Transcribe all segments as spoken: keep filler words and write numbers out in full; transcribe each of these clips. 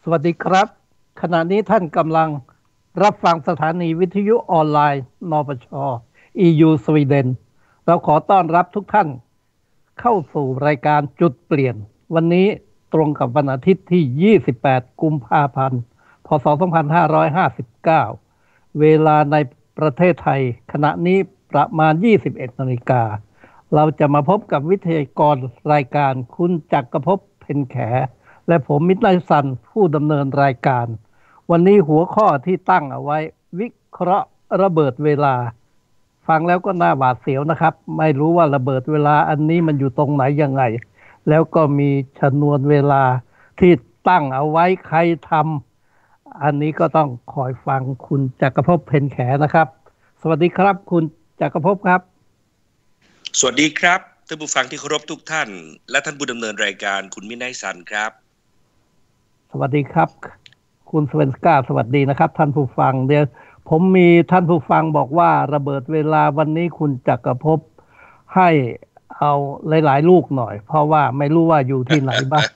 วัสดีครับขณะนี้ท่านกำลังรับฟังสถานีวิทยุออนไลน์นปช อี ยู สวีเดนเราขอต้อนรับทุกท่านเข้าสู่รายการจุดเปลี่ยนวันนี้ตรงกับวันอาทิตย์ที่ยี่สิบแปดกุมภาพันธ์พศสองพันห้าร้อยห้าสิบเก้าเวลาในประเทศไทยขณะนี้ประมาณยี่สิบเอ็ดนาฬิกาเราจะมาพบกับวิทยากรรายการคุณจักรภพเพ็ญแขและผมมิตรไลสันผู้ดำเนินรายการวันนี้หัวข้อที่ตั้งเอาไว้วิเคราะห์ระเบิดเวลาฟังแล้วก็น่าหวาดเสียวนะครับไม่รู้ว่าระเบิดเวลาอันนี้มันอยู่ตรงไหนยังไงแล้วก็มีชนวนเวลาที่ตั้งเอาไว้ใครทำอันนี้ก็ต้องคอยฟังคุณจักรภพเพ็ญแขนะครับสวัสดีครับคุณจักรภพครับสวัสดีครับท่านผู้ฟังที่เคารพทุกท่านและท่านผู้ดำเนินรายการคุณมิตรไลสันครับสวัสดีครับคุณสเวนสกาสวัสดีนะครับท่านผู้ฟังเดี๋ยวผมมีท่านผู้ฟังบอกว่าระเบิดเวลาวันนี้คุณจักรภพให้เอาหลายๆลูกหน่อยเพราะว่าไม่รู้ว่าอยู่ที่ไหนบ้าง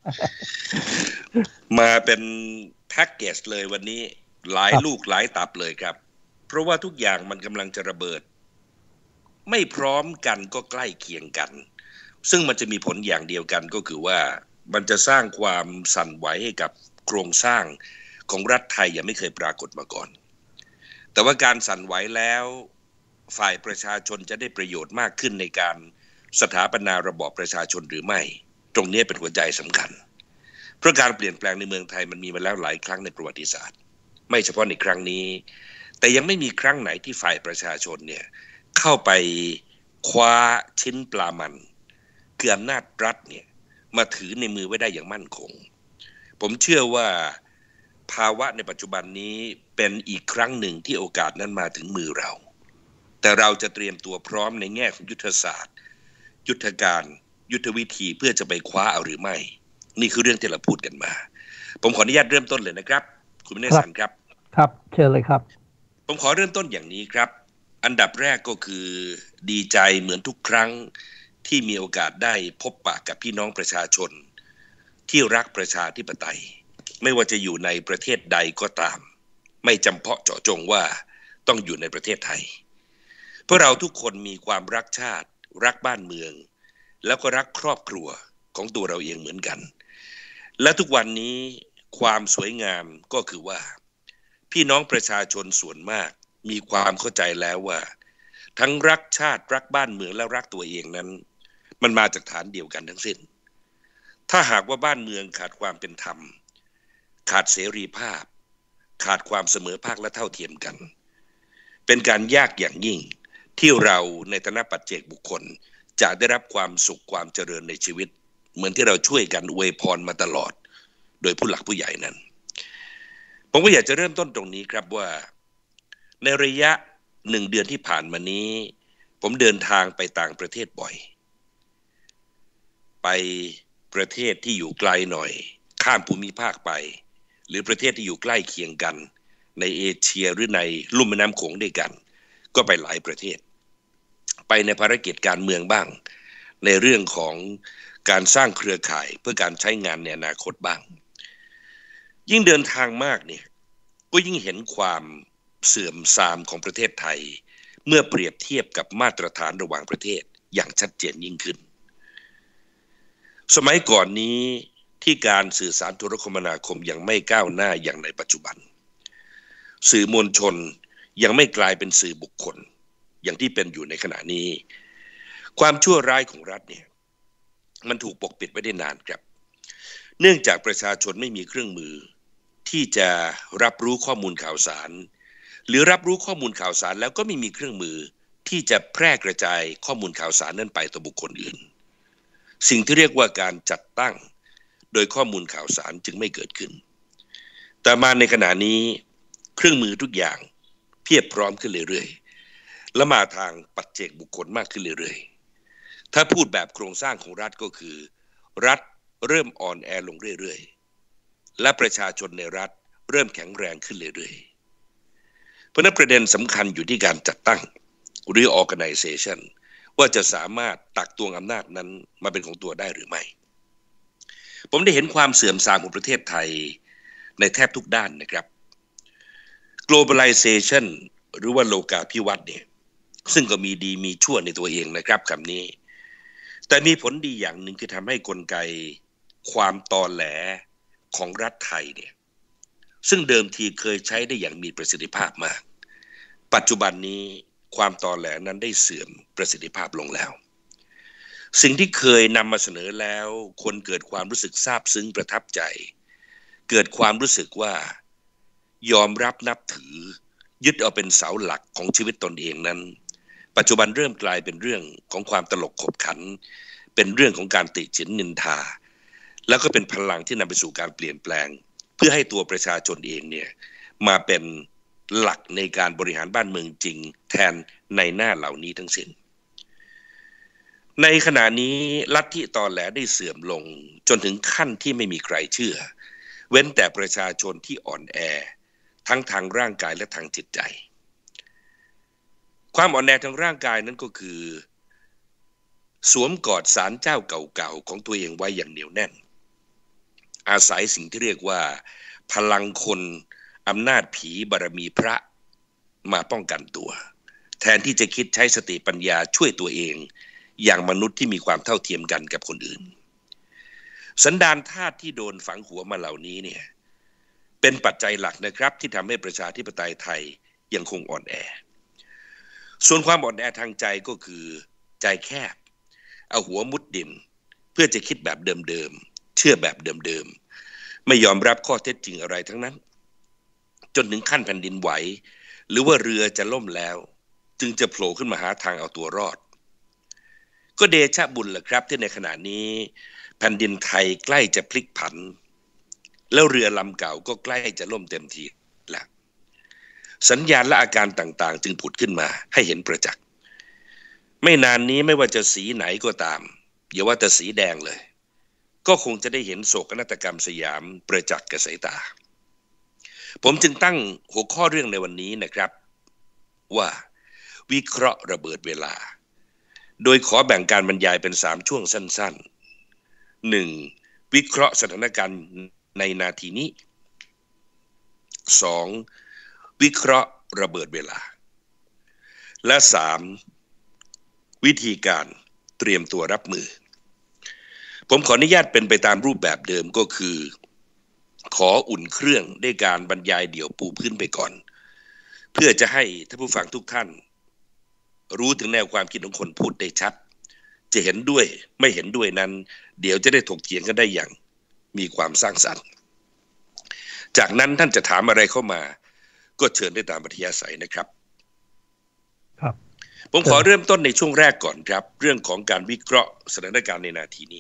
มาเป็นแพ็กเกจเลยวันนี้หลายลูกหลายตับเลยครับเพราะว่าทุกอย่างมันกำลังจะระเบิดไม่พร้อมกันก็ใกล้เคียงกันซึ่งมันจะมีผลอย่างเดียวกันก็คือว่ามันจะสร้างความสั่นไหวให้กับโครงสร้างของรัฐไทยยังไม่เคยปรากฏมาก่อนแต่ว่าการสั่นไหวแล้วฝ่ายประชาชนจะได้ประโยชน์มากขึ้นในการสถาปนาระบอบประชาชนหรือไม่ตรงนี้เป็นหัวใจสำคัญเพราะการเปลี่ยนแปลงในเมืองไทยมันมีมาแล้วหลายครั้งในประวัติศาสตร์ไม่เฉพาะในครั้งนี้แต่ยังไม่มีครั้งไหนที่ฝ่ายประชาชนเนี่ยเข้าไปคว้าชิ้นปลามันคืออำนาจรัฐเนี่ยมาถือในมือไว้ได้อย่างมั่นคงผมเชื่อว่าภาวะในปัจจุบันนี้เป็นอีกครั้งหนึ่งที่โอกาสนั้นมาถึงมือเราแต่เราจะเตรียมตัวพร้อมในแง่ของยุทธศาสตร์ยุทธการยุทธวิธีเพื่อจะไปคว้าเอาหรือไม่นี่คือเรื่องที่เราพูดกันมาผมขออนุญาตเริ่มต้นเลยนะครับคุณมิตรสันครับครับเชิญเลยครับผมขอเริ่มต้นอย่างนี้ครับอันดับแรกก็คือดีใจเหมือนทุกครั้งที่มีโอกาสได้พบปะกับพี่น้องประชาชนที่รักประชาธิปไตยไม่ว่าจะอยู่ในประเทศใดก็ตามไม่จำเพาะเจาะจงว่าต้องอยู่ในประเทศไทยเพราะเราทุกคนมีความรักชาติรักบ้านเมืองแล้วก็รักครอบครัวของตัวเราเองเหมือนกันและทุกวันนี้ความสวยงามก็คือว่าพี่น้องประชาชนส่วนมากมีความเข้าใจแล้วว่าทั้งรักชาติรักบ้านเมืองและรักตัวเองนั้นมันมาจากฐานเดียวกันทั้งสิ้นถ้าหากว่าบ้านเมืองขาดความเป็นธรรมขาดเสรีภาพขาดความเสมอภาคและเท่าเทียมกันเป็นการยากอย่างยิ่งที่เราในฐานะปัจเจกบุคคลจะได้รับความสุขความเจริญในชีวิตเหมือนที่เราช่วยกันอวยพรมาตลอดโดยผู้หลักผู้ใหญ่นั้นผมก็อยากจะเริ่มต้นตรงนี้ครับว่าในระยะหนึ่งเดือนที่ผ่านมานี้ผมเดินทางไปต่างประเทศบ่อยไปประเทศที่อยู่ไกลหน่อยข้ามภูมิภาคไปหรือประเทศที่อยู่ใกล้เคียงกันในเอเชียหรือในลุ่มแม่น้ำโขงด้วยกันก็ไปหลายประเทศไปในภารกิจการเมืองบ้างในเรื่องของการสร้างเครือข่ายเพื่อการใช้งานในอนาคตบ้างยิ่งเดินทางมากเนี่ยก็ยิ่งเห็นความเสื่อมทรามของประเทศไทยเมื่อเปรียบเทียบกับมาตรฐานระหว่างประเทศอย่างชัดเจนยิ่งขึ้นสมัยก่อนนี้ที่การสื่อสารโทรคมนาคมยังไม่ก้าวหน้าอย่างในปัจจุบันสื่อมวลชนยังไม่กลายเป็นสื่อบุคคลอย่างที่เป็นอยู่ในขณะนี้ความชั่วร้ายของรัฐเนี่ยมันถูกปกปิดไว้ได้นานครับเนื่องจากประชาชนไม่มีเครื่องมือที่จะรับรู้ข้อมูลข่าวสารหรือรับรู้ข้อมูลข่าวสารแล้วก็ไม่มีเครื่องมือที่จะแพร่กระจายข้อมูลข่าวสารนั้นไปต่อบุคคลอื่นสิ่งที่เรียกว่าการจัดตั้งโดยข้อมูลข่าวสารจึงไม่เกิดขึ้นแต่มาในขณะนี้เครื่องมือทุกอย่างเพียบพร้อมขึ้นเรื่อยๆและมาทางปัจเจกบุคคลมากขึ้นเรื่อยๆถ้าพูดแบบโครงสร้างของรัฐก็คือรัฐเริ่มอ่อนแอลงเรื่อยๆและประชาชนในรัฐเริ่มแข็งแรงขึ้นเรื่อยๆเพราะนั้นประเด็นสำคัญอยู่ที่การจัดตั้งหรือ organization ว่าจะสามารถตักตวงอำนาจนั้นมาเป็นของตัวได้หรือไม่ผมได้เห็นความเสื่อมทรามของประเทศไทยในแทบทุกด้านนะครับ globalization หรือว่าโลกาภิวัตน์เนี่ยซึ่งก็มีดีมีชั่วในตัวเองนะครับคำนี้แต่มีผลดีอย่างหนึ่งคือทำให้กลไกความตอแหลของรัฐไทยเนี่ยซึ่งเดิมทีเคยใช้ได้อย่างมีประสิทธิภาพมากปัจจุบันนี้ความตอแหลนั้นได้เสื่อมประสิทธิภาพลงแล้วสิ่งที่เคยนำมาเสนอแล้วคนเกิดความรู้สึกซาบซึ้งประทับใจเกิดความรู้สึกว่ายอมรับนับถือยึดเอาเป็นเสาหลักของชีวิตตนเองนั้นปัจจุบันเริ่มกลายเป็นเรื่องของความตลกขบขันเป็นเรื่องของการติฉินนินทาแล้วก็เป็นพลังที่นำไปสู่การเปลี่ยนแปลงเพื่อให้ตัวประชาชนเองเนี่ยมาเป็นหลักในการบริหารบ้านเมืองจริงแทนในหน้าเหล่านี้ทั้งสิ้นในขณะนี้ลัทธิตอแหลได้เสื่อมลงจนถึงขั้นที่ไม่มีใครเชื่อเว้นแต่ประชาชนที่อ่อนแอทั้งทางร่างกายและทางจิตใจความอ่อนแอทางร่างกายนั้นก็คือสวมกอดศาลเจ้าเก่าๆของตัวเองไว้อย่างเหนียวแน่นอาศัยสิ่งที่เรียกว่าพลังคนอำนาจผีบารมีพระมาป้องกันตัวแทนที่จะคิดใช้สติปัญญาช่วยตัวเองอย่างมนุษย์ที่มีความเท่าเทียมกันกับคนอื่นสันดานธาตุที่โดนฝังหัวมาเหล่านี้เนี่ยเป็นปัจจัยหลักนะครับที่ทำให้ประชาธิปไตยไทยยังคงอ่อนแอส่วนความอ่อนแอทางใจก็คือใจแคบเอาหัวมุดดินเพื่อจะคิดแบบเดิมๆเชื่อแบบเดิมๆไม่ยอมรับข้อเท็จจริงอะไรทั้งนั้นจนถึงขั้นแผ่นดินไหวหรือว่าเรือจะล่มแล้วจึงจะโผล่ขึ้นมาหาทางเอาตัวรอดก็เดชะบุญแหละครับที่ในขณะนี้แผ่นดินไทยใกล้จะพลิกผันแล้วเรือลำเก่าก็ใกล้จะล่มเต็มทีแล้วสัญญาณและอาการต่างๆจึงผุดขึ้นมาให้เห็นประจักษ์ไม่นานนี้ไม่ว่าจะสีไหนก็ตามอย่าว่าแต่สีแดงเลยก็คงจะได้เห็นโศกนาฏกรรมสยามประจักษ์กับสายตาผมจึงตั้งหัวข้อเรื่องในวันนี้นะครับว่าวิเคราะห์ระเบิดเวลาโดยขอแบ่งการบรรยายเป็นสามช่วงสั้นๆ หนึ่ง วิเคราะห์สถานการณ์ในนาทีนี้ สอง วิเคราะห์ระเบิดเวลาและสามวิธีการเตรียมตัวรับมือผมขออนุญาตเป็นไปตามรูปแบบเดิมก็คือขออุ่นเครื่องด้วยการบรรยายเดี่ยวปูพื้นไปก่อนเพื่อจะให้ท่านผู้ฟังทุกท่านรู้ถึงแนวความคิดของคนพูดได้ชัดจะเห็นด้วยไม่เห็นด้วยนั้นเดี๋ยวจะได้ถกเถียงกันได้อย่างมีความสร้างสรรค์จากนั้นท่านจะถามอะไรเข้ามาก็เชิญได้ตามอัธยาศัยนะครับครับผมขอเริ่มต้นในช่วงแรกก่อนครับเรื่องของการวิเคราะห์สถานการณ์ในนาทีนี้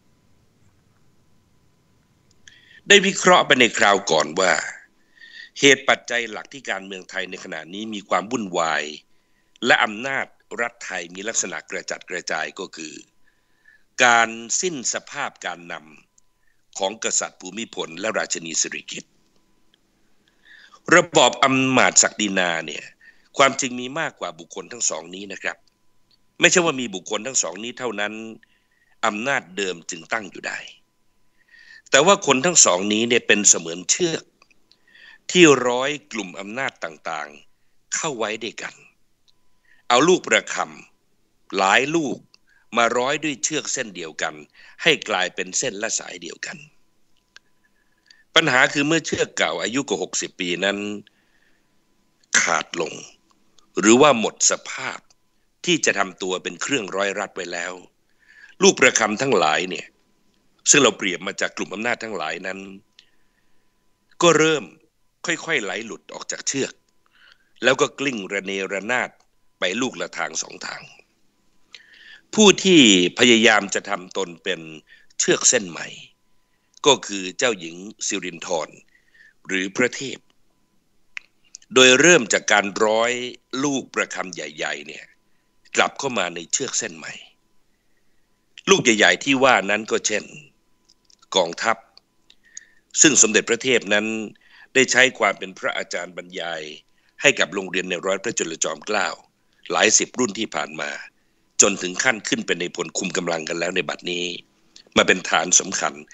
ได้วิเคราะห์ไปในคราวก่อนว่าเหตุปัจจัยหลักที่การเมืองไทยในขณะนี้มีความวุ่นวายและอำนาจรัฐไทยมีลักษณะกระจัดกระจายก็คือการสิ้นสภาพการนำของกษัตริย์ภูมิพลและราชินีสิริกิติ์ระบอบอำมาตย์ศักดินาเนี่ยความจริงมีมากกว่าบุคคลทั้งสองนี้นะครับไม่ใช่ว่ามีบุคคลทั้งสองนี้เท่านั้นอำนาจเดิมจึงตั้งอยู่ได้แต่ว่าคนทั้งสองนี้เนี่ยเป็นเสมือนเชือกที่ร้อยกลุ่มอำนาจต่างๆเข้าไว้ด้วยกันเอาลูกประคำหลายลูกมาร้อยด้วยเชือกเส้นเดียวกันให้กลายเป็นเส้นและสายเดียวกันปัญหาคือเมื่อเชือกเก่าอายุกว่าหกสิบปีนั้นขาดลงหรือว่าหมดสภาพที่จะทำตัวเป็นเครื่องร้อยรัดไว้แล้วลูกประคำทั้งหลายเนี่ยซึ่งเราเปรียบมาจากกลุ่มอำนาจทั้งหลายนั้นก็เริ่มค่อยๆไหลหลุดออกจากเชือกแล้วก็กลิ้งระเนระนาดไปลูกละทางสองทางผู้ที่พยายามจะทำตนเป็นเชือกเส้นใหม่ก็คือเจ้าหญิงสิรินธรหรือพระเทพโดยเริ่มจากการร้อยลูกประคำใหญ่ๆเนี่ยกลับเข้ามาในเชือกเส้นใหม่ลูกใหญ่ๆที่ว่านั้นก็เช่นกองทัพซึ่งสมเด็จพระเทพนั้นได้ใช้ความเป็นพระอาจารย์บรรยายให้กับโรงเรียนในร้อยพระจุลจอมเกล้าหลายสิบรุ่นที่ผ่านมาจนถึงขั้นขึ้นเป็นในพลคุมกำลังกันแล้วในบัดนี้มาเป็นฐานสำคัญ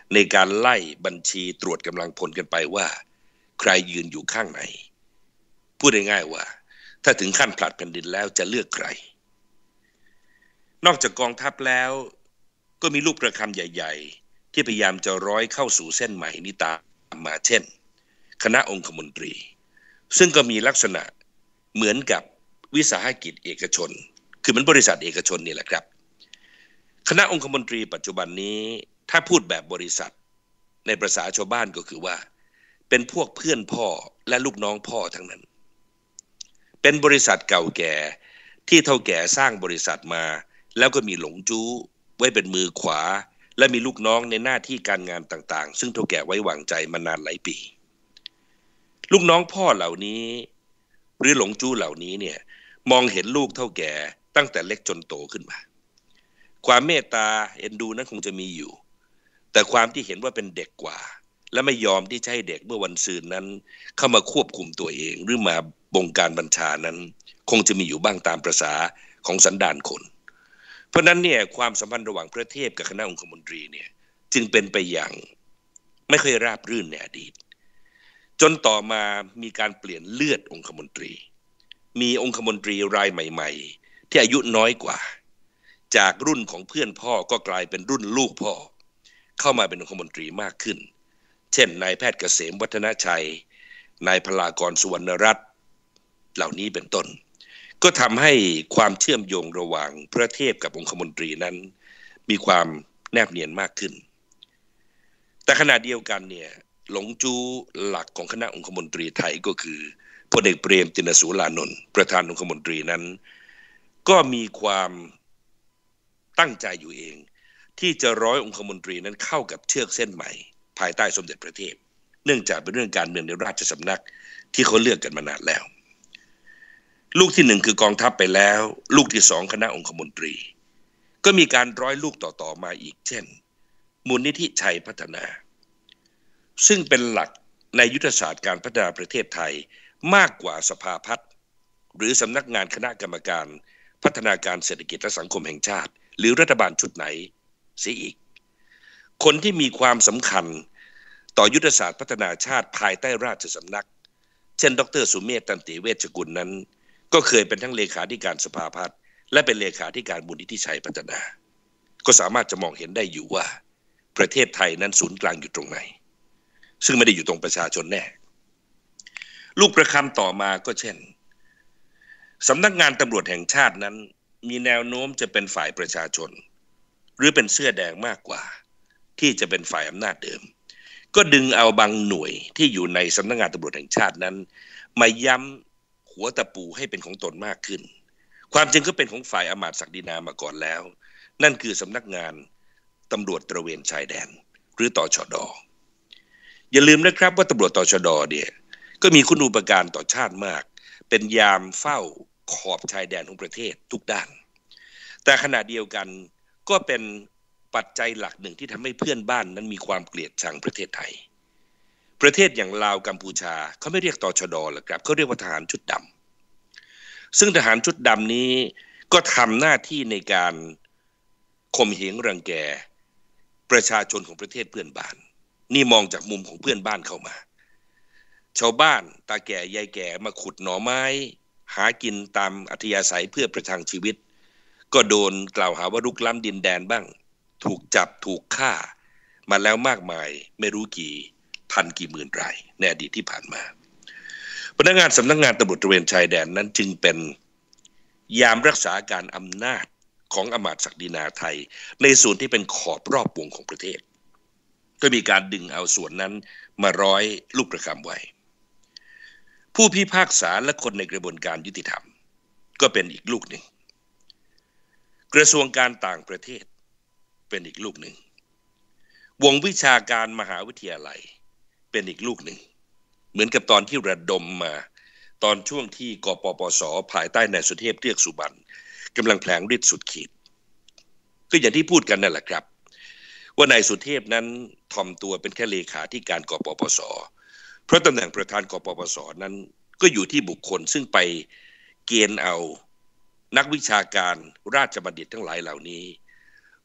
ในการไล่บัญชีตรวจกำลังพลกันไปว่าใครยืนอยู่ข้างไหนพูดง่ายๆว่าถ้าถึงขั้นผลัดแผ่นดินแล้วจะเลือกใครนอกจากกองทัพแล้วก็มีลูกประคำใหญ่ๆที่พยายามจะร้อยเข้าสู่เส้นใหม่นี้ตามมาเช่นคณะองคมนตรีซึ่งก็มีลักษณะเหมือนกับวิสาหกิจเอกชนคือมันบริษัทเอกชนนี่แหละครับคณะองคมนตรีปัจจุบันนี้ถ้าพูดแบบบริษัทในภาษาชาวบ้านก็คือว่าเป็นพวกเพื่อนพ่อและลูกน้องพ่อทั้งนั้นเป็นบริษัทเก่าแก่ที่เฒ่าแก่สร้างบริษัทมาแล้วก็มีหลงจู้ไว้เป็นมือขวาและมีลูกน้องในหน้าที่การงานต่างๆซึ่งเฒ่าแก่ไว้วางใจมานานหลายปีลูกน้องพ่อเหล่านี้หรือหลงจู้เหล่านี้เนี่ยมองเห็นลูกเฒ่าแก่ตั้งแต่เล็กจนโตขึ้นมาความเมตตาเอ็นดูนั้นคงจะมีอยู่แต่ความที่เห็นว่าเป็นเด็กกว่าและไม่ยอมที่จะให้เด็กเมื่อวันซืนนั้นเข้ามาควบคุมตัวเองหรือมาบงการบัญชานั้นคงจะมีอยู่บ้างตามประสาของสันดานคนเพราะนั้นเนี่ยความสัมพันธ์ระหว่างพระเทพกับคณะองคมนตรีเนี่ยจึงเป็นไปอย่างไม่ค่อยราบรื่นในอดีตจนต่อมามีการเปลี่ยนเลือดองคมนตรีมีองคมนตรีรายใหม่ๆที่อายุน้อยกว่าจากรุ่นของเพื่อนพ่อก็กลายเป็นรุ่นลูกพ่อเข้ามาเป็นองคมนตรีมากขึ้นเช่นนายแพทย์เกษมวัฒนชัยนายพลากรสุวรรณรัตน์เหล่านี้เป็นต้นก็ทำให้ความเชื่อมโยงระหว่างพระเทพกับองคมนตรีนั้นมีความแนบเนียนมากขึ้นแต่ขณะเดียวกันเนี่ยหลงจู้หลักของคณะองคมนตรีไทยก็คือพลเอกเปรมติณสูรานนท์ประธานองคมนตรีนั้นก็มีความตั้งใจอยู่เองที่จะร้อยองคมนตรีนั้นเข้ากับเชือกเส้นใหม่ภายใต้สมเด็จพระเทพเนื่องจากเป็นเรื่องการเมืองในราชสำนักที่เขาเลือกกันมานานแล้วลูกที่หนึ่งคือกองทัพไปแล้วลูกที่สองคณะองคมนตรีก็มีการร้อยลูกต่อๆมาอีกเช่นมูลนิธิชัยพัฒนาซึ่งเป็นหลักในยุทธศาสตร์การพัฒนาประเทศไทยมากกว่าสภาพัฒน์หรือสำนักงานคณะกรรมการพัฒนาการเศรษฐกิจและสังคมแห่งชาติหรือรัฐบาลชุดไหนเสียอีกคนที่มีความสำคัญต่อยุทธศาสตร์พัฒนาชาติภายใต้ราชสำนักเช่นดร.สุเมธ ตันติเวชกุลนั้นก็เคยเป็นทั้งเลขาธิการสภาพัฒน์และเป็นเลขาธิการมูลนิธิชัยพัฒนาก็สามารถจะมองเห็นได้อยู่ว่าประเทศไทยนั้นศูนย์กลางอยู่ตรงไหนซึ่งไม่ได้อยู่ตรงประชาชนแน่ลูกประคำต่อมาก็เช่นสำนักงานตำรวจแห่งชาตินั้นมีแนวโน้มจะเป็นฝ่ายประชาชนหรือเป็นเสื้อแดงมากกว่าที่จะเป็นฝ่ายอำนาจเดิมก็ดึงเอาบางหน่วยที่อยู่ในสำนักงานตำรวจแห่งชาตินั้นมาย้ำหัวตะปูให้เป็นของตนมากขึ้นความจริงก็เป็นของฝ่ายอมาตย์ศักดินามาก่อนแล้วนั่นคือสำนักงานตำรวจตระเวนชายแดนหรือตชด.อย่าลืมนะครับว่าตำรวจตชด.เนี่ยก็มีคุณูปการต่อชาติมากเป็นยามเฝ้าขอบชายแดนของประเทศทุกด้านแต่ขณะเดียวกันก็เป็นปัจจัยหลักหนึ่งที่ทำให้เพื่อนบ้านนั้นมีความเกลียดชังประเทศไทยประเทศอย่างลาวกัมพูชาเขาไม่เรียกตชด.หรอกครับเขาเรียกว่าทหารชุดดำซึ่งทหารชุดดำนี้ก็ทำหน้าที่ในการข่มเหงรังแกประชาชนของประเทศเพื่อนบ้านนี่มองจากมุมของเพื่อนบ้านเข้ามาชาวบ้านตาแก่ยายแก่มาขุดหน่อไม้หากินตามอัธยาศัยเพื่อประทังชีวิตก็โดนกล่าวหาว่ารุกล้ำดินแดนบ้างถูกจับถูกฆ่ามาแล้วมากมายไม่รู้กี่พันกี่หมื่นรายในอดีตที่ผ่านมาพนักงานสำนักงานตำรวจตระเวนชายแดนนั้นจึงเป็นยามรักษาการอำนาจของอมาตย์ศักดินาไทยในส่วนที่เป็นขอบรอบวงของประเทศก็มีการดึงเอาส่วนนั้นมาร้อยลูกประคำไว้ผู้พิพากษาและคนในกระบวนการยุติธรรมก็เป็นอีกลูกหนึ่งกระทรวงการต่างประเทศเป็นอีกลูกหนึ่งวงวิชาการมหาวิทยาลัยเป็นอีกลูกหนึ่งเหมือนกับตอนที่ระดมมาตอนช่วงที่กปปส.ภายใต้นายสุเทพเทือกสุบรรณกำลังแผลงฤทธิ์สุดขีดก็อย่างที่พูดกันนั่นแหละครับว่านายสุเทพนั้นถ่อมตัวเป็นแค่เลขาธิการกปปส.เพราะตำแหน่งประธานกปปส.นั้นก็อยู่ที่บุคคลซึ่งไปเกณฑ์เอานักวิชาการราชบัณฑิตทั้งหลายเหล่านี้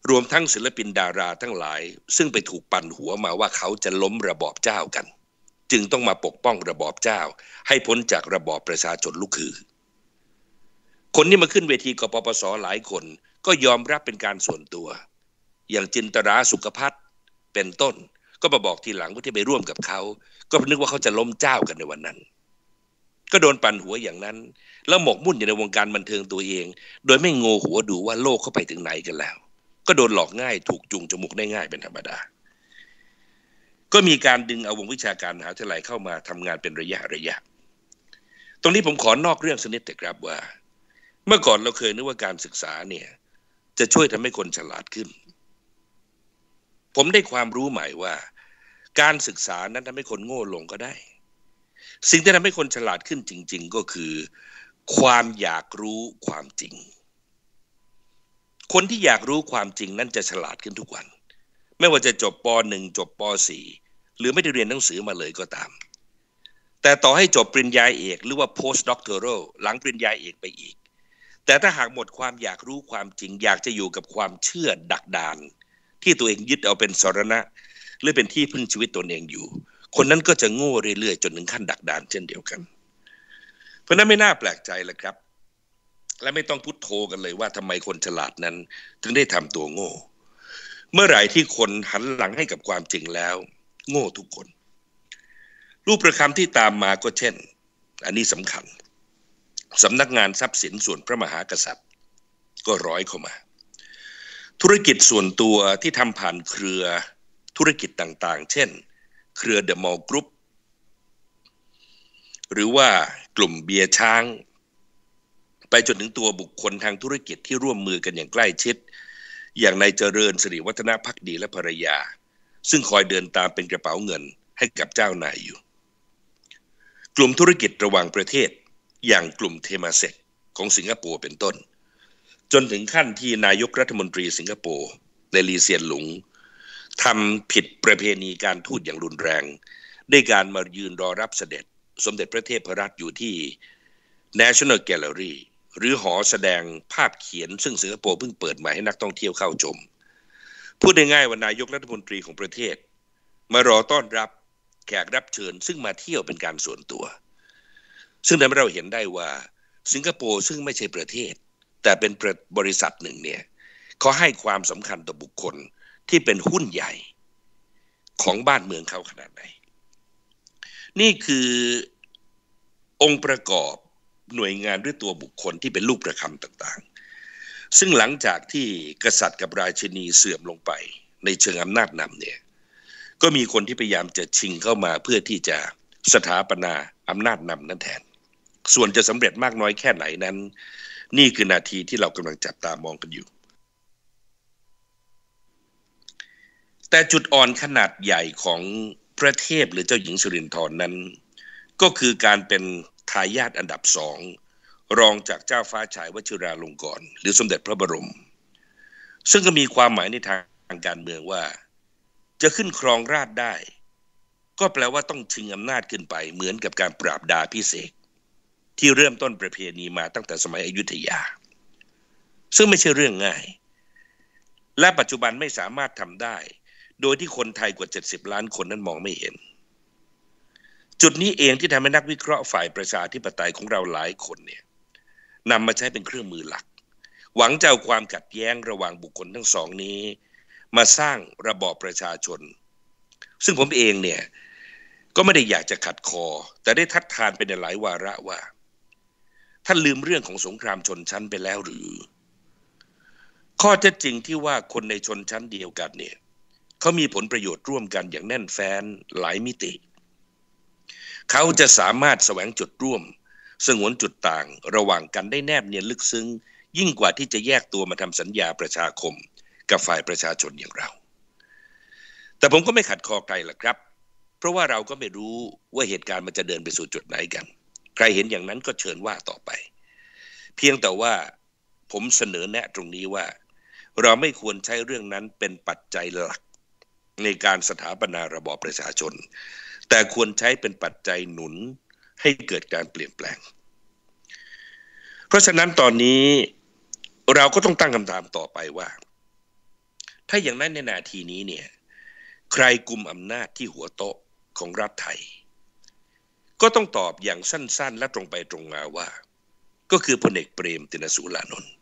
รวมทั้งศิลปินดาราทั้งหลายซึ่งไปถูกปั่นหัวมาว่าเขาจะล้มระบอบเจ้ากันจึงต้องมาปกป้องระบอบเจ้าให้พ้นจากระบอบประชาชนลูกคือคนที่มาขึ้นเวทีกปปสหลายคนก็ยอมรับเป็นการส่วนตัวอย่างจินตราสุขภัทรเป็นต้นก็มาบอกทีหลังว่าที่ไปร่วมกับเขาก็นึกว่าเขาจะล้มเจ้ากันในวันนั้นก็โดนปั่นหัวอย่างนั้นแล้วหมกมุ่นอยู่ในวงการบันเทิงตัวเองโดยไม่โงหัวดูว่าโลกเข้าไปถึงไหนกันแล้วก็โดนหลอกง่ายถูกจูงจมูกได้ง่ายเป็นธรรมดาก็มีการดึงเอาวงวิชาการมหาวิทยาลัยเข้ามาทำงานเป็นระยะระยะตรงนี้ผมขอนอกเรื่องสักนิดแต่ครับว่าเมื่อก่อนเราเคยนึกว่าการศึกษาเนี่ยจะช่วยทำให้คนฉลาดขึ้นผมได้ความรู้ใหม่ว่าการศึกษานั้นทำให้คนโง่ลงก็ได้สิ่งที่ทำให้คนฉลาดขึ้นจริงๆก็คือความอยากรู้ความจริงคนที่อยากรู้ความจริงนั้นจะฉลาดขึ้นทุกวันไม่ว่าจะจบป.หนึ่ง จบป.สี่ หรือไม่ได้เรียนหนังสือมาเลยก็ตามแต่ต่อให้จบปริญญาเอกหรือว่า post doctoral หลังปริญญาเอกไปอีกแต่ถ้าหากหมดความอยากรู้ความจริงอยากจะอยู่กับความเชื่อดักดานที่ตัวเองยึดเอาเป็นสรณะหรือเป็นที่พึ่งชีวิตตนเองอยู่คนนั้นก็จะโง่เรื่อยๆจนถึงขั้นดักดานเช่นเดียวกันเพราะนั้นไม่น่าแปลกใจเลยครับและไม่ต้องพุทโธกันเลยว่าทำไมคนฉลาดนั้นถึงได้ทำตัวโง่เมื่อไหร่ที่คนหันหลังให้กับความจริงแล้วโง่ทุกคนรูปประคำที่ตามมาก็เช่นอันนี้สำคัญสำนักงานทรัพย์สินส่วนพระมหากษัตริย์ก็ร้อยเข้ามาธุรกิจส่วนตัวที่ทำผ่านเครือธุรกิจต่างๆเช่นเครือเดอะมอลล์กรุ๊ปหรือว่ากลุ่มเบียร์ช้างไปจนถึงตัวบุคคลทางธุรกิจที่ร่วมมือกันอย่างใกล้ชิดอย่างนายเจริญสิริวัฒนภักดีและภรรยาซึ่งคอยเดินตามเป็นกระเป๋าเงินให้กับเจ้านายอยู่กลุ่มธุรกิจระหว่างประเทศอย่างกลุ่มเทมาเซกของสิงคโปร์เป็นต้นจนถึงขั้นที่นายกรัฐมนตรีสิงคโปร์ในลีเซียนหลุงทำผิดประเพณีการทูตอย่างรุนแรงด้วยการมายืนรอรับเสด็จสมเด็จพระเทพรัตน์อยู่ที่ National Gallery หรือหอแสดงภาพเขียนซึ่งสิงคโปร์เพิ่งเปิดใหม่ให้นักท่องเที่ยวเข้าชมพูดง่ายๆว่านายกรัฐมนตรีของประเทศมารอต้อนรับแขกรับเชิญซึ่งมาเที่ยวเป็นการส่วนตัวซึ่งทำให้เราเห็นได้ว่าสิงคโปร์ซึ่งไม่ใช่ประเทศแต่เป็นบริษัทหนึ่งเนี่ยเขาให้ความสำคัญต่อบุคคลที่เป็นหุ้นใหญ่ของบ้านเมืองเขาขนาดไหนนี่คือองค์ประกอบหน่วยงานหรือตัวบุคคลที่เป็นลูกประคำต่างๆซึ่งหลังจากที่กษัตริย์กับราชินีเสื่อมลงไปในเชิงอำนาจนำเนี่ยก็มีคนที่พยายามจะชิงเข้ามาเพื่อที่จะสถาปนาอำนาจนำนั้นแทนส่วนจะสำเร็จมากน้อยแค่ไหนนั้นนี่คือนาทีที่เรากำลังจับตามองกันอยู่แต่จุดอ่อนขนาดใหญ่ของพระเทพหรือเจ้าหญิงสิรินธรนั้นก็คือการเป็นทายาทอันดับสองรองจากเจ้าฟ้าชายวชิราลงกรณ์หรือสมเด็จพระบรมซึ่งก็มีความหมายในทางการเมืองว่าจะขึ้นครองราชย์ได้ก็แปลว่าต้องชิงอำนาจขึ้นไปเหมือนกับการปราบดาพิเศษที่เริ่มต้นประเพณีมาตั้งแต่สมัยอยุธยาซึ่งไม่ใช่เรื่องง่ายและปัจจุบันไม่สามารถทำได้โดยที่คนไทยกว่าเจ็ดสิบล้านคนนั้นมองไม่เห็นจุดนี้เองที่ทำให้นักวิเคราะห์ฝ่ายประชาธิปไตยของเราหลายคนเนี่ยนำมาใช้เป็นเครื่องมือหลักหวังจะเอาความขัดแย้งระหว่างบุคคลทั้งสองนี้มาสร้างระบอบประชาชนซึ่งผมเองเนี่ยก็ไม่ได้อยากจะขัดคอแต่ได้ทัดทานไปในหลายวาระว่าท่านลืมเรื่องของสงครามชนชั้นไปแล้วหรือข้อเท็จจริงที่ว่าคนในชนชั้นเดียวกันเนี่ยเขามีผลประโยชน์ร่วมกันอย่างแน่นแฟ้นหลายมิติเขาจะสามารถแสวงจุดร่วมสงวนจุดต่างระหว่างกันได้แนบเนียนลึกซึ้งยิ่งกว่าที่จะแยกตัวมาทำสัญญาประชาคมกับฝ่ายประชาชนอย่างเราแต่ผมก็ไม่ขัดคอใครหรอกครับเพราะว่าเราก็ไม่รู้ว่าเหตุการณ์มันจะเดินไปสู่จุดไหนกันใครเห็นอย่างนั้นก็เชิญว่าต่อไปเพียงแต่ว่าผมเสนอแนะตรงนี้ว่าเราไม่ควรใช้เรื่องนั้นเป็นปัจจัยหลักในการสถาปนาระบอบประชาชนแต่ควรใช้เป็นปัจจัยหนุนให้เกิดการเปลี่ยนแปลงเพราะฉะนั้นตอนนี้เราก็ต้องตั้งคำถามต่อไปว่าถ้าอย่างนั้นในนาทีนี้เนี่ยใครกุมอำนาจที่หัวโต๊ะของรัฐไทยก็ต้องตอบอย่างสั้นๆและตรงไปตรงมาว่าก็คือพลเอกเปรมติณสูรานนท์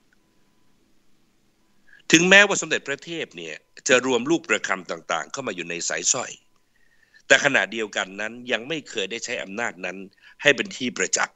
ถึงแม้ว่าสมเด็จพระเทพเนี่ยจะรวมลูกประคำต่างๆเข้ามาอยู่ในสายสร้อยแต่ขณะเดียวกันนั้นยังไม่เคยได้ใช้อำนาจนั้นให้เป็นที่ประจักษ์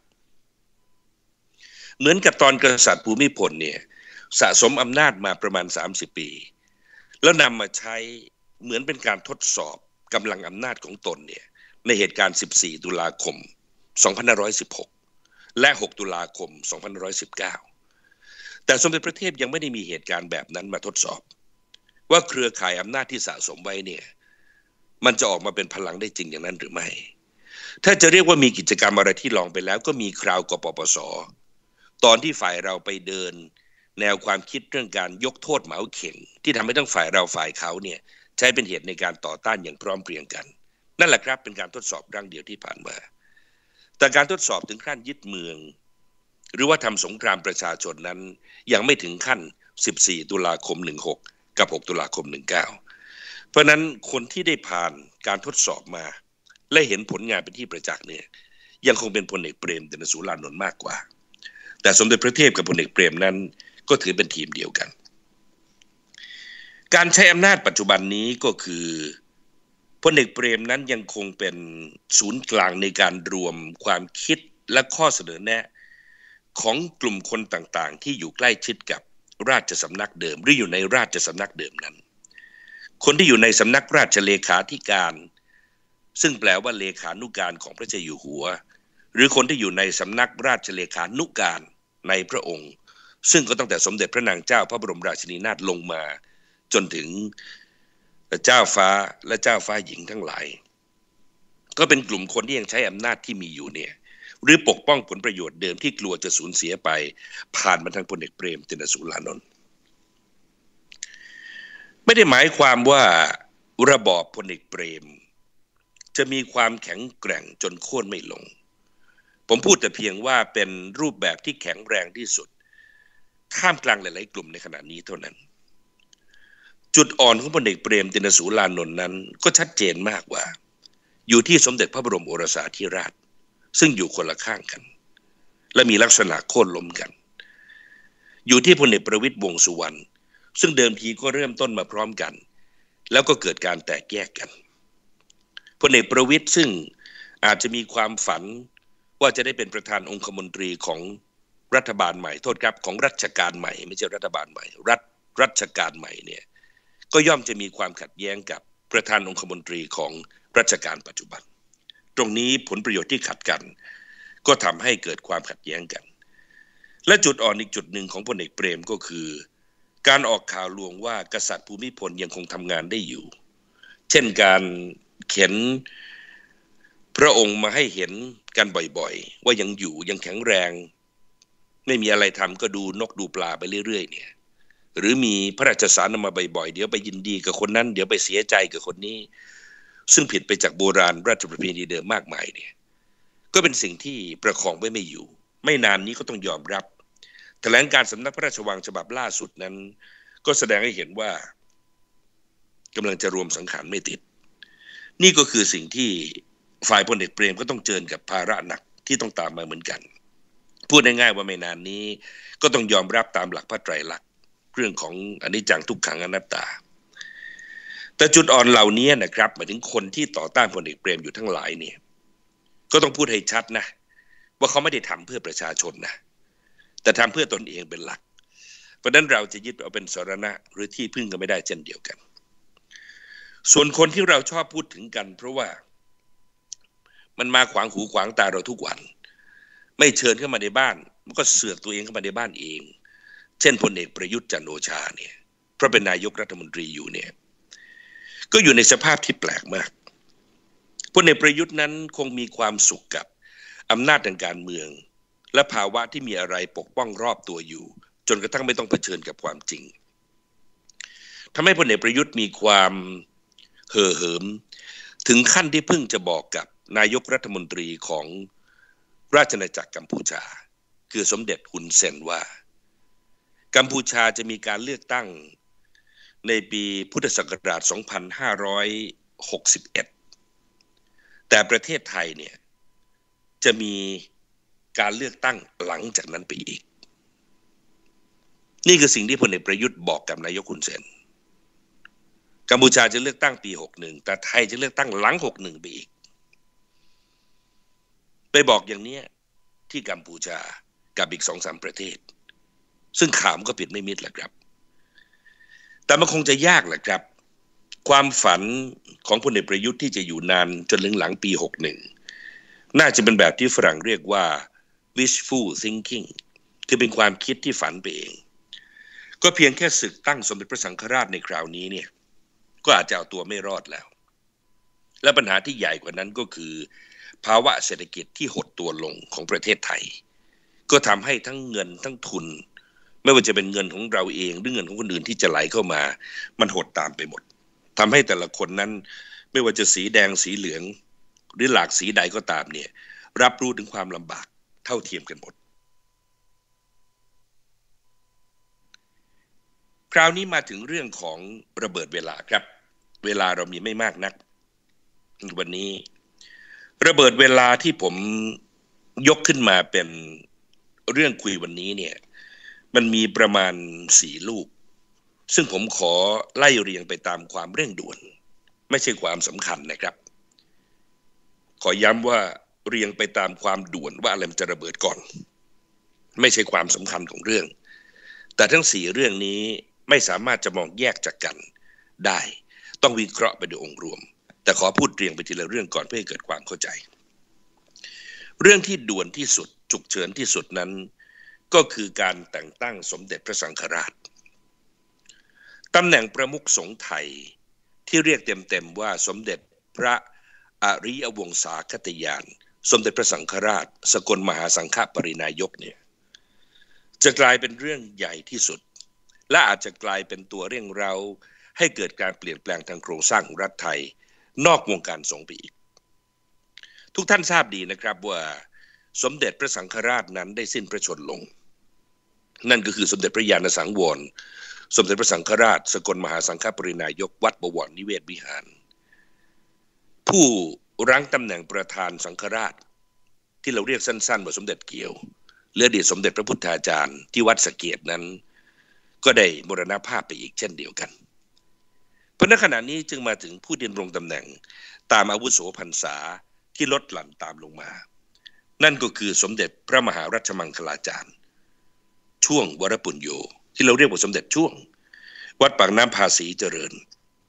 เหมือนกับตอนกษัตริย์ภูมิพลเนี่ยสะสมอำนาจมาประมาณสามสิบปีแล้วนำมาใช้เหมือนเป็นการทดสอบกำลังอำนาจของตนเนี่ยในเหตุการณ์สิบสี่ตุลาคมสองพันห้าร้อยสิบหกและหกตุลาคมสองพันห้าร้อยสิบเก้าแต่สมเด็จพระเทพยังไม่ได้มีเหตุการณ์แบบนั้นมาทดสอบว่าเครือข่ายอำนาจที่สะสมไว้เนี่ยมันจะออกมาเป็นพลังได้จริงอย่างนั้นหรือไม่ถ้าจะเรียกว่ามีกิจกรรมอะไรที่ลองไปแล้วก็มีคราวกปปส.ตอนที่ฝ่ายเราไปเดินแนวความคิดเรื่องการยกโทษเหมาเข่งที่ทำให้ทั้งฝ่ายเราฝ่ายเขาเนี่ยใช้เป็นเหตุในการต่อต้านอย่างพร้อมเพรียงกันนั่นแหละครับเป็นการทดสอบครั้งเดียวที่ผ่านมาแต่การทดสอบถึงขั้นยึดเมืองหรือว่าทำสงครามประชาชนนั้นยังไม่ถึงขั้นสิบสี่ตุลาคมสิบหกกับหกตุลาคมสิบเก้าเพราะนั้นคนที่ได้ผ่านการทดสอบมาและเห็นผลงานเป็นที่ประจักษ์เนี่ยยังคงเป็นพลเอกเปรมติณสูรานนท์มากกว่าแต่สมเด็จพระเทพกับพลเอกเปรมนั้นก็ถือเป็นทีมเดียวกันการใช้อำนาจปัจจุบันนี้ก็คือพลเอกเปรมนั้นยังคงเป็นศูนย์กลางในการรวมความคิดและข้อเสนอแนะของกลุ่มคนต่างๆที่อยู่ใกล้ชิดกับราชสำนักเดิมหรืออยู่ในราชสำนักเดิมนั้นคนที่อยู่ในสำนักราชเลขาธิการซึ่งแปลว่าเลขานุการของพระเจ้าอยู่หัวหรือคนที่อยู่ในสำนักราชเลขานุการในพระองค์ซึ่งก็ตั้งแต่สมเด็จพระนางเจ้าพระบรมราชินีนาถลงมาจนถึงเจ้าฟ้าและเจ้าฟ้าหญิงทั้งหลายก็เป็นกลุ่มคนที่ยังใช้อำนาจที่มีอยู่เนี่ยหรือปกป้องผลประโยชน์เดิมที่กลัวจะสูญเสียไปผ่านมาทางพลเอกเปรมติณสูรานนท์ไม่ได้หมายความว่าระบอบพลเอกเปรมจะมีความแข็งแกร่งจนโค่นไม่ลงผมพูดแต่เพียงว่าเป็นรูปแบบที่แข็งแรงที่สุดท่ามกลางหลายๆกลุ่มในขณะนี้เท่านั้นจุดอ่อนของพลเอกเปรมติณสูรานนท์นั้นก็ชัดเจนมากว่าอยู่ที่สมเด็จพระบรมโอรสาธิราชซึ่งอยู่คนละข้างกันและมีลักษณะโค่นล้มกันอยู่ที่พลเอกประวิตรวงษ์สุวรรณซึ่งเดิมทีก็เริ่มต้นมาพร้อมกันแล้วก็เกิดการแตกแยกกันพลเอกประวิตรซึ่งอาจจะมีความฝันว่าจะได้เป็นประธานองคมนตรีของรัฐบาลใหม่โทษครับของรัชกาลใหม่ไม่ใช่รัฐบาลใหม่รัฐรัชกาลใหม่เนี่ยก็ย่อมจะมีความขัดแย้งกับประธานองคมนตรีของรัชกาลปัจจุบันตรงนี้ผลประโยชน์ที่ขัดกันก็ทำให้เกิดความขัดแย้งกันและจุดอ่อนอีกจุดหนึ่งของพลเอกเปรมก็คือการออกข่าวลวงว่ากษัตริย์ภูมิพลยังคงทำงานได้อยู่เช่นการเข็นพระองค์มาให้เห็นกันบ่อยๆว่ายังอยู่ยังแข็งแรงไม่มีอะไรทำก็ดูนกดูปลาไปเรื่อยๆเนี่ยหรือมีพระราชสารมาบ่อยๆเดี๋ยวไปยินดีกับคนนั้นเดี๋ยวไปเสียใจกับคนนี้ซึ่งผิดไปจากโบราณราชประเพณีเดิมมากมายเนี่ยก็เป็นสิ่งที่ประคองไว้ไม่อยู่ไม่นานนี้ก็ต้องยอมรับแถลงการสำนักพระราชวังฉบับล่าสุดนั้นก็แสดงให้เห็นว่ากำลังจะรวมสังขารไม่ติดนี่ก็คือสิ่งที่ฝ่ายพลเอกเปรมก็ต้องเจอกับภาระหนักที่ต้องตามมาเหมือนกันพูดง่ายๆว่าไม่นานนี้ก็ต้องยอมรับตามหลักพระไตรลักษณ์เรื่องของอนิจจังทุกขังอนัตตาแต่จุดอ่อนเหล่านี้นะครับหมายถึงคนที่ต่อต้านพลเอกเปรมอยู่ทั้งหลายเนี่ยก็ต้องพูดให้ชัดนะว่าเขาไม่ได้ทำเพื่อประชาชนนะแต่ทำเพื่อตนเองเป็นหลักเพราะนั้นเราจะยึดเอาเป็นสรณะหรือที่พึ่งก็ไม่ได้เช่นเดียวกันส่วนคนที่เราชอบพูดถึงกันเพราะว่ามันมาขวางหูขวางตาเราทุกวันไม่เชิญเข้ามาในบ้านมันก็เสือกตัวเองเข้ามาในบ้านเองเช่นพลเอกประยุทธ์จันทร์โอชาเนี่ยเพราะเป็นนายกรัฐมนตรีอยู่เนี่ยก็อยู่ในสภาพที่แปลกมากพลเอกประยุทธ์นั้นคงมีความสุขกับอำนาจทางการเมืองและภาวะที่มีอะไรปกป้องรอบตัวอยู่จนกระทั่งไม่ต้องเผชิญกับความจริงทำให้พลเอกประยุทธ์มีความเห่อเหิมถึงขั้นที่เพิ่งจะบอกกับนายกรัฐมนตรีของราชอาณาจักรกัมพูชาคือสมเด็จฮุนเซนว่ากัมพูชาจะมีการเลือกตั้งในปีพุทธศักราช สองพันห้าร้อยหกสิบเอ็ด แต่ประเทศไทยเนี่ยจะมีการเลือกตั้งหลังจากนั้นไปอีกนี่คือสิ่งที่พลเอกประยุทธ์บอกกับนายกฮุนเซนกัมพูชาจะเลือกตั้งปีหกสิบเอ็ดแต่ไทยจะเลือกตั้งหลังหกสิบเอ็ดไปอีกไปบอกอย่างนี้ที่กัมพูชากับอีก สองสาม ประเทศซึ่งข่าวมันก็ปิดไม่มิดแหละครับแต่มันคงจะยากแหละครับความฝันของพลเอกประยุทธ์ที่จะอยู่นานจนถึงหลังปีหกสิบเอ็ดน่าจะเป็นแบบที่ฝรั่งเรียกว่า wishful thinking คือเป็นความคิดที่ฝันไปเองก็เพียงแค่ศึกตั้งสมเด็จพระสังฆราชในคราวนี้เนี่ยก็อาจจะเอาตัวไม่รอดแล้วและปัญหาที่ใหญ่กว่านั้นก็คือภาวะเศรษฐกิจที่หดตัวลงของประเทศไทยก็ทำให้ทั้งเงินทั้งทุนไม่ว่าจะเป็นเงินของเราเองหรือเงินของคนอื่นที่จะไหลเข้ามามันหดตามไปหมดทำให้แต่ละคนนั้นไม่ว่าจะสีแดงสีเหลืองหรือหลากสีใดก็ตามเนี่ยรับรู้ถึงความลำบากเท่าเทียมกันหมดคราวนี้มาถึงเรื่องของระเบิดเวลาครับเวลาเรามีไม่มากนักวันนี้ระเบิดเวลาที่ผมยกขึ้นมาเป็นเรื่องคุยวันนี้เนี่ยมันมีประมาณสี่ลูกซึ่งผมขอไล่เรียงไปตามความเร่งด่วนไม่ใช่ความสำคัญนะครับขอย้ำว่าเรียงไปตามความด่วนว่าอะไรมันจะระเบิดก่อนไม่ใช่ความสำคัญของเรื่องแต่ทั้งสี่เรื่องนี้ไม่สามารถจะมองแยกจากกันได้ต้องวิเคราะห์ไปโดยองค์รวมแต่ขอพูดเรียงไปทีละเรื่องก่อนเพื่อให้เกิดความเข้าใจเรื่องที่ด่วนที่สุดฉุกเฉินที่สุดนั้นก็คือการแต่งตั้งสมเด็จพระสังฆราชตำแหน่งประมุขสงฆ์ไทยที่เรียกเต็มๆว่าสมเด็จพระอริยวงศาคตญาณสมเด็จพระสังฆราชสกลมหาสังฆปรินายกเนี่ยจะกลายเป็นเรื่องใหญ่ที่สุดและอาจจะกลายเป็นตัวเร่งเร้าให้เกิดการเปลี่ยนแปลงทางโครงสร้างของรัฐไทยนอกวงการสงฆ์ไปอีกทุกท่านทราบดีนะครับว่าสมเด็จพระสังฆราชนั้นได้สิ้นพระชนม์ลงนั่นก็คือสมเด็จพระญาณสังวรสมเด็จพระสังฆราชสกลมหาสังฆปรินายกวัดบวรนิเวศวิหารผู้รั้งตำแหน่งประธานสังฆราชที่เราเรียกสั้นๆว่าสมเด็จเกี่ยวหรืออดีตสมเด็จพระพุทธาจารย์ที่วัดสะเกษนั้นก็ได้มรณภาพไปอีกเช่นเดียวกันเพราะณขณะนี้จึงมาถึงผู้ดำรงตำแหน่งตามอาวุโสพรรษาที่ลดหลั่นตามลงมานั่นก็คือสมเด็จพระมหารัชมังคลาจารย์ช่วงวรปุญโญที่เราเรียกว่าสมเด็จช่วงวัดปากน้ำภาษีเจริญ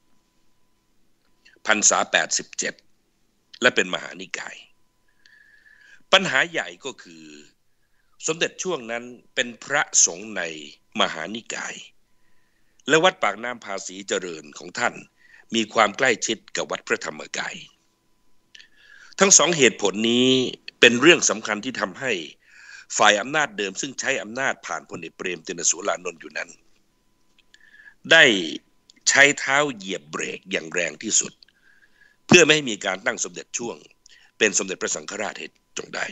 พรรษาแปดสิบเจ็ดและเป็นมหานิกายปัญหาใหญ่ก็คือสมเด็จช่วงนั้นเป็นพระสงฆ์ในมหานิกายและวัดปากน้ำภาษีเจริญของท่านมีความใกล้ชิดกับวัดพระธรรมกายทั้งสองเหตุผลนี้เป็นเรื่องสำคัญที่ทำให้ฝ่ายอำนาจเดิมซึ่งใช้อำนาจผ่านพลเอกเปรมติณสูรานนท์อยู่นั้นได้ใช้เท้าเหยียบเบรกอย่างแรงที่สุดเพื่อไม่ให้มีการตั้งสมเด็จช่วงเป็นสมเด็จพระสังฆราชเหตุจงได้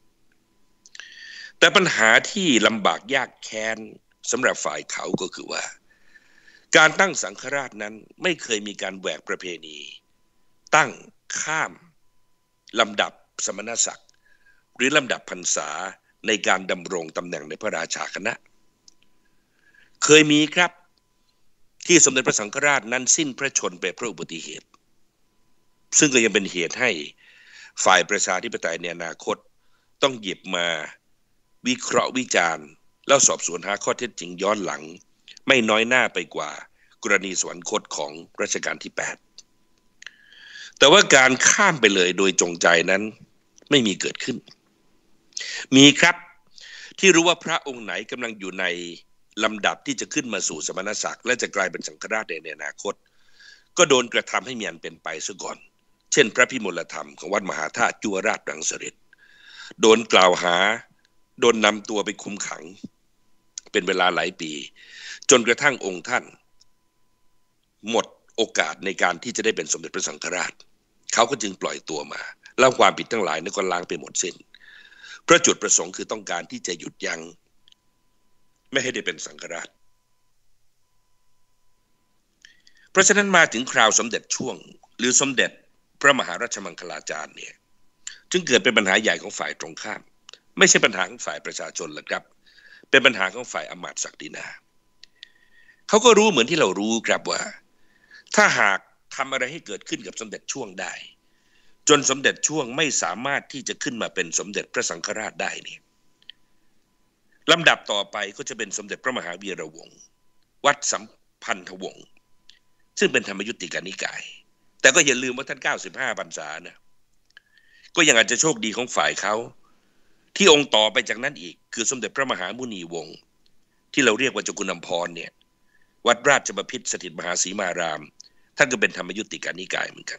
แต่ปัญหาที่ลำบากยากแค้นสำหรับฝ่ายเขาก็คือว่าการตั้งสังฆราชนั้นไม่เคยมีการแหวกประเพณีตั้งข้ามลำดับสมณศักดิ์หรือลำดับพรรษาในการดำรงตำแหน่งในพระราชาคณะเคยมีครับที่สมเด็จพระสังฆราชนั้นสิ้นพระชนม์ไปเพราะอุบัติเหตุซึ่งก็ยังเป็นเหตุให้ฝ่ายประชาธิปไตยในอนาคตต้องหยิบมาวิเคราะห์วิจารณ์แล้วสอบสวนหาข้อเท็จจริงย้อนหลังไม่น้อยหน้าไปกว่ากรณีสวรรคตของรัชกาลที่แปดแต่ว่าการข้ามไปเลยโดยจงใจนั้นไม่มีเกิดขึ้นมีครับที่รู้ว่าพระองค์ไหนกำลังอยู่ในลำดับที่จะขึ้นมาสู่สมณศักดิ์และจะกลายเป็นสังฆราชในอนาคตก็โดนกระทำให้มีอันเป็นไปซะก่อนเช่นพระพิมลธรรมของวัดมหาธาตุจุฬราชรังสฤษฎิโดนกล่าวหาโดนนำตัวไปคุมขังเป็นเวลาหลายปีจนกระทั่งองค์ท่านหมดโอกาสในการที่จะได้เป็นสมเด็จพระสังฆราชเขาก็จึงปล่อยตัวมาแล้วความผิดทั้งหลายนั้นก็ล้างไปหมดสิ้นเพราะจุดประสงค์คือต้องการที่จะหยุดยั้งไม่ให้ได้เป็นสังฆราชเพราะฉะนั้นมาถึงคราวสมเด็จช่วงหรือสมเด็จพระมหาราชมังคลาจารย์เนี่ยจึงเกิดเป็นปัญหาใหญ่ของฝ่ายตรงข้ามไม่ใช่ปัญหาของฝ่ายประชาชนหรอกครับเป็นปัญหาของฝ่ายอำมาตย์ศักดินาเขาก็รู้เหมือนที่เรารู้ครับว่าถ้าหากทำอะไรให้เกิดขึ้นกับสมเด็จช่วงได้จนสมเด็จช่วงไม่สามารถที่จะขึ้นมาเป็นสมเด็จพระสังฆราชได้เนี่ยลำดับต่อไปก็จะเป็นสมเด็จพระมหาวีระวงศ์วัดสัมพันธวงศ์ซึ่งเป็นธรรมยุติกานิกายแต่ก็อย่าลืมว่าท่านเก้าสิบห้าพรรษานะก็ยังอาจจะโชคดีของฝ่ายเขาที่องค์ต่อไปจากนั้นอีกคือสมเด็จพระมหามุนีวงศ์ที่เราเรียกว่าเจ้าคุณอำพรเนี่ยวัดราชบพิตรสถิตมหาสีมารามท่านก็เป็นธรรมยุติกานิกายเหมือนกัน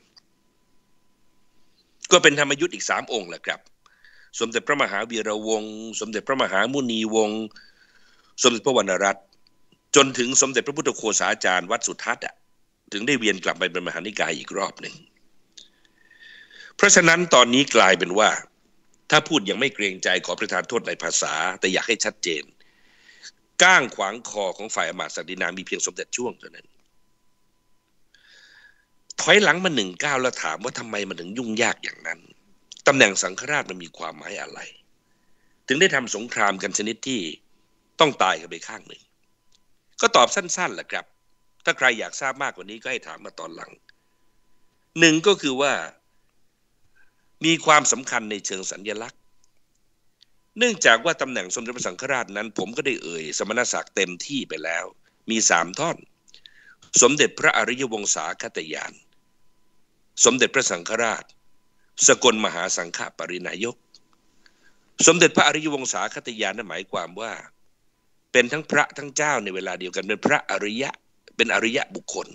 ก็เป็นธรรมยุติอีกสามองค์แหละครับสมเด็จพระมหาวีระวงศ์สมเด็จพระมหามุนีวงศ์สมเด็จพระวรรณรัตน์จนถึงสมเด็จพระพุทธโฆษาจารย์วัดสุทัศน์อ่ะถึงได้เวียนกลับไปเป็นมหานิกายอีกรอบหนึ่งเพราะฉะนั้นตอนนี้กลายเป็นว่าถ้าพูดยังไม่เกรงใจขอประทานโทษในภาษาแต่อยากให้ชัดเจนก้างขวางคอของฝ่ายอำมาตย์ศักดินามีเพียงสมเด็จช่วงเท่านั้นถอยหลังมาหนึ่งก้าวแล้วถามว่าทำไมมันถึงยุ่งยากอย่างนั้นตำแหน่งสังฆราชมันมีความหมายอะไรถึงได้ทำสงครามกันชนิดที่ต้องตายกันไปข้างหนึ่งก็ตอบสั้นๆแหละครับถ้าใครอยากทราบมากกว่านี้ก็ให้ถามมาตอนหลังหนึ่งก็คือว่ามีความสำคัญในเชิงสัญลักษณ์เนื่องจากว่าตำแหน่งสมเด็จพระสังฆราชนั้นผมก็ได้เอ่ยสมณศักดิ์เต็มที่ไปแล้วมีสามท่อนสมเด็จพระอริยวงศาคตญาณสมเด็จพระสังฆราชสกลมหาสังฆปรินายกสมเด็จพระอริยวงศาคตญาณนั้นหมายความว่าเป็นทั้งพระทั้งเจ้าในเวลาเดียวกันเป็นพระอริยะเป็นอริยะบุคคล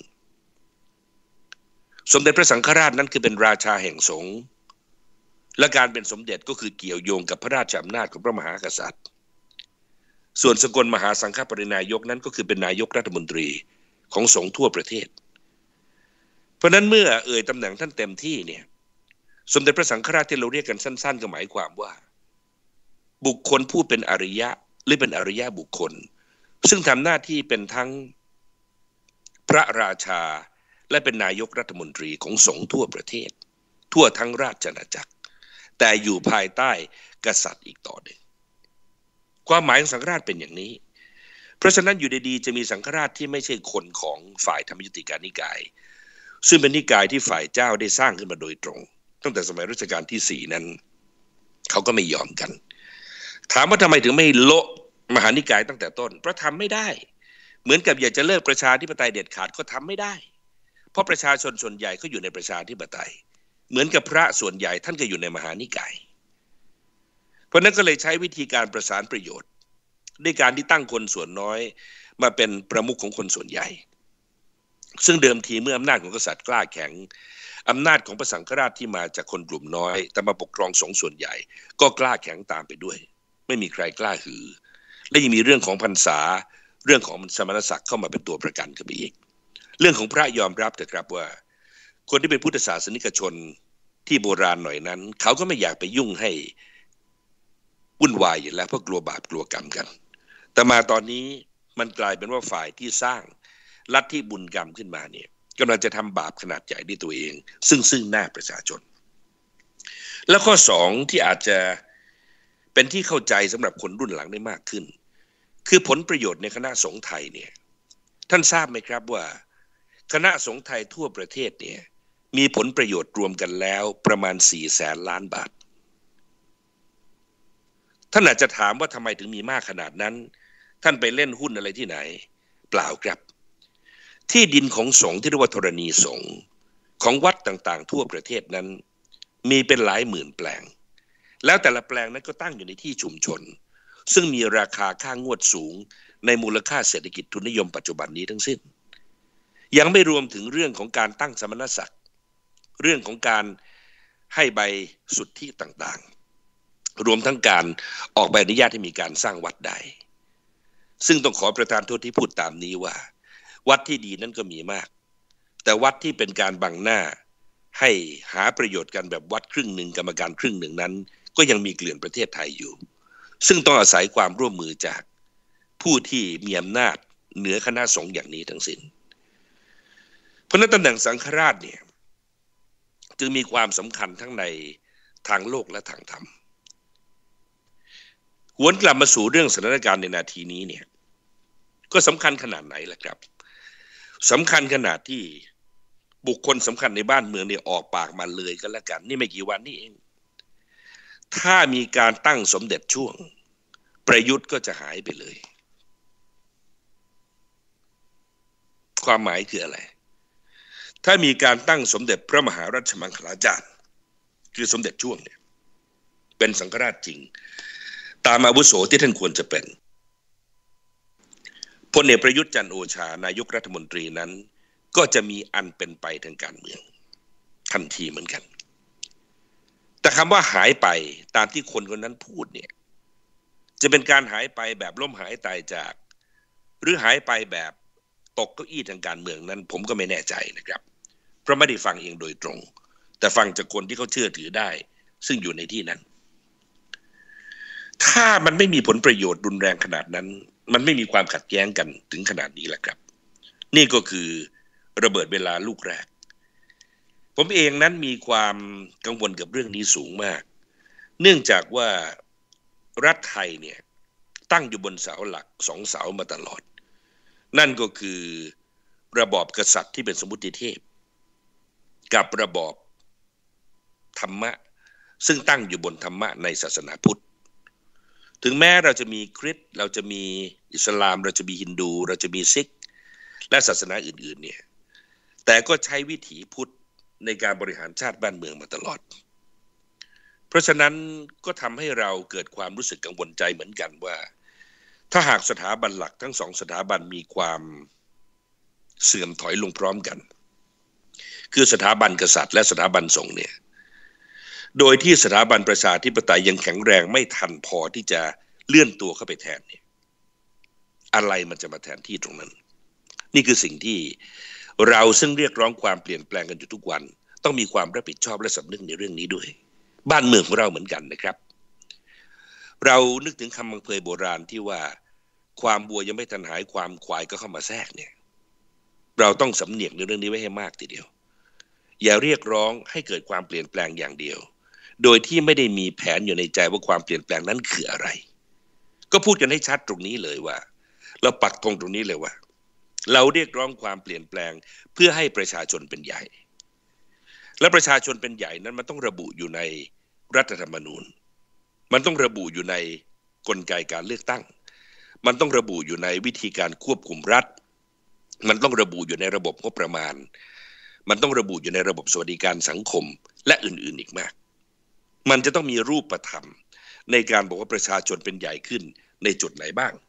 สมเด็จพระสังฆราชนั้นคือเป็นราชาแห่งสงฆ์และการเป็นสมเด็จก็คือเกี่ยวโยงกับพระราชอำนาจของพระมหากษัตริย์ส่วนสกลมหาสังฆปรินายกนั้นก็คือเป็นนายกรัฐมนตรีของสงฆ์ทั่วประเทศเพราะนั้นเมื่อเอ่ยตำแหน่งท่านเต็มที่เนี่ยสมเด็จพระสังฆราชที่เราเรียกกันสั้นๆก็หมายความว่าบุคคลผู้เป็นอริยะหรือเป็นอริยะบุคคลซึ่งทำหน้าที่เป็นทั้งพระราชาและเป็นนายกรัฐมนตรีของสงฆ์ทั่วประเทศทั่วทั้งราชอาณาจักรแต่อยู่ภายใต้กษัตริย์อีกต่อหนึ่งความหมายของสังฆราชเป็นอย่างนี้เพราะฉะนั้นอยู่ดีๆจะมีสังฆราชที่ไม่ใช่คนของฝ่ายธรรมยุติกานิกายซึ่งเป็นนิกายที่ฝ่ายเจ้าได้สร้างขึ้นมาโดยตรงตั้งแต่สมัยรัชกาลที่สี่นั้นเขาก็ไม่ยอมกันถามว่าทำไมถึงไม่โละมหานิกายตั้งแต่ต้นเพราะทำไม่ได้เหมือนกับอยากจะเลิกประชาธิปไตยเด็ดขาดก็ทำไม่ได้เพราะประชาชนส่วนใหญ่ก็อยู่ในประชาธิปไตยเหมือนกับพระส่วนใหญ่ท่านก็อยู่ในมหานิกายเพราะนั้นก็เลยใช้วิธีการประสานประโยชน์ด้วยการที่ตั้งคนส่วนน้อยมาเป็นประมุขของคนส่วนใหญ่ซึ่งเดิมทีเมื่ออำนาจของกษัตริย์กล้าแข็งอำนาจของพระสังฆราชที่มาจากคนกลุ่มน้อยแต่มาปกครองสงฆ์ส่วนใหญ่ก็กล้าแข็งตามไปด้วยไม่มีใครกล้าหือและยังมีเรื่องของพรรษาเรื่องของสมณศักดิ์เข้ามาเป็นตัวประกันขึ้นไปอีกเรื่องของพระยอมรับเถอะครับว่าคนที่เป็นพุทธศาสนิกชนที่โบราณหน่อยนั้นเขาก็ไม่อยากไปยุ่งให้วุ่นวายอยู่แล้วเพราะกลัวบาปกลัวกรรมกันแต่มาตอนนี้มันกลายเป็นว่าฝ่ายที่สร้างลัทธิบุญกรรมขึ้นมาเนี่ยกำลังจะทำบาปขนาดใหญ่ด้วยตัวเองซึ่งซึ่งหน้าประชาชนและข้อสองที่อาจจะเป็นที่เข้าใจสำหรับคนรุ่นหลังได้มากขึ้นคือผลประโยชน์ในคณะสงฆ์ไทยเนี่ยท่านทราบไหมครับว่าคณะสงฆ์ไทยทั่วประเทศเนี่ยมีผลประโยชน์รวมกันแล้วประมาณสี่แสนล้านบาทท่านอาจจะถามว่าทำไมถึงมีมากขนาดนั้นท่านไปเล่นหุ้นอะไรที่ไหนเปล่าครับที่ดินของสงฆ์ที่เรียกว่าธรณีสงฆ์ของวัดต่างๆทั่วประเทศนั้นมีเป็นหลายหมื่นแปลงแล้วแต่ละแปลงนั้นก็ตั้งอยู่ในที่ชุมชนซึ่งมีราคาค่างวดสูงในมูลค่าเศรษฐกิจทุนนิยมปัจจุบันนี้ทั้งสิ้นยังไม่รวมถึงเรื่องของการตั้งสมณศักดิ์เรื่องของการให้ใบสุทธิต่างๆรวมทั้งการออกใบอนุญาตให้มีการสร้างวัดได้ซึ่งต้องขอประทานโทษที่พูดตามนี้ว่าวัดที่ดีนั้นก็มีมากแต่วัดที่เป็นการบังหน้าให้หาประโยชน์กันแบบวัดครึ่งหนึ่งกรรมการครึ่งหนึ่งนั้นก็ยังมีเกลื่อนประเทศไทยอยู่ซึ่งต้องอาศัยความร่วมมือจากผู้ที่มีอำนาจเหนือคณะสงฆ์อย่างนี้ทั้งสิ้นเพราะนั้นตำแหน่งสังฆราชเนี่ยจึงมีความสำคัญทั้งในทางโลกและทางธรรมหวนกลับมาสู่เรื่องสถานการณ์ในนาทีนี้เนี่ยก็สำคัญขนาดไหนล่ะครับสำคัญขนาดที่บุคคลสำคัญในบ้านเมืองเนี่ยออกปากมาเลยกันแล้วกันนี่ไม่กี่วันนี้เองถ้ามีการตั้งสมเด็จช่วงประยุทธ์ก็จะหายไปเลยความหมายคืออะไรถ้ามีการตั้งสมเด็จพระมหารัชมังคลาจารย์คือสมเด็จช่วงเนี่ยเป็นสังฆราชจริงตามอาวุโสที่ท่านควรจะเป็นพลเอกประยุทธ์จันทร์โอชานายกรัฐมนตรีนั้นก็จะมีอันเป็นไปทางการเมืองทันทีเหมือนกันแต่คำว่าหายไปตามที่คนคนนั้นพูดเนี่ยจะเป็นการหายไปแบบล้มหายตายจากหรือหายไปแบบตกเก้าอี้ทางการเมืองนั้นผมก็ไม่แน่ใจนะครับเพราะไม่ได้ฟังเองโดยตรงแต่ฟังจากคนที่เขาเชื่อถือได้ซึ่งอยู่ในที่นั้นถ้ามันไม่มีผลประโยชน์รุนแรงขนาดนั้นมันไม่มีความขัดแย้งกันถึงขนาดนี้แหละครับนี่ก็คือระเบิดเวลาลูกแรกผมเองนั้นมีความกังวลกับเรื่องนี้สูงมากเนื่องจากว่ารัฐไทยเนี่ยตั้งอยู่บนเสาหลักสองเสามาตลอดนั่นก็คือระบอบกษัตริย์ที่เป็นสมมุติเทพกับระบอบธรรมะซึ่งตั้งอยู่บนธรรมะในศาสนาพุทธถึงแม้เราจะมีคริสต์เราจะมีอิสลามเราจะมีฮินดูเราจะมีซิกและศาสนาอื่นๆเนี่ยแต่ก็ใช้วิถีพุทธในการบริหารชาติบ้านเมืองมาตลอดเพราะฉะนั้นก็ทำให้เราเกิดความรู้สึกกังวลใจเหมือนกันว่าถ้าหากสถาบันหลักทั้งสองสถาบันมีความเสื่อมถอยลงพร้อมกันคือสถาบันกษัตริย์และสถาบันสงฆ์เนี่ยโดยที่สถาบันประชาธิปไตยยังแข็งแรงไม่ทันพอที่จะเลื่อนตัวเข้าไปแทนเนี่ยอะไรมันจะมาแทนที่ตรงนั้นนี่คือสิ่งที่เราซึ่งเรียกร้องความเปลี่ยนแปลงกันอยู่ทุกวันต้องมีความรับผิดชอบและสำนึกในเรื่องนี้ด้วยบ้านเมืองของเราเหมือนกันนะครับเรานึกถึงคำบังเพยโบราณที่ว่าความบัวยังไม่ทันหายความควายก็เข้ามาแทรกเนี่ยเราต้องสำเนียกในเรื่องนี้ไว้ให้มากทีเดียวอย่าเรียกร้องให้เกิดความเปลี่ยนแปลงอย่างเดียวโดยที่ไม่ได้มีแผนอยู่ในใจว่าความเปลี่ยนแปลงนั้นคืออะไรก็พูดกันให้ชัดตรงนี้เลยว่าเราปักธงตรงนี้เลยว่าเราเรียกร้องความเปลี่ยนแปลงเพื่อให้ประชาชนเป็นใหญ่และประชาชนเป็นใหญ่นั้นมันต้องระบุอยู่ในรัฐธรรมนูญมันต้องระบุอยู่ในกลไกการเลือกตั้งมันต้องระบุอยู่ในวิธีการควบคุมรัฐมันต้องระบุอยู่ในระบบงบประมาณมันต้องระบุอยู่ในระบบสวัสดิการสังคมและอื่นๆอีกมากมันจะต้องมีรูปธรรมในการบอกว่าประชาชนเป็นใหญ่ขึ้นในจุดไหนบ้าง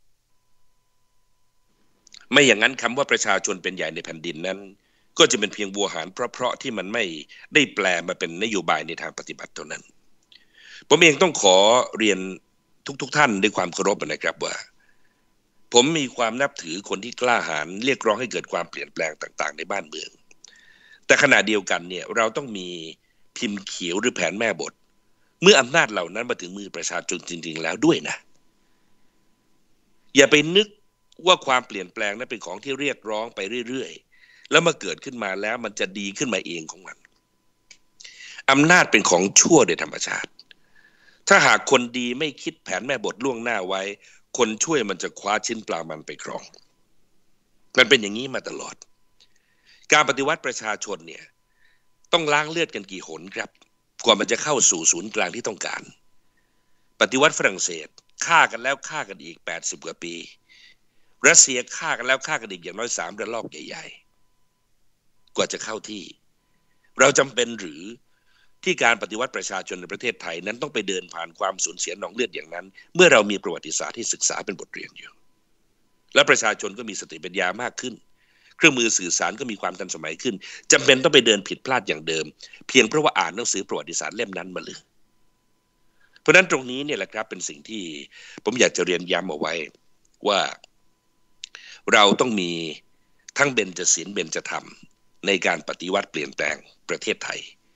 ไม่อย่างนั้นคำว่าประชาชนเป็นใหญ่ในแผ่นดินนั้นก็จะเป็นเพียงบัวหารเพราะๆที่มันไม่ได้แปลมาเป็นนโยบายในทางปฏิบัติเท่านั้นผมเองต้องขอเรียนทุกๆท่านด้วยความเคารพนะครับว่าผมมีความนับถือคนที่กล้าหาญเรียกร้องให้เกิดความเปลี่ยนแปลงต่างๆในบ้านเมืองแต่ขณะเดียวกันเนี่ยเราต้องมีพิมพ์เขียวหรือแผนแม่บทเมื่ออำนาจเหล่านั้นมาถึงมือประชาชนจริงๆแล้วด้วยนะอย่าไปนึกว่าความเปลี่ยนแปลงนั้นเป็นของที่เรียกร้องไปเรื่อยๆแล้วมาเกิดขึ้นมาแล้วมันจะดีขึ้นมาเองของมันอำนาจเป็นของชั่วโดยธรรมชาติถ้าหากคนดีไม่คิดแผนแม่บทล่วงหน้าไว้คนช่วยมันจะคว้าชิ้นปลามันไปครองมันเป็นอย่างนี้มาตลอดการปฏิวัติประชาชนเนี่ยต้องล้างเลือดกันกี่หนครับกว่ามันจะเข้าสู่ศูนย์กลางที่ต้องการปฏิวัติฝรั่งเศสฆ่ากันแล้วฆ่ากันอีกแปดสิบกว่าปีรัสเซียฆ่ากันแล้วฆ่ากันอีกอย่างน้อยสามระลอกใหญ่ๆกว่าจะเข้าที่เราจำเป็นหรือที่การปฏิวัติประชาชนในประเทศไทยนั้นต้องไปเดินผ่านความสูญเสียหนองเลือดอย่างนั้นเมื่อเรามีประวัติศาสตร์ที่ศึกษาเป็นบทเรียนอยู่และประชาชนก็มีสติปัญญามากขึ้นเครื่องมือสื่อสารก็มีความทันสมัยขึ้นจำเป็นต้องไปเดินผิดพลาดอย่างเดิมเพียงเพราะว่าอ่านหนังสือประวัติศาสตร์เล่มนั้นมาเลยเพราะนั้นตรงนี้เนี่ยแหละครับเป็นสิ่งที่ผมอยากจะเรียนย้ำเอาไว้ว่าเราต้องมีทั้งเบญจศีลเบญจธรรมในการปฏิวัติเปลี่ยนแปลงประเทศไทย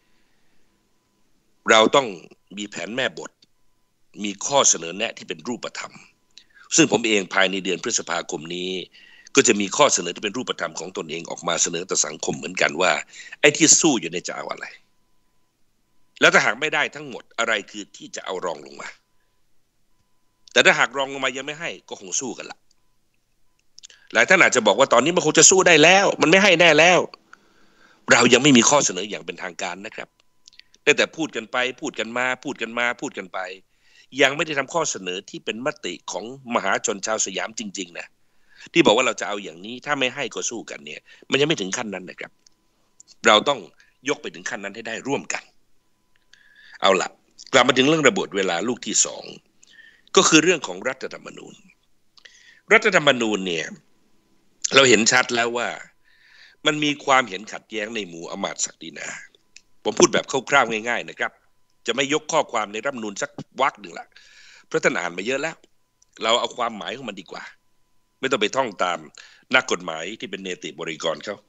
เราต้องมีแผนแม่บทมีข้อเสนอแนะที่เป็นรูปธรรมซึ่งผมเองภายในเดือนพฤษภาคมนี้ก็จะมีข้อเสนอที่เป็นรูปธรรมของตนเองออกมาเสนอต่อสังคมเหมือนกันว่าไอ้ที่สู้อยู่ในจะเอาอะไรแล้วถ้าหากไม่ได้ทั้งหมดอะไรคือที่จะเอารองลงมาแต่ถ้าหากรองลงมายังไม่ให้ก็คงสู้กันละหลายท่านอาจจะบอกว่าตอนนี้มันคงจะสู้ได้แล้วมันไม่ให้แน่แล้วเรายังไม่มีข้อเสนออย่างเป็นทางการนะครับได้แต่พูดกันไปพูดกันมาพูดกันมาพูดกันไปยังไม่ได้ทำข้อเสนอที่เป็นมติของมหาชนชาวสยามจริงๆนะที่บอกว่าเราจะเอาอย่างนี้ถ้าไม่ให้ก็สู้กันเนี่ยมันยังไม่ถึงขั้นนั้นนะครับเราต้องยกไปถึงขั้นนั้นให้ได้ร่วมกันเอาล่ะกลับมาถึงเรื่องระเบิดเวลาลูกที่สองก็คือเรื่องของรัฐธรรมนูญรัฐธรรมนูญเนี่ยเราเห็นชัดแล้วว่ามันมีความเห็นขัดแย้งในหมู่อมาตย์ศักดินาผมพูดแบบคร่าวๆง่ายๆนะครับจะไม่ยกข้อความในรัฐธรรมนูญสักวรรคหนึ่งละเพราะท่านอ่านมาเยอะแล้วเราเอาความหมายของมันดีกว่าไม่ต้องไปท่องตามนักกฎหมายที่เป็นเนติบริกรเขา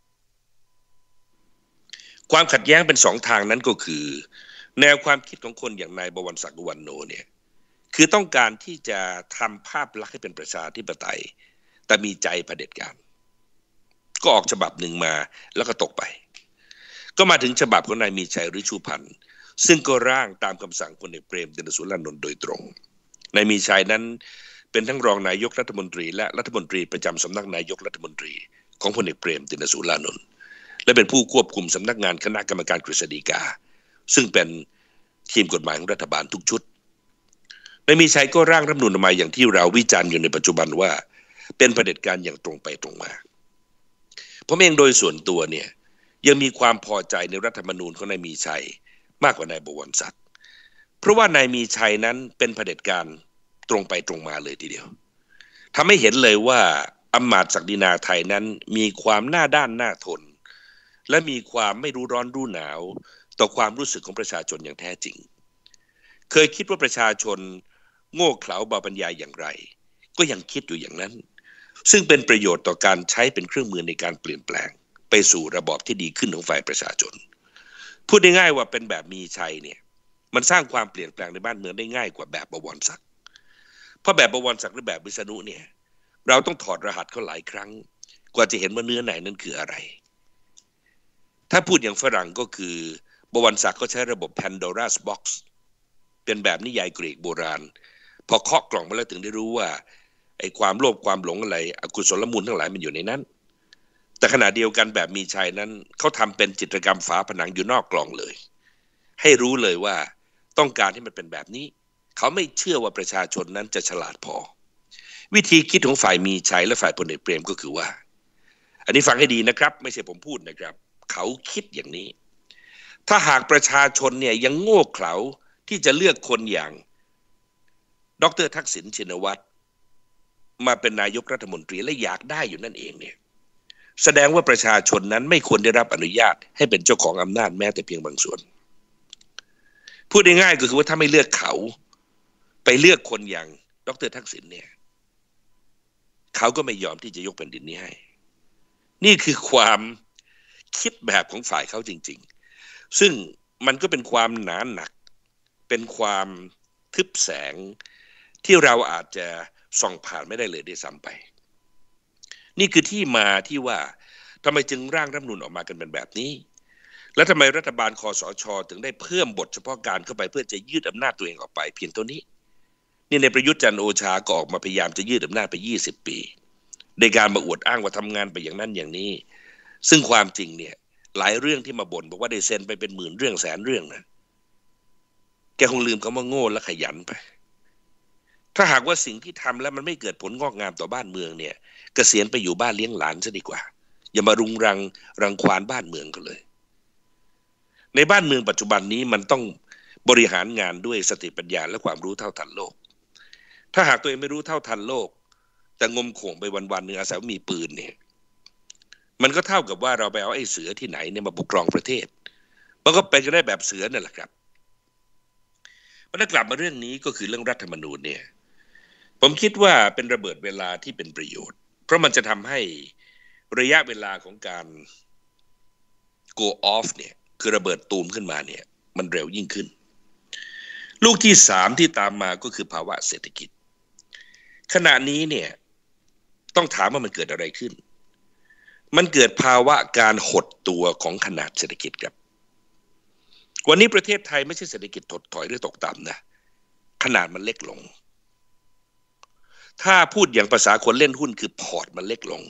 ความขัดแย้งเป็นสองทางนั้นก็คือแนวความคิดของคนอย่างนายบวรศักดิ์ อุวันโนเนี่ยคือต้องการที่จะทำภาพลักษณ์ให้เป็นประชาธิปไตยแต่มีใจเผด็จการก็ออกฉบับหนึ่งมาแล้วก็ตกไปก็มาถึงฉบับของนายมีชัยฤชุพันธ์ซึ่งก็ร่างตามคำสั่งพลเอกเปรมติณสุรานนท์โดยตรงนายมีชัยนั้นเป็นทั้งรองนายกรัฐมนตรีและรัฐมนตรีประจำสำนักนายกรัฐมนตรีของพลเอกเปรมติณสุรานนท์และเป็นผู้ควบคุมสำนักงานคณะกรรมการกฤษฎีกาซึ่งเป็นทีมกฎหมายของรัฐบาลทุกชุดนายมีชัยก็ร่างรัฐธรรมนูญออกมาอย่างที่เราวิจารณ์อยู่ในปัจจุบันว่าเป็นเผด็จการอย่างตรงไปตรงมาผมเองโดยส่วนตัวเนี่ยยังมีความพอใจในรัฐธรรมนูญของนายมีชัยมากกว่านายบวรศักดิ์เพราะว่านายมีชัยนั้นเป็นเผด็จการตรงไปตรงมาเลยทีเดียวทำให้เห็นเลยว่าอำมาตย์ศักดินาไทยนั้นมีความหน้าด้านหน้าทนและมีความไม่รู้ร้อนรู้หนาวต่อความรู้สึกของประชาชนอย่างแท้จริงเคยคิดว่าประชาชนโง่เขลาเบาปัญญาอย่างไรก็ยังคิดอยู่อย่างนั้นซึ่งเป็นประโยชน์ต่อการใช้เป็นเครื่องมือในการเปลี่ยนแปลงไปสู่ระบอบที่ดีขึ้นของฝ่ายประชาชนพูดได้ง่ายว่าเป็นแบบมีชัยเนี่ยมันสร้างความเปลี่ยนแปลงในบ้านเมืองได้ง่ายกว่าแบบบวรศักดิ์เพราะแบบบวรศักดิ์หรือแบบวิษณุเนี่ยเราต้องถอดรหัสเขาหลายครั้งกว่าจะเห็นว่าเนื้อไหนนั้นคืออะไรถ้าพูดอย่างฝรั่งก็คือบวรศักดิ์ก็ใช้ระบบ Pandora's Box เป็นแบบนิยายกรีกโบราณพอเคาะกล่องมาแล้วถึงได้รู้ว่าไอ้ความโลภความหลงอะไรอกุศลมูลทั้งหลายมันอยู่ในนั้นแต่ขณะเดียวกันแบบมีชัยนั้นเขาทำเป็นจิตรกรรมฝาผนังอยู่นอกกล่องเลยให้รู้เลยว่าต้องการให้มันเป็นแบบนี้เขาไม่เชื่อว่าประชาชนนั้นจะฉลาดพอวิธีคิดของฝ่ายมีชัยและฝ่ายพลเอกเปรมก็คือว่าอันนี้ฟังให้ดีนะครับไม่ใช่ผมพูดนะครับเขาคิดอย่างนี้ถ้าหากประชาชนเนี่ยยังโง่เขลาที่จะเลือกคนอย่างดร.ทักษิณชินวัตรมาเป็นนายกรัฐมนตรีและอยากได้อยู่นั่นเองเนี่ยแสดงว่าประชาชนนั้นไม่ควรได้รับอนุญาตให้เป็นเจ้าของอำนาจแม้แต่เพียงบางส่วนพูดง่ายๆก็คือว่าถ้าไม่เลือกเขาไปเลือกคนอย่างดร.ทักษิณเนี่ยเขาก็ไม่ยอมที่จะยกแผ่นดินนี้ให้นี่คือความคิดแบบของฝ่ายเขาจริงๆซึ่งมันก็เป็นความหนาหนักเป็นความทึบแสงที่เราอาจจะส่องผ่านไม่ได้เลยด้วยซ้ำไปนี่คือที่มาที่ว่าทำไมจึงร่างรัฐธรรมนูญออกมากันเป็นแบบนี้และทำไมรัฐบาลคสช.ถึงได้เพิ่มบทเฉพาะการเข้าไปเพื่อจะยืดอำนาจตัวเองออกไปเพียงเท่านี้นี่ในประยุทธ์จันทร์โอชาก็ออกมาพยายามจะยืดอำนาจไปยี่สิบปีในการมาอวดอ้างว่าทำงานไปอย่างนั้นอย่างนี้ซึ่งความจริงเนี่ยหลายเรื่องที่มาบ่นบอกว่าได้เซ็นไปเป็นหมื่นเรื่องแสนเรื่องนะแกคงลืมคำว่าโง่และขยันไปถ้าหากว่าสิ่งที่ทำแล้วมันไม่เกิดผลงอกงามต่อบ้านเมืองเนี่ยเกษียณไปอยู่บ้านเลี้ยงหลานซะดีกว่าอย่ามารุงรังรังควานบ้านเมืองกันเลยในบ้านเมืองปัจจุบันนี้มันต้องบริหารงานด้วยสติปัญญาและความรู้เท่าทันโลกถ้าหากตัวเองไม่รู้เท่าทันโลกแต่งมโขงไปวันๆหนึ่งอาศัยมีปืนเนี่ยมันก็เท่ากับว่าเราไปเอาไอ้เสือที่ไหนเนี่ยมาปกครองประเทศมันก็เป็นกันได้แบบเสือนั่นแหละครับพอกลับมาเรื่องนี้ก็คือเรื่องรัฐธรรมนูญเนี่ยผมคิดว่าเป็นระเบิดเวลาที่เป็นประโยชน์เพราะมันจะทำให้ระยะเวลาของการ go off เนี่ยคือระเบิดตูมขึ้นมาเนี่ยมันเร็วยิ่งขึ้นลูกที่สามที่ตามมาก็คือภาวะเศรษฐกิจขณะนี้เนี่ยต้องถามว่ามันเกิดอะไรขึ้นมันเกิดภาวะการหดตัวของขนาดเศรษฐกิจครับวันนี้ประเทศไทยไม่ใช่เศรษฐกิจถดถอยหรือตกต่ำนะขนาดมันเล็กลงถ้าพูดอย่างภาษาคนเล่นหุ้นคือพอร์ตมันเล็กลง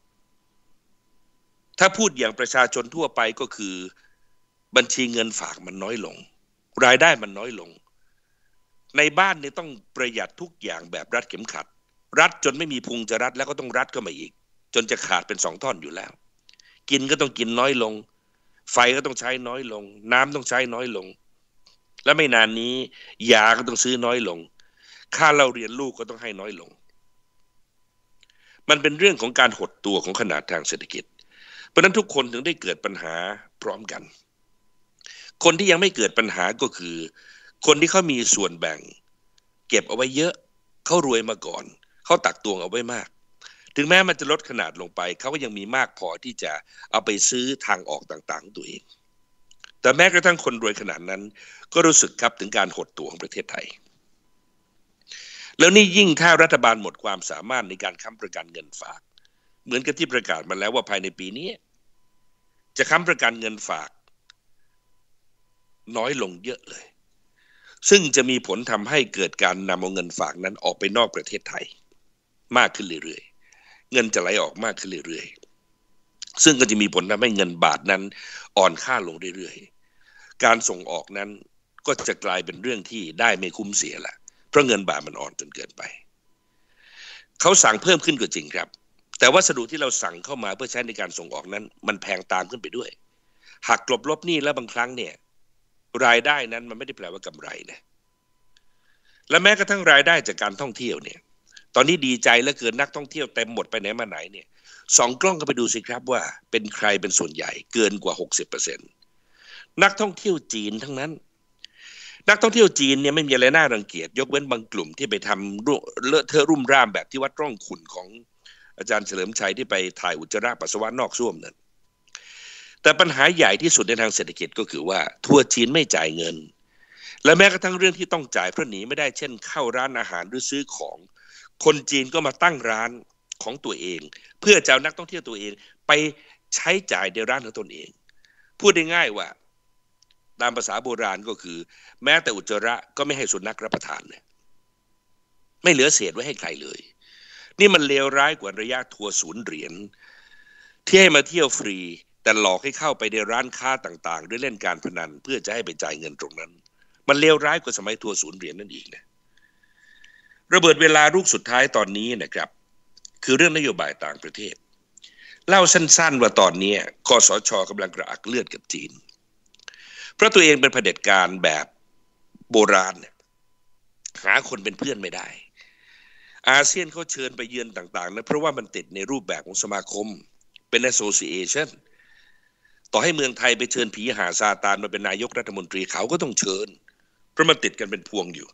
ถ้าพูดอย่างประชาชนทั่วไปก็คือบัญชีเงินฝากมันน้อยลงรายได้มันน้อยลงในบ้านเนี่ยต้องประหยัดทุกอย่างแบบรัดเข็มขัดรัดจนไม่มีพุงจะรัดแล้วก็ต้องรัดเข้ามาอีกจนจะขาดเป็นสองท่อนอยู่แล้วกินก็ต้องกินน้อยลงไฟก็ต้องใช้น้อยลงน้ำต้องใช้น้อยลงและไม่นานนี้ยาก็ต้องซื้อน้อยลงค่าเราเรียนลูกก็ต้องให้น้อยลงมันเป็นเรื่องของการหดตัวของขนาดทางเศรษฐกิจเพราะนั้นทุกคนถึงได้เกิดปัญหาพร้อมกันคนที่ยังไม่เกิดปัญหาก็คือคนที่เขามีส่วนแบ่งเก็บเอาไว้เยอะเขารวยมาก่อนเขาตักตวงเอาไว้มากถึงแม้มันจะลดขนาดลงไปเขาก็ยังมีมากพอที่จะเอาไปซื้อทางออกต่างๆตัวเองแต่แม้กระทั่งคนรวยขนาดนั้นก็รู้สึกครับถึงการหดตัวของประเทศไทยแล้วนี่ยิ่งถ้ารัฐบาลหมดความสามารถในการค้ำประกันเงินฝากเหมือนกับที่ประกาศมาแล้วว่าภายในปีนี้จะค้ำประกันเงินฝากน้อยลงเยอะเลยซึ่งจะมีผลทำให้เกิดการนำเอาเงินฝากนั้นออกไปนอกประเทศไทยมากขึ้นเรื่อยๆเงินจะไหลออกมากขึ้นเรื่อยๆซึ่งก็จะมีผลทำให้เงินบาทนั้นอ่อนค่าลงเรื่อยๆการส่งออกนั้นก็จะกลายเป็นเรื่องที่ได้ไม่คุ้มเสียละเพราะเงินบาทมันอ่อนจนเกินไปเขาสั่งเพิ่มขึ้นก็จริงครับแต่วัสดุที่เราสั่งเข้ามาเพื่อใช้ในการส่งออกนั้นมันแพงตามขึ้นไปด้วยหักกลบลบหนี้แล้วบางครั้งเนี่ยรายได้นั้นมันไม่ได้แปลว่ากำไรนะและแม้กระทั่งรายได้จากการท่องเที่ยวเนี่ยตอนนี้ดีใจเหลือเกินนักท่องเที่ยวเต็มหมดไปไหนมาไหนเนี่ยสองกล้องก็ไปดูสิครับว่าเป็นใครเป็นส่วนใหญ่เกินกว่า หกสิบเปอร์เซ็นต์ นักท่องเที่ยวจีนทั้งนั้นนักท่องเที่ยวจีนเนี่ยไม่มีอะไรน่ารังเกียจยกเว้นบางกลุ่มที่ไปทำเลอะเทอะรุ่มร่ามแบบที่วัดร่องขุ่นของอาจารย์เฉลิมชัยที่ไปถ่ายอุจจาระปัสสาวะนอกส้วมนั่นแต่ปัญหาใหญ่ที่สุดในทางเศรษฐกิจก็คือว่าทัวร์จีนไม่จ่ายเงินและแม้กระทั่งเรื่องที่ต้องจ่ายเพราะหนีไม่ได้เช่นเข้าร้านอาหารหรือซื้อของคนจีนก็มาตั้งร้านของตัวเองเพื่อจะเอานักท่องเที่ยวตัวเองไปใช้จ่ายในร้านของตนเองพูดได้ง่ายว่าตามภาษาโบราณก็คือแม้แต่อุจจาระก็ไม่ให้สุนัขรับประทานเนี่ยไม่เหลือเศษไว้ให้ใครเลยนี่มันเลวร้ายกว่าระยะทัวร์ศูนย์เหรียญที่ให้มาเที่ยวฟรีแต่หลอกให้เข้าไปในร้านค้าต่างๆด้วยเล่นการพนันเพื่อจะให้ไปจ่ายเงินตรงนั้นมันเลวร้ายกว่าสมัยทัวร์ศูนย์เหรียญนั่นอีกนะระเบิดเวลาลูกสุดท้ายตอนนี้นะครับคือเรื่องนโยบายต่างประเทศเล่าสั้นๆว่าตอนนี้คสช.กำลังกระอักเลือดกับจีนเพราะตัวเองเป็นเผด็จการแบบโบราณเนี่ยหาคนเป็นเพื่อนไม่ได้อาเซียนเขาเชิญไปเยือนต่างๆนะเพราะว่ามันติดในรูปแบบของสมาคมเป็น association ต่อให้เมืองไทยไปเชิญผีหาซาตานมาเป็นนายกรัฐมนตรีเขาก็ต้องเชิญเพราะมันติดกันเป็นพวงอยู่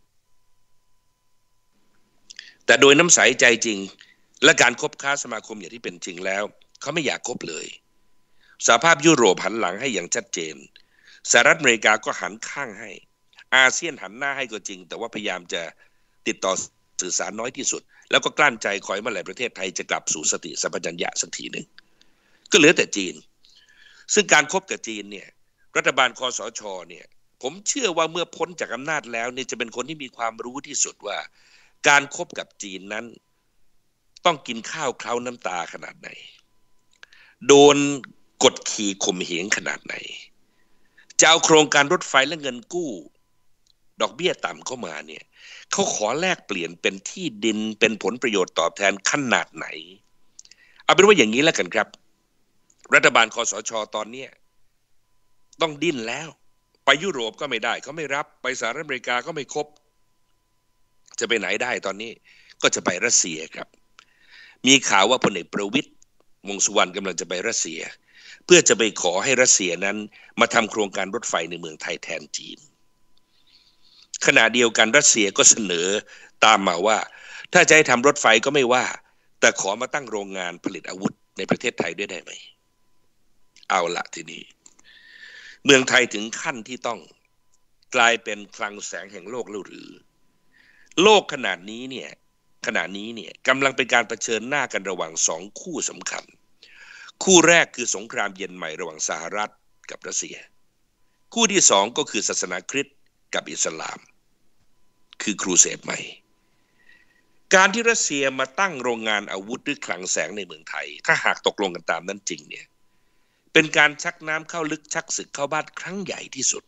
แต่โดยน้ำใสใจจริงและการคบค้าสมาคมอย่างที่เป็นจริงแล้วเขาไม่อยากคบเลยสหภาพยุโรปหันหลังให้อย่างชัดเจนสหรัฐอเมริกาก็หันข้างให้อาเซียนหันหน้าให้ก็จริงแต่ว่าพยายามจะติดต่อสื่อสารน้อยที่สุดแล้วก็กลั้นใจคอยเมื่อไหร่ประเทศไทยจะกลับสู่สติสัมปชัญญะสักทีหนึ่งก็เหลือแต่จีนซึ่งการคบกับจีนเนี่ยรัฐบาลคสช.เนี่ยผมเชื่อว่าเมื่อพ้นจากอำนาจแล้วเนี่ยจะเป็นคนที่มีความรู้ที่สุดว่าการคบกับจีนนั้นต้องกินข้าวเคล้าน้ำตาขนาดไหนโดนกดขี่ข่มเหงขนาดไหนจะเอาโครงการรถไฟและเงินกู้ดอกเบี้ยต่ำเข้ามาเนี่ยเขาขอแลกเปลี่ยนเป็นที่ดินเป็นผลประโยชน์ตอบแทนขนาดไหนเอาเป็นว่าอย่างนี้แล้วกันครับรัฐบาลคสช.ตอนนี้ต้องดิ้นแล้วไปยุโรปก็ไม่ได้เขาไม่รับไปสหรัฐอเมริกาก็ไม่ครบจะไปไหนได้ตอนนี้ก็จะไปรัสเซียครับมีข่าวว่าพลเอกประวิตรวงษ์สุวรรณกำลังจะไปรัสเซียเพื่อจะไปขอให้รัสเซียนั้นมาทำโครงการรถไฟในเมืองไทยแทนจีนขณะเดียวกันรัสเซียก็เสนอตามมาว่าถ้าจะให้ทำรถไฟก็ไม่ว่าแต่ขอมาตั้งโรงงานผลิตอาวุธในประเทศไทยด้วยได้ไหมเอาละทีนี้เมืองไทยถึงขั้นที่ต้องกลายเป็นคลังแสงแห่งโลกแล้วหรือโลกขนาดนี้เนี่ยขณะนี้เนี่ยกำลังเป็นการเผชิญหน้ากันระหว่างสองคู่สำคัญคู่แรกคือสงครามเย็นใหม่ระหว่างสหรัฐกับรัสเซียคู่ที่สองก็คือศาสนาคริสต์กับอิสลามคือครูเสดใหม่การที่รัสเซียมาตั้งโรงงานอาวุธหรือคลังแสงในเมืองไทยถ้าหากตกลงกันตามนั้นจริงเนี่ยเป็นการชักน้ำเข้าลึกชักศึกเข้าบ้านครั้งใหญ่ที่สุด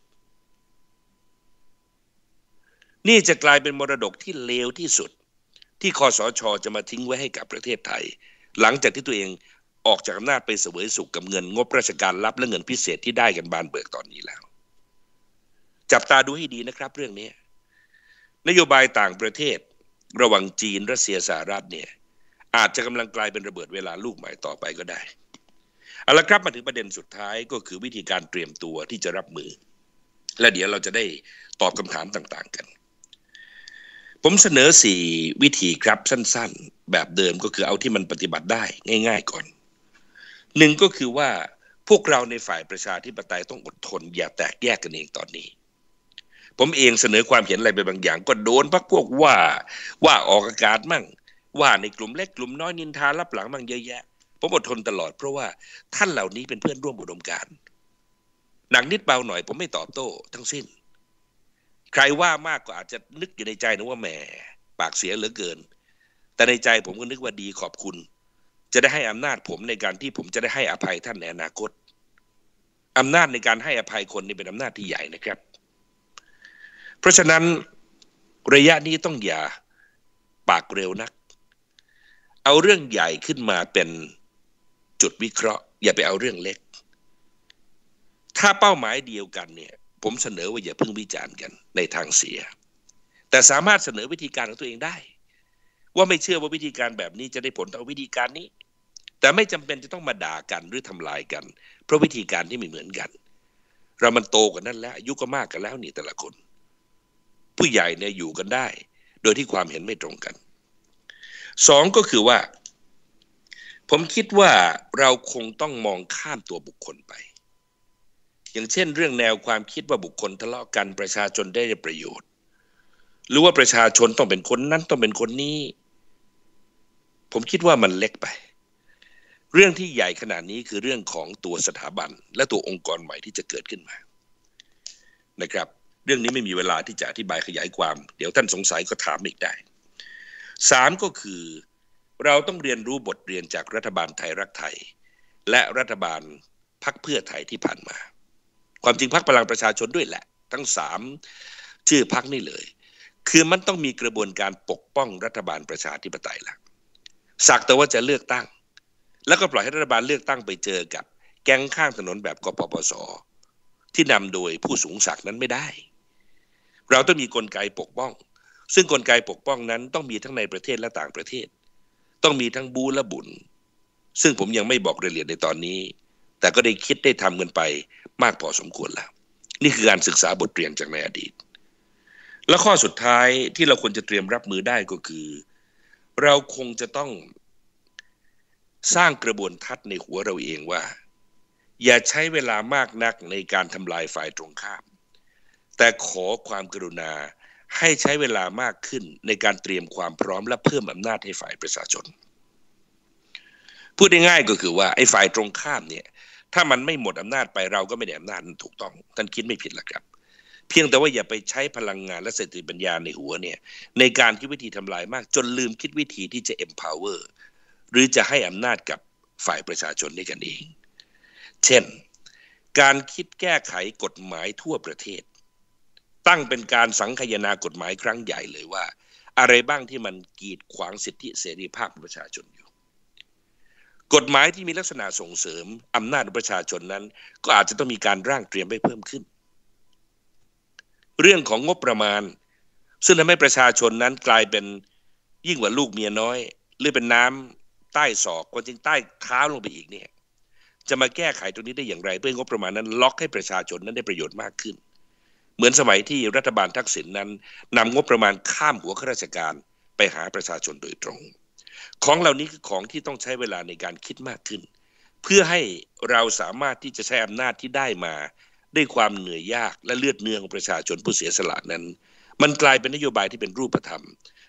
นี่จะกลายเป็นมรดกที่เลวที่สุดที่คสช.จะมาทิ้งไว้ให้กับประเทศไทยหลังจากที่ตัวเองออกจากอำนาจไปเสวยสุขกับเงินงบราชการลับและเงินพิเศษที่ได้กันบานเบิกตอนนี้แล้วจับตาดูให้ดีนะครับเรื่องนี้นโยบายต่างประเทศระหว่างจีนรัสเซียสหรัฐเนี่ยอาจจะกำลังกลายเป็นระเบิดเวลาลูกใหม่ต่อไปก็ได้เอาละครับมาถึงประเด็นสุดท้ายก็คือวิธีการเตรียมตัวที่จะรับมือและเดี๋ยวเราจะได้ตอบคำถามต่างๆกันผมเสนอสี่วิธีครับสั้นๆแบบเดิมก็คือเอาที่มันปฏิบัติได้ง่ายๆก่อนหนึ่งก็คือว่าพวกเราในฝ่ายประชาธิปไตยต้องอดทนอย่าแตกแยกกันเองตอนนี้ผมเองเสนอความเห็นอะไรไปบางอย่างก็โดนพรรคพวกว่าว่าออกอากาศมั่งว่าในกลุ่มเล็กกลุ่มน้อยนินทารับหลังมั่งเยอะแยะผมอดทนตลอดเพราะว่าท่านเหล่านี้เป็นเพื่อนร่วมอุดมการณ์หนักนิดเบาหน่อยผมไม่ตอบโต้ทั้งสิ้นใครว่ามากก็อาจจะนึกอยู่ในใจนะว่าแหมปากเสียเหลือเกินแต่ในใจผมก็นึกว่าดีขอบคุณจะได้ให้อำนาจผมในการที่ผมจะได้ให้อภัยท่านในอนาคตอำนาจในการให้อภัยคนนี่เป็นอำนาจที่ใหญ่นะครับเพราะฉะนั้นระยะนี้ต้องอย่าปากเร็วนักเอาเรื่องใหญ่ขึ้นมาเป็นจุดวิเคราะห์อย่าไปเอาเรื่องเล็กถ้าเป้าหมายเดียวกันเนี่ยผมเสนอว่าอย่าเพิ่งวิจารณ์กันในทางเสียแต่สามารถเสนอวิธีการของตัวเองได้ว่าไม่เชื่อว่าวิธีการแบบนี้จะได้ผลต่อวิธีการนี้แต่ไม่จำเป็นจะต้องมาด่ากันหรือทำลายกันเพราะวิธีการที่ไม่เหมือนกันเรามันโตกว่านั้นแล้วอายุก็มากกันแล้วนี่แต่ละคนผู้ใหญ่เนี่ยอยู่กันได้โดยที่ความเห็นไม่ตรงกันสองก็คือว่าผมคิดว่าเราคงต้องมองข้ามตัวบุคคลไปอย่างเช่นเรื่องแนวความคิดว่าบุคคลทะเลาะกันประชาชนได้ประโยชน์หรือว่าประชาชนต้องเป็นคนนั้นต้องเป็นคนนี้ผมคิดว่ามันเล็กไปเรื่องที่ใหญ่ขนาดนี้คือเรื่องของตัวสถาบันและตัวองค์กรใหม่ที่จะเกิดขึ้นมานะครับเรื่องนี้ไม่มีเวลาที่จะอธิบายขยายความเดี๋ยวท่านสงสัยก็ถามอีกได้สามก็คือเราต้องเรียนรู้บทเรียนจากรัฐบาลไทยรักไทยและรัฐบาลพรรคเพื่อไทยที่ผ่านมาความจริงพรรคพลังประชาชนด้วยแหละทั้งสามชื่อพรรคนี่เลยคือมันต้องมีกระบวนการปกป้องรัฐบาลประชาธิปไตยละสักแต่ว่าจะเลือกตั้งแล้วก็ปล่อยให้รัฐบาลเลือกตั้งไปเจอกับแก๊งข้างถนนแบบกปปส.ที่นำโดยผู้สูงศักดิ์นั้นไม่ได้เราต้องมีกลไกปกป้องซึ่งกลไกปกป้องนั้นต้องมีทั้งในประเทศและต่างประเทศต้องมีทั้งบูและบุญซึ่งผมยังไม่บอกรายละเอียดในตอนนี้แต่ก็ได้คิดได้ทำกันไปมากพอสมควรแล้วนี่คือการศึกษาบทเรียนจากในอดีตและข้อสุดท้ายที่เราควรจะเตรียมรับมือได้ก็คือเราคงจะต้องสร้างกระบวนทัศน์ในหัวเราเองว่าอย่าใช้เวลามากนักในการทำลายฝ่ายตรงข้ามแต่ขอความกรุณาให้ใช้เวลามากขึ้นในการเตรียมความพร้อมและเพิ่มอำนาจให้ฝ่ายประชาชนพูดง่ายๆก็คือว่าไอ้ฝ่ายตรงข้ามเนี่ยถ้ามันไม่หมดอำนาจไปเราก็ไม่ได้อำนาจนั้นถูกต้องท่านคิดไม่ผิดหรอกครับเพียงแต่ว่าอย่าไปใช้พลังงานและสติปัญญาในหัวเนี่ยในการคิดวิธีทำลายมากจนลืมคิดวิธีที่จะ empower หรือจะให้อำนาจกับฝ่ายประชาชนด้วยกันเองเช่นการคิดแก้ไขกฎหมายทั่วประเทศตั้งเป็นการสังคายนากฎหมายครั้งใหญ่เลยว่าอะไรบ้างที่มันกีดขวางสิทธิเสรีภาพของประชาชนอยู่กฎหมายที่มีลักษณะส่งเสริมอำนาจของประชาชนนั้นก็อาจจะต้องมีการร่างเตรียมไว้เพิ่มขึ้นเรื่องของงบประมาณซึ่งทำให้ประชาชนนั้นกลายเป็นยิ่งกว่าลูกเมียน้อยหรือเป็นน้ำใต้ศอกความจริงใต้เท้าลงไปอีกเนี่ยจะมาแก้ไขตรงนี้ได้อย่างไรเพื่องบประมาณนั้นล็อกให้ประชาชนนั้นได้ประโยชน์มากขึ้นเหมือนสมัยที่รัฐบาลทักษิณนั้นนำงบประมาณข้ามหัวข้าราชการไปหาประชาชนโดยตรงของเหล่านี้คือของที่ต้องใช้เวลาในการคิดมากขึ้นเพื่อให้เราสามารถที่จะใช้อำนาจที่ได้มาด้วยความเหนื่อยยากและเลือดเนื้อของประชาชนผู้เสียสละนั้นมันกลายเป็นนโยบายที่เป็นรูปธรรม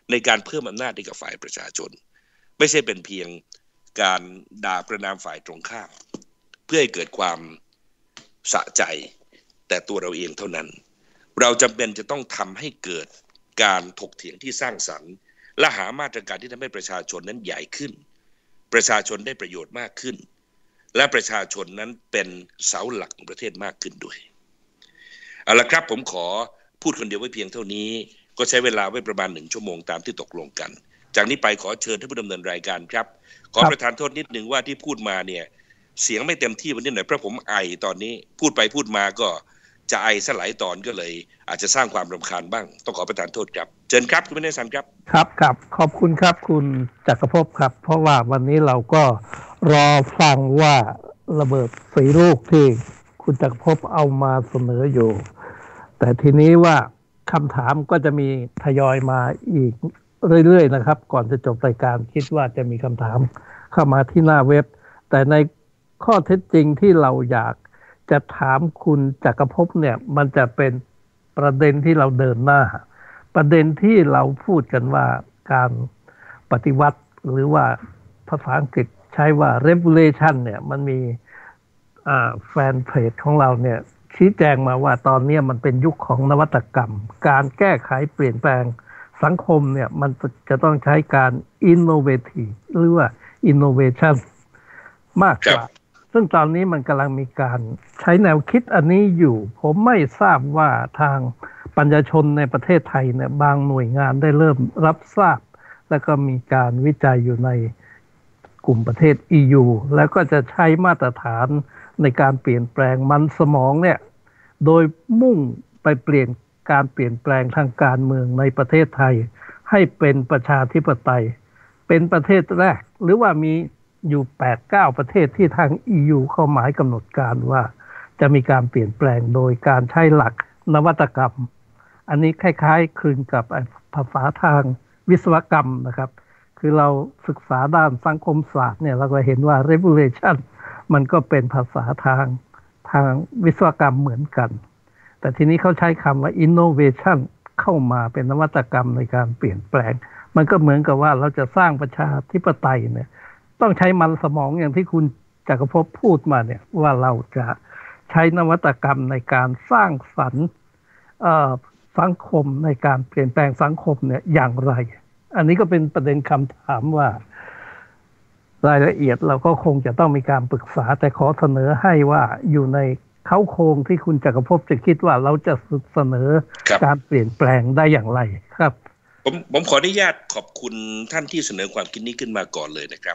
ในการเพิ่มอำนาจให้กับฝ่ายประชาชนไม่ใช่เป็นเพียงการด่าประณามฝ่ายตรงข้ามเพื่อให้เกิดความสะใจแต่ตัวเราเองเท่านั้นเราจำเป็นจะต้องทำให้เกิดการถกเถียงที่สร้างสรรค์และหามาตรการที่ทำให้ประชาชนนั้นใหญ่ขึ้นประชาชนได้ประโยชน์มากขึ้นและประชาชนนั้นเป็นเสาหลักของประเทศมากขึ้นด้วยเอาละครับผมขอพูดคนเดียวไว้เพียงเท่านี้ก็ใช้เวลาไว้ประมาณหนึ่งชั่วโมงตามที่ตกลงกันจากนี้ไปขอเชิญท่านผู้ดำเนินรายการครับขอประทานโทษนิดนึงว่าที่พูดมาเนี่ยเสียงไม่เต็มที่วันนี้หน่อยเพราะผมไอตอนนี้พูดไปพูดมาก็จะไอสลายตอนก็เลยอาจจะสร้างความรำคาญบ้างต้องขอประทานโทษครับเชิญครับคุณวินัยสันครับครับครับขอบคุณครับคุณจักรภพครับเพราะว่าวันนี้เราก็รอฟังว่าระเบิดสีลูกที่คุณจักรภพเอามาเสนออยู่แต่ทีนี้ว่าคำถามก็จะมีทยอยมาอีกเรื่อยๆนะครับก่อนจะจบรายการคิดว่าจะมีคำถามเข้ามาที่หน้าเว็บแต่ในข้อเท็จจริงที่เราอยากจะถามคุณจักรภพเนี่ยมันจะเป็นประเด็นที่เราเดินหน้าประเด็นที่เราพูดกันว่าการปฏิวัติหรือว่าภาษาอังกฤษใช้ว่า revolution เนี่ยมันมีแฟนเพจของเราเนี่ยชี้แจงมาว่าตอนนี้มันเป็นยุคของนวัตกรรมการแก้ไขเปลี่ยนแปลงสังคมเนี่ยมันจะต้องใช้การ innovative หรือว่า innovation มากกว่าซึ่งตอนนี้มันกำลังมีการใช้แนวคิดอันนี้อยู่ผมไม่ทราบว่าทางปัญญาชนในประเทศไทยเนี่ยบางหน่วยงานได้เริ่มรับทราบแล้วก็มีการวิจัยอยู่ในกลุ่มประเทศ อี ยู แล้วก็จะใช้มาตรฐานในการเปลี่ยนแปลงมันสมองเนี่ยโดยมุ่งไปเปลี่ยนการเปลี่ยนแปลงทางการเมืองในประเทศไทยให้เป็นประชาธิปไตยเป็นประเทศแรกหรือว่ามีอยู่ แปดเก้า ประเทศที่ทาง อี ยู เข้าหมายกำหนดการว่าจะมีการเปลี่ยนแปลงโดยการใช้หลักนวัตกรรมอันนี้คล้ายๆคลึงกับภาษาทางวิศวกรรมนะครับคือเราศึกษาด้านสังคมศาสตร์เนี่ยเราก็เห็นว่า revolution มันก็เป็นภาษาทางทางวิศวกรรมเหมือนกันแต่ทีนี้เขาใช้คำว่า innovation เข้ามาเป็นนวัตกรรมในการเปลี่ยนแปลงมันก็เหมือนกับว่าเราจะสร้างประชาธิปไตยเนี่ยต้องใช้มันสมองอย่างที่คุณจักรภพพูดมาเนี่ยว่าเราจะใช้นวัตกรรมในการสร้างสรรค์สังคมในการเปลี่ยนแปลงสังคมเนี่ยอย่างไรอันนี้ก็เป็นประเด็นคำถามว่ารายละเอียดเราก็คงจะต้องมีการปรึกษาแต่ขอเสนอให้ว่าอยู่ในเค้าโครงที่คุณจักรภพจะคิดว่าเราจะเสนอการเปลี่ยนแปลงได้อย่างไรครับผมผมขออนุญาตขอบคุณท่านที่เสนอความคิดนี้ขึ้นมาก่อนเลยนะครับ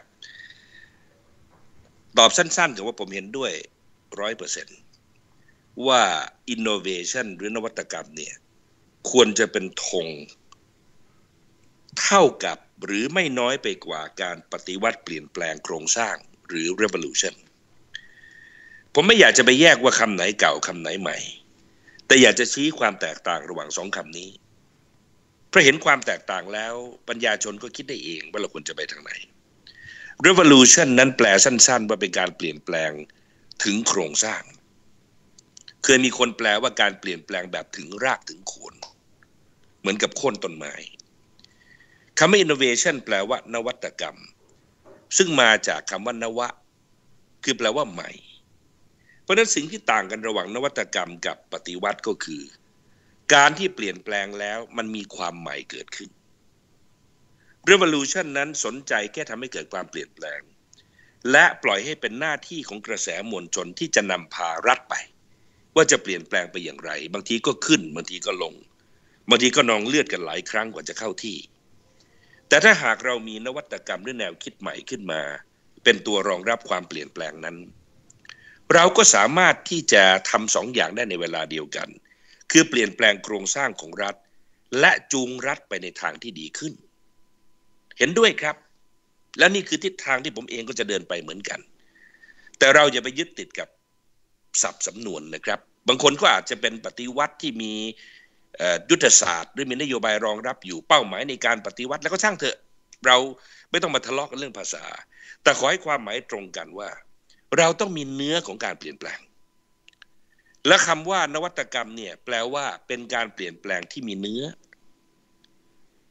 ตอบสั้นๆกับว่าผมเห็นด้วย ร้อยเปอร์เซ็นต์ ว่า innovation หรือนวัตกรรมเนี่ยควรจะเป็นธงเท่ากับหรือไม่น้อยไปกว่าการปฏิวัติเปลี่ยนแปลงโครงสร้างหรือ revolution ผมไม่อยากจะไปแยกว่าคำไหนเก่าคำไหนใหม่แต่อยากจะชี้ความแตกต่างระหว่างสองคำนี้เพราะเห็นความแตกต่างแล้วปัญญาชนก็คิดได้เองว่าเราควรจะไปทางไหน revolution นั้นแปลสั้นๆว่าเป็นการเปลี่ยนแปลงถึงโครงสร้างเคยมีคนแปลว่าการเปลี่ยนแปลงแบบถึงรากถึงโคนเหมือนกับโค่นต้นไม้คำว่า innovation แปลว่านวัตกรรมซึ่งมาจากคำว่านวะคือแปลว่าใหม่เพราะฉะนั้นสิ่งที่ต่างกันระหว่างนวัตกรรมกับปฏิวัติก็คือการที่เปลี่ยนแปลงแล้วมันมีความใหม่เกิดขึ้น revolution นั้นสนใจแค่ทำให้เกิดความเปลี่ยนแปลงและปล่อยให้เป็นหน้าที่ของกระแสมวลชนที่จะนำพารัฐไปว่าจะเปลี่ยนแปลงไปอย่างไรบางทีก็ขึ้นบางทีก็ลงบางทีก็นองเลือดกันหลายครั้งกว่าจะเข้าที่แต่ถ้าหากเรามีนวัตกรรมหรือแนวคิดใหม่ขึ้นมาเป็นตัวรองรับความเปลี่ยนแปลงนั้นเราก็สามารถที่จะทำสองอย่างได้ในเวลาเดียวกันคือเปลี่ยนแปลงโครงสร้างของรัฐและจูงรัฐไปในทางที่ดีขึ้นเห็นด้วยครับและนี่คือทิศทางที่ผมเองก็จะเดินไปเหมือนกันแต่เราอย่าไปยึดติดกับศัพท์สำนวนนะครับบางคนก็อาจจะเป็นปฏิวัติที่มียุทธศาสตร์หรือมีนโยบายรองรับอยู่เป้าหมายในการปฏิวัติแล้วก็ช่างเถอะเราไม่ต้องมาทะเลาะกันเรื่องภาษาแต่ขอให้ความหมายตรงกันว่าเราต้องมีเนื้อของการเปลี่ยนแปลงและคำว่านวัตกรรมเนี่ยแปลว่าเป็นการเปลี่ยนแปลงที่มีเนื้อ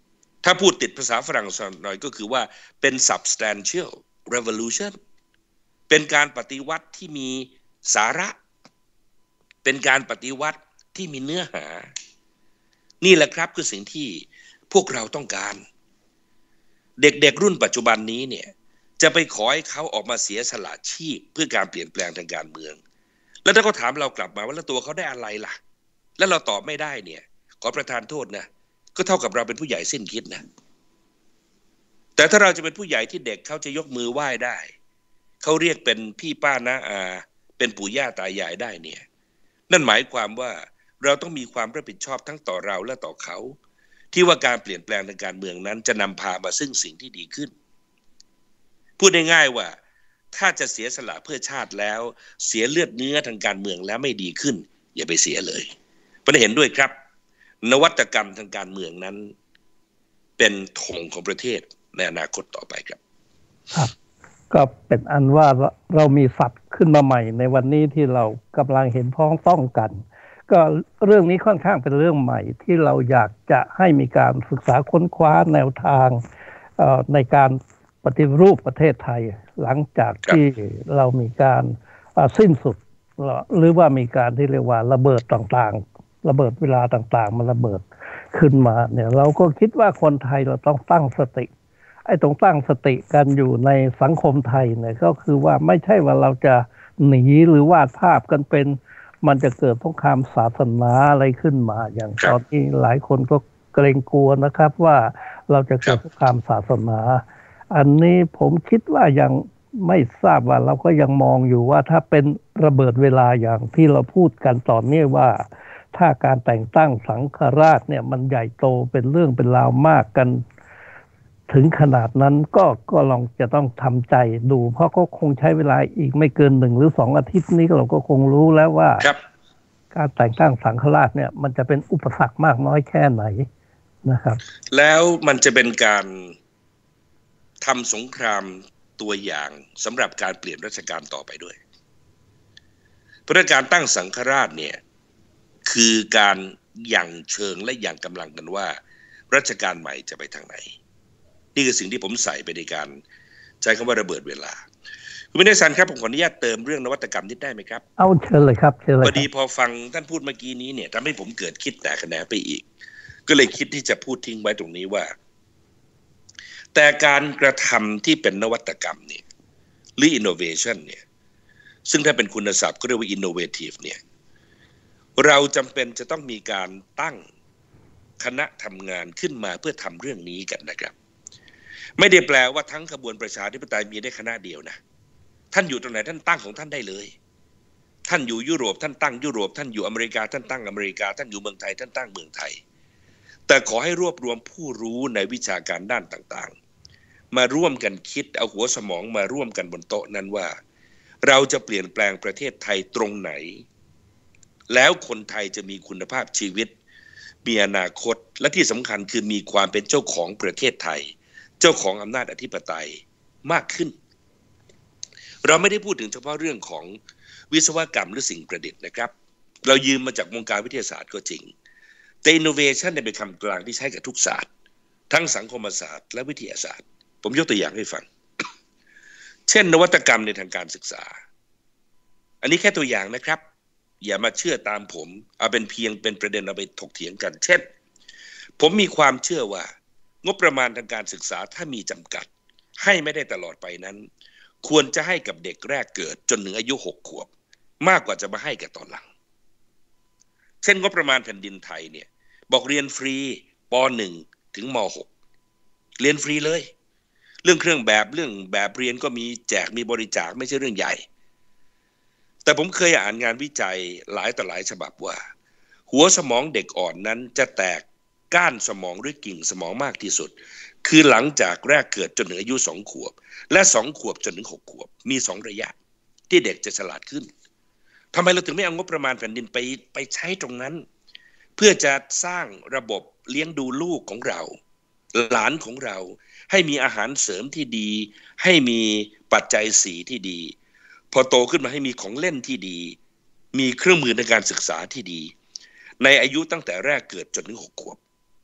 ถ้าพูดติดภาษาฝรั่งหน่อยก็คือว่าเป็น substantial revolution เป็นการปฏิวัติที่มีสาระเป็นการปฏิวัติที่มีเนื้อหานี่แหละครับคือสิ่งที่พวกเราต้องการเด็กๆรุ่นปัจจุบันนี้เนี่ยจะไปขอให้เขาออกมาเสียสละชีพเพื่อการเปลี่ยนแปลงทางการเมืองแล้วถ้าเขาถามเรากลับมาว่าแล้วตัวเขาได้อะไรล่ะแล้วเราตอบไม่ได้เนี่ยขอประทานโทษนะก็เท่ากับเราเป็นผู้ใหญ่สิ้นคิดนะแต่ถ้าเราจะเป็นผู้ใหญ่ที่เด็กเขาจะยกมือไหว้ได้เขาเรียกเป็นพี่ป้าน้าอาเป็นปู่ย่าตายายได้เนี่ยนั่นหมายความว่าเราต้องมีความรับผิดชอบทั้งต่อเราและต่อเขาที่ว่าการเปลี่ยนแปลงทางการเมืองนั้นจะนำพามาซึ่งสิ่งที่ดีขึ้นพูดง่ายๆว่าถ้าจะเสียสละเพื่อชาติแล้วเสียเลือดเนื้อทางการเมืองแล้วไม่ดีขึ้นอย่าไปเสียเลยเพราะเห็นด้วยครับนวัตกรรมทางการเมืองนั้นเป็นธงของประเทศในอนาคตต่อไปครับครับก็เป็นอันว่าเรามีสัตว์ขึ้นมาใหม่ในวันนี้ที่เรากำลังเห็นพ้องต้องกันก็เรื่องนี้ค่อนข้างเป็นเรื่องใหม่ที่เราอยากจะให้มีการศึกษาค้นคว้าแนวทางในการปฏิรูปประเทศไทยหลังจากที่เรามีการสิ้นสุดหรือว่ามีการที่เรียกว่าระเบิดต่างๆระเบิดเวลาต่างๆมันระเบิดขึ้นมาเนี่ยเราก็คิดว่าคนไทยเราต้องตั้งสติไอ้ตรงตั้งสติกันอยู่ในสังคมไทยเนี่ยก็คือว่าไม่ใช่ว่าเราจะหนีหรือวาดภาพกันเป็นมันจะเกิดสงครามศาสนาอะไรขึ้นมาอย่างตอนนี้หลายคนก็เกรงกลัวนะครับว่าเราจะเกิดสงครามศาสนาอันนี้ผมคิดว่ายังไม่ทราบว่าเราก็ยังมองอยู่ว่าถ้าเป็นระเบิดเวลาอย่างที่เราพูดกันตอนนี้ว่าถ้าการแต่งตั้งสังฆราชเนี่ยมันใหญ่โตเป็นเรื่องเป็นราวมากกันถึงขนาดนั้นก็ก็ลองจะต้องทำใจดูเพราะก็คงใช้เวลาอีกไม่เกินหนึ่งหรือสองอาทิตย์นี้เราก็คงรู้แล้วว่าการแต่งตั้งสังฆราชเนี่ยมันจะเป็นอุปสรรคมากน้อยแค่ไหนนะครับแล้วมันจะเป็นการทำสงครามตัวอย่างสำหรับการเปลี่ยนราชการต่อไปด้วยเพราะการตั้งสังฆราชเนี่ยคือการหยั่งเชิงและหยั่งกำลังกันว่ารัชกาลใหม่จะไปทางไหนนี่คือสิ่งที่ผมใส่ไปในการใช้คำว่าระเบิดเวลาคุณวินัยสันครับผมขออนุญาตเติมเรื่องนวัตกรรมนิดได้ไหมครับเอาเชิญเลยครับเชิญเลยพอดีพอฟังท่านพูดเมื่อกี้นี้เนี่ยทำให้ผมเกิดคิดแตกแขนงไปอีกก็เลยคิดที่จะพูดทิ้งไว้ตรงนี้ว่าแต่การกระทำที่เป็นนวัตกรรมเนี่ยหรือ innovation เนี่ยซึ่งถ้าเป็นคุณศัพท์ก็เรียกว่า innovative เนี่ยเราจำเป็นจะต้องมีการตั้งคณะทำงานขึ้นมาเพื่อทำเรื่องนี้กันนะครับไม่ได้แปลว่าทั้งขบวนประชาธิปไตยมีได้คณะเดียวนะท่านอยู่ตรงไหนท่านตั้งของท่านได้เลยท่านอยู่ยุโรปท่านตั้งยุโรปท่านอยู่อเมริกาท่านตั้งอเมริกาท่านอยู่เมืองไทยท่านตั้งเมืองไทยแต่ขอให้รวบรวมผู้รู้ในวิชาการด้านต่างๆมาร่วมกันคิดเอาหัวสมองมาร่วมกันบนโต๊ะนั้นว่าเราจะเปลี่ยนแปลงประเทศไทยตรงไหนแล้วคนไทยจะมีคุณภาพชีวิตมีอนาคตและที่สำคัญคือมีความเป็นเจ้าของประเทศไทยเจ้าของอำนาจอธิปไตยมากขึ้นเราไม่ได้พูดถึงเฉพาะเรื่องของวิศวกรรมหรือสิ่งประดิษฐ์นะครับเรายืมมาจากวงการวิทยาศาสตร์ก็จริงแต่ innovation เนี่ยเป็นคำกลางที่ใช้กับทุกศาสตร์ทั้งสังคมศาสตร์และวิทยาศาสตร์ผมยกตัวอย่างให้ฟังเช่นนวัตกรรมในทางการศึกษาอันนี้แค่ตัวอย่างนะครับอย่ามาเชื่อตามผมเอาเป็นเพียงเป็นประเด็นเอาไปถกเถียงกันเช่นผมมีความเชื่อว่างบประมาณทางการศึกษาถ้ามีจำกัดให้ไม่ได้ตลอดไปนั้นควรจะให้กับเด็กแรกเกิดจนถึงอายุหกขวบมากกว่าจะมาให้กับตอนหลังเช่นงบประมาณแผ่นดินไทยเนี่ยบอกเรียนฟรีป.หนึ่ง ถึงม.หก เรียนฟรีเลยเรื่องเครื่องแบบเรื่องแบบเรียนก็มีแจกมีบริจาคไม่ใช่เรื่องใหญ่แต่ผมเคยอ่านงานวิจัยหลายต่อหลายฉบับว่าหัวสมองเด็กอ่อนนั้นจะแตกก้านสมองหรือกิ่งสมองมากที่สุดคือหลังจากแรกเกิดจนถึงอายุสองขวบและสองขวบจนถึงหกขวบมีสองระยะที่เด็กจะฉลาดขึ้นทำไมเราถึงไม่เอางบประมาณแผ่นดินไปไปใช้ตรงนั้นเพื่อจะสร้างระบบเลี้ยงดูลูกของเราหลานของเราให้มีอาหารเสริมที่ดีให้มีปัจจัยสี่ที่ดีพอโตขึ้นมาให้มีของเล่นที่ดีมีเครื่องมือในการศึกษาที่ดีในอายุตั้งแต่แรกเกิดจนถึงหกขวบ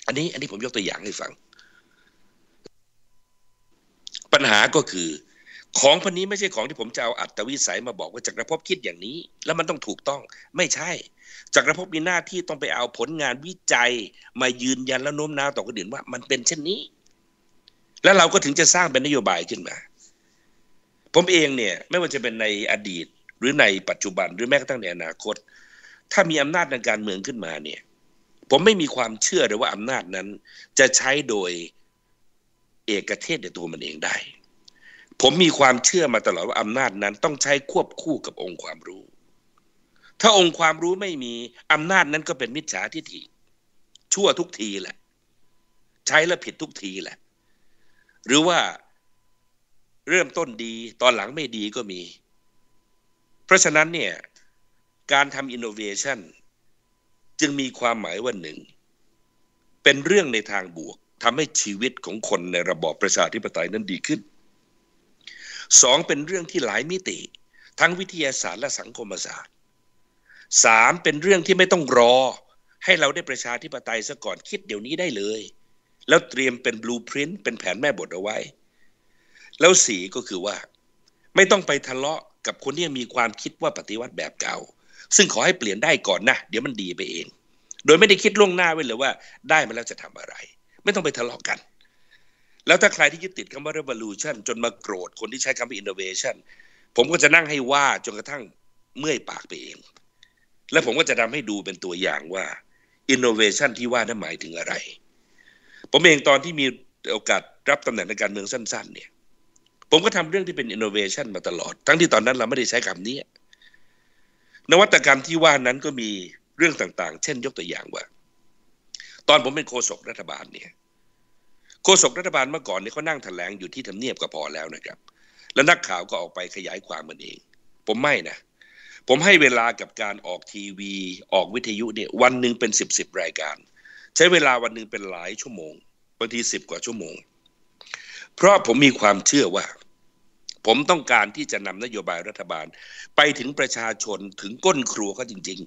อันนี้อันนี้ผมยกตัวอย่างให้ฟังปัญหาก็คือของพันนี้ไม่ใช่ของที่ผมจะเอาอัตวิสัยมาบอกว่าจักรภพคิดอย่างนี้แล้วมันต้องถูกต้องไม่ใช่จักรภพมีหน้าที่ต้องไปเอาผลงานวิจัยมายืนยันและโน้มน้าวต่อคนอื่นว่ามันเป็นเช่นนี้แล้วเราก็ถึงจะสร้างเป็นนโยบายขึ้นมาผมเองเนี่ยไม่ว่าจะเป็นในอดีตหรือในปัจจุบันหรือแม้กระทั่งในอนาคตถ้ามีอำนาจทางการเมืองขึ้นมาเนี่ยผมไม่มีความเชื่อเลยว่าอำนาจนั้นจะใช้โดยเอกเทศในตัวมันเองได้ผมมีความเชื่อมาตลอดว่าอำนาจนั้นต้องใช้ควบคู่กับองค์ความรู้ถ้าองค์ความรู้ไม่มีอำนาจนั้นก็เป็นมิจฉาทิฏฐิชั่วทุกทีแหละใช้แล้วผิดทุกทีแหละหรือว่าเริ่มต้นดีตอนหลังไม่ดีก็มีเพราะฉะนั้นเนี่ยการทำอินโนเวชันจึงมีความหมายว่าหนึ่งเป็นเรื่องในทางบวกทำให้ชีวิตของคนในระบอบประชาธิปไตยนั้นดีขึ้นสองเป็นเรื่องที่หลายมิติทั้งวิทยาศาสตร์และสังคมศาสตร์สามเป็นเรื่องที่ไม่ต้องรอให้เราได้ประชาธิปไตยซะก่อนคิดเดี๋ยวนี้ได้เลยแล้วเตรียมเป็นบลูพรินท์เป็นแผนแม่บทเอาไว้แล้วสี่ก็คือว่าไม่ต้องไปทะเลาะกับคนที่มีความคิดว่าปฏิวัติแบบเก่าซึ่งขอให้เปลี่ยนได้ก่อนนะเดี๋ยวมันดีไปเองโดยไม่ได้คิดล่วงหน้าไว้เลยว่าได้มาแล้วจะทำอะไรไม่ต้องไปทะเลาะกันแล้วถ้าใครที่ยึดติดคำว่า revolution จนมาโกรธคนที่ใช้คำว่า innovation ผมก็จะนั่งให้ว่าจนกระทั่งเมื่อยปากไปเองและผมก็จะทำให้ดูเป็นตัวอย่างว่า innovation ที่ว่านั้นหมายถึงอะไรผมเองตอนที่มีโอกาสรับตำแหน่งในการเมืองสั้นๆเนี่ยผมก็ทำเรื่องที่เป็น innovation มาตลอดทั้งที่ตอนนั้นเราไม่ได้ใช้คำนี้นวัตกรรมที่ว่านั้นก็มีเรื่องต่างๆเช่นยกตัวอย่างว่าตอนผมเป็นโฆษกรัฐบาลเนี่ยโฆษกรัฐบาลเมื่อก่อนเนี่ยเขานั่งแถลงอยู่ที่ทำเนียบก็พอแล้วนะครับแล้วนักข่าวก็ออกไปขยายความมันเองผมไม่นะผมให้เวลากับการออกทีวีออกวิทยุเนี่ยวันหนึ่งเป็นสิบสิบรายการใช้เวลาวันหนึ่งเป็นหลายชั่วโมงบางทีสิบกว่าชั่วโมงเพราะผมมีความเชื่อว่าผมต้องการที่จะนำนโยบายรัฐบาลไปถึงประชาชนถึงก้นครัวเขาจริง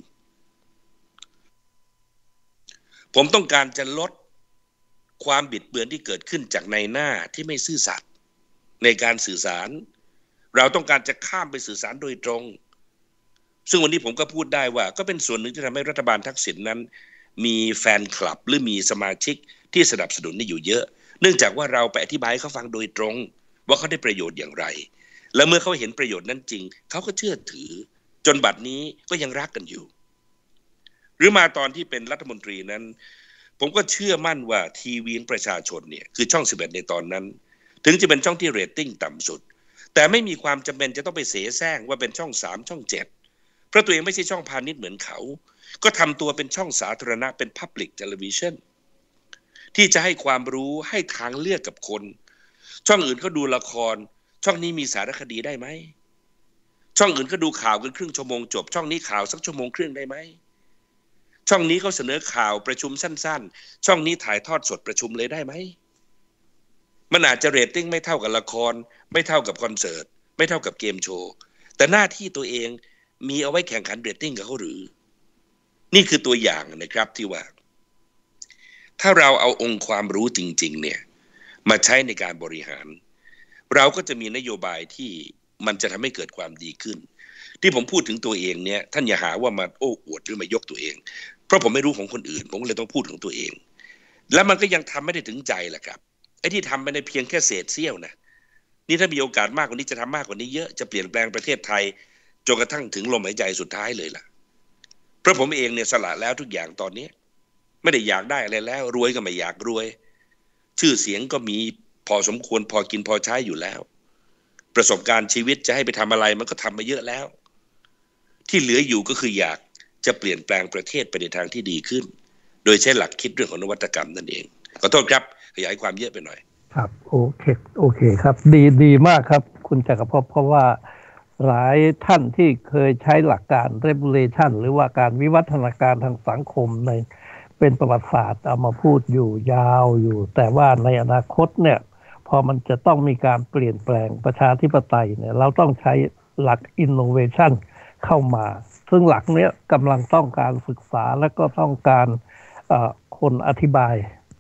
ๆผมต้องการจะลดความบิดเบือนที่เกิดขึ้นจากในหน้าที่ไม่ซื่อสัตย์ในการสื่อสารเราต้องการจะข้ามไปสื่อสารโดยตรงซึ่งวันนี้ผมก็พูดได้ว่าก็เป็นส่วนหนึ่งที่ทำให้รัฐบาลทักษิณนั้นมีแฟนคลับหรือมีสมาชิกที่สนับสนุนนี่อยู่เยอะเนื่องจากว่าเราไปอธิบายให้เขาฟังโดยตรงว่าเขาได้ประโยชน์อย่างไรและเมื่อเขาเห็นประโยชน์นั้นจริงเขาก็เชื่อถือจนบัดนี้ก็ยังรักกันอยู่หรือมาตอนที่เป็นรัฐมนตรีนั้นผมก็เชื่อมั่นว่าทีวีประชาชนเนี่ยคือช่องสิบเอ็ดในตอนนั้นถึงจะเป็นช่องที่เรตติ้งต่ำสุดแต่ไม่มีความจำเป็นจะต้องไปเสแสร้งว่าเป็นช่องสามช่องเจ็ดเพราะตัวเองไม่ใช่ช่องพาณิชย์เหมือนเขาก็ทำตัวเป็นช่องสาธารณะเป็น Public Television ที่จะให้ความรู้ให้ทางเลือกกับคนช่องอื่นเขาดูละครช่องนี้มีสารคดีได้ไหมช่องอื่นก็ดูข่าวกันครึ่งชั่วโมงจบช่องนี้ข่าวสักชั่วโมงครึ่งได้ไหมช่องนี้เขาเสนอข่าวประชุมสั้นๆช่องนี้ถ่ายทอดสดประชุมเลยได้ไหมมันอาจจะเรตติ้งไม่เท่ากับละครไม่เท่ากับคอนเสิร์ตไม่เท่ากับเกมโชว์แต่หน้าที่ตัวเองมีเอาไว้แข่งขันเรตติ้งกับเขาหรือนี่คือตัวอย่างนะครับที่ว่าถ้าเราเอาองค์ความรู้จริงๆเนี่ยมาใช้ในการบริหารเราก็จะมีนโยบายที่มันจะทำให้เกิดความดีขึ้นที่ผมพูดถึงตัวเองเนี่ยท่านอย่าหาว่ามาโอ้อวดหรือมายกตัวเองเพราะผมไม่รู้ของคนอื่นผมก็เลยต้องพูดของตัวเองแล้วมันก็ยังทำไม่ได้ถึงใจแหละครับไอ้ที่ทำไปในเพียงแค่เศษเสี้ยวนะนี่ถ้ามีโอกาสมากกว่านี้จะทำมากกว่านี้เยอะจะเปลี่ยนแปลงประเทศไทยจนกระทั่งถึงลมหายใจสุดท้ายเลยล่ะเพราะผมเองเนี่ยสละแล้วทุกอย่างตอนนี้ไม่ได้อยากได้อะไรแล้วรวยก็ไม่อยากรวยชื่อเสียงก็มีพอสมควรพอกินพอใช้อยู่แล้วประสบการณ์ชีวิตจะให้ไปทำอะไรมันก็ทำมาเยอะแล้วที่เหลืออยู่ก็คืออยากจะเปลี่ยนแปลงประเทศไปในทางที่ดีขึ้นโดยใช้หลักคิดเรื่องของนวัตกรรมนั่นเองขอโทษครับขยายความเยอะไปหน่อยครับโอเคโอเคครับดีดีมากครับคุณจักรภพเพราะว่าหลายท่านที่เคยใช้หลักการ regulation หรือว่าการวิวัฒนาการทางสังคมในเป็นประวัติศาสตร์เอามาพูดอยู่ยาวอยู่แต่ว่าในอนาคตเนี่ยพอมันจะต้องมีการเปลี่ยนแปลงประชาธิปไตยเนี่ยเราต้องใช้หลัก innovation เข้ามาซึ่งหลักเนี้ยกำลังต้องการศึกษาและก็ต้องการคนอธิบาย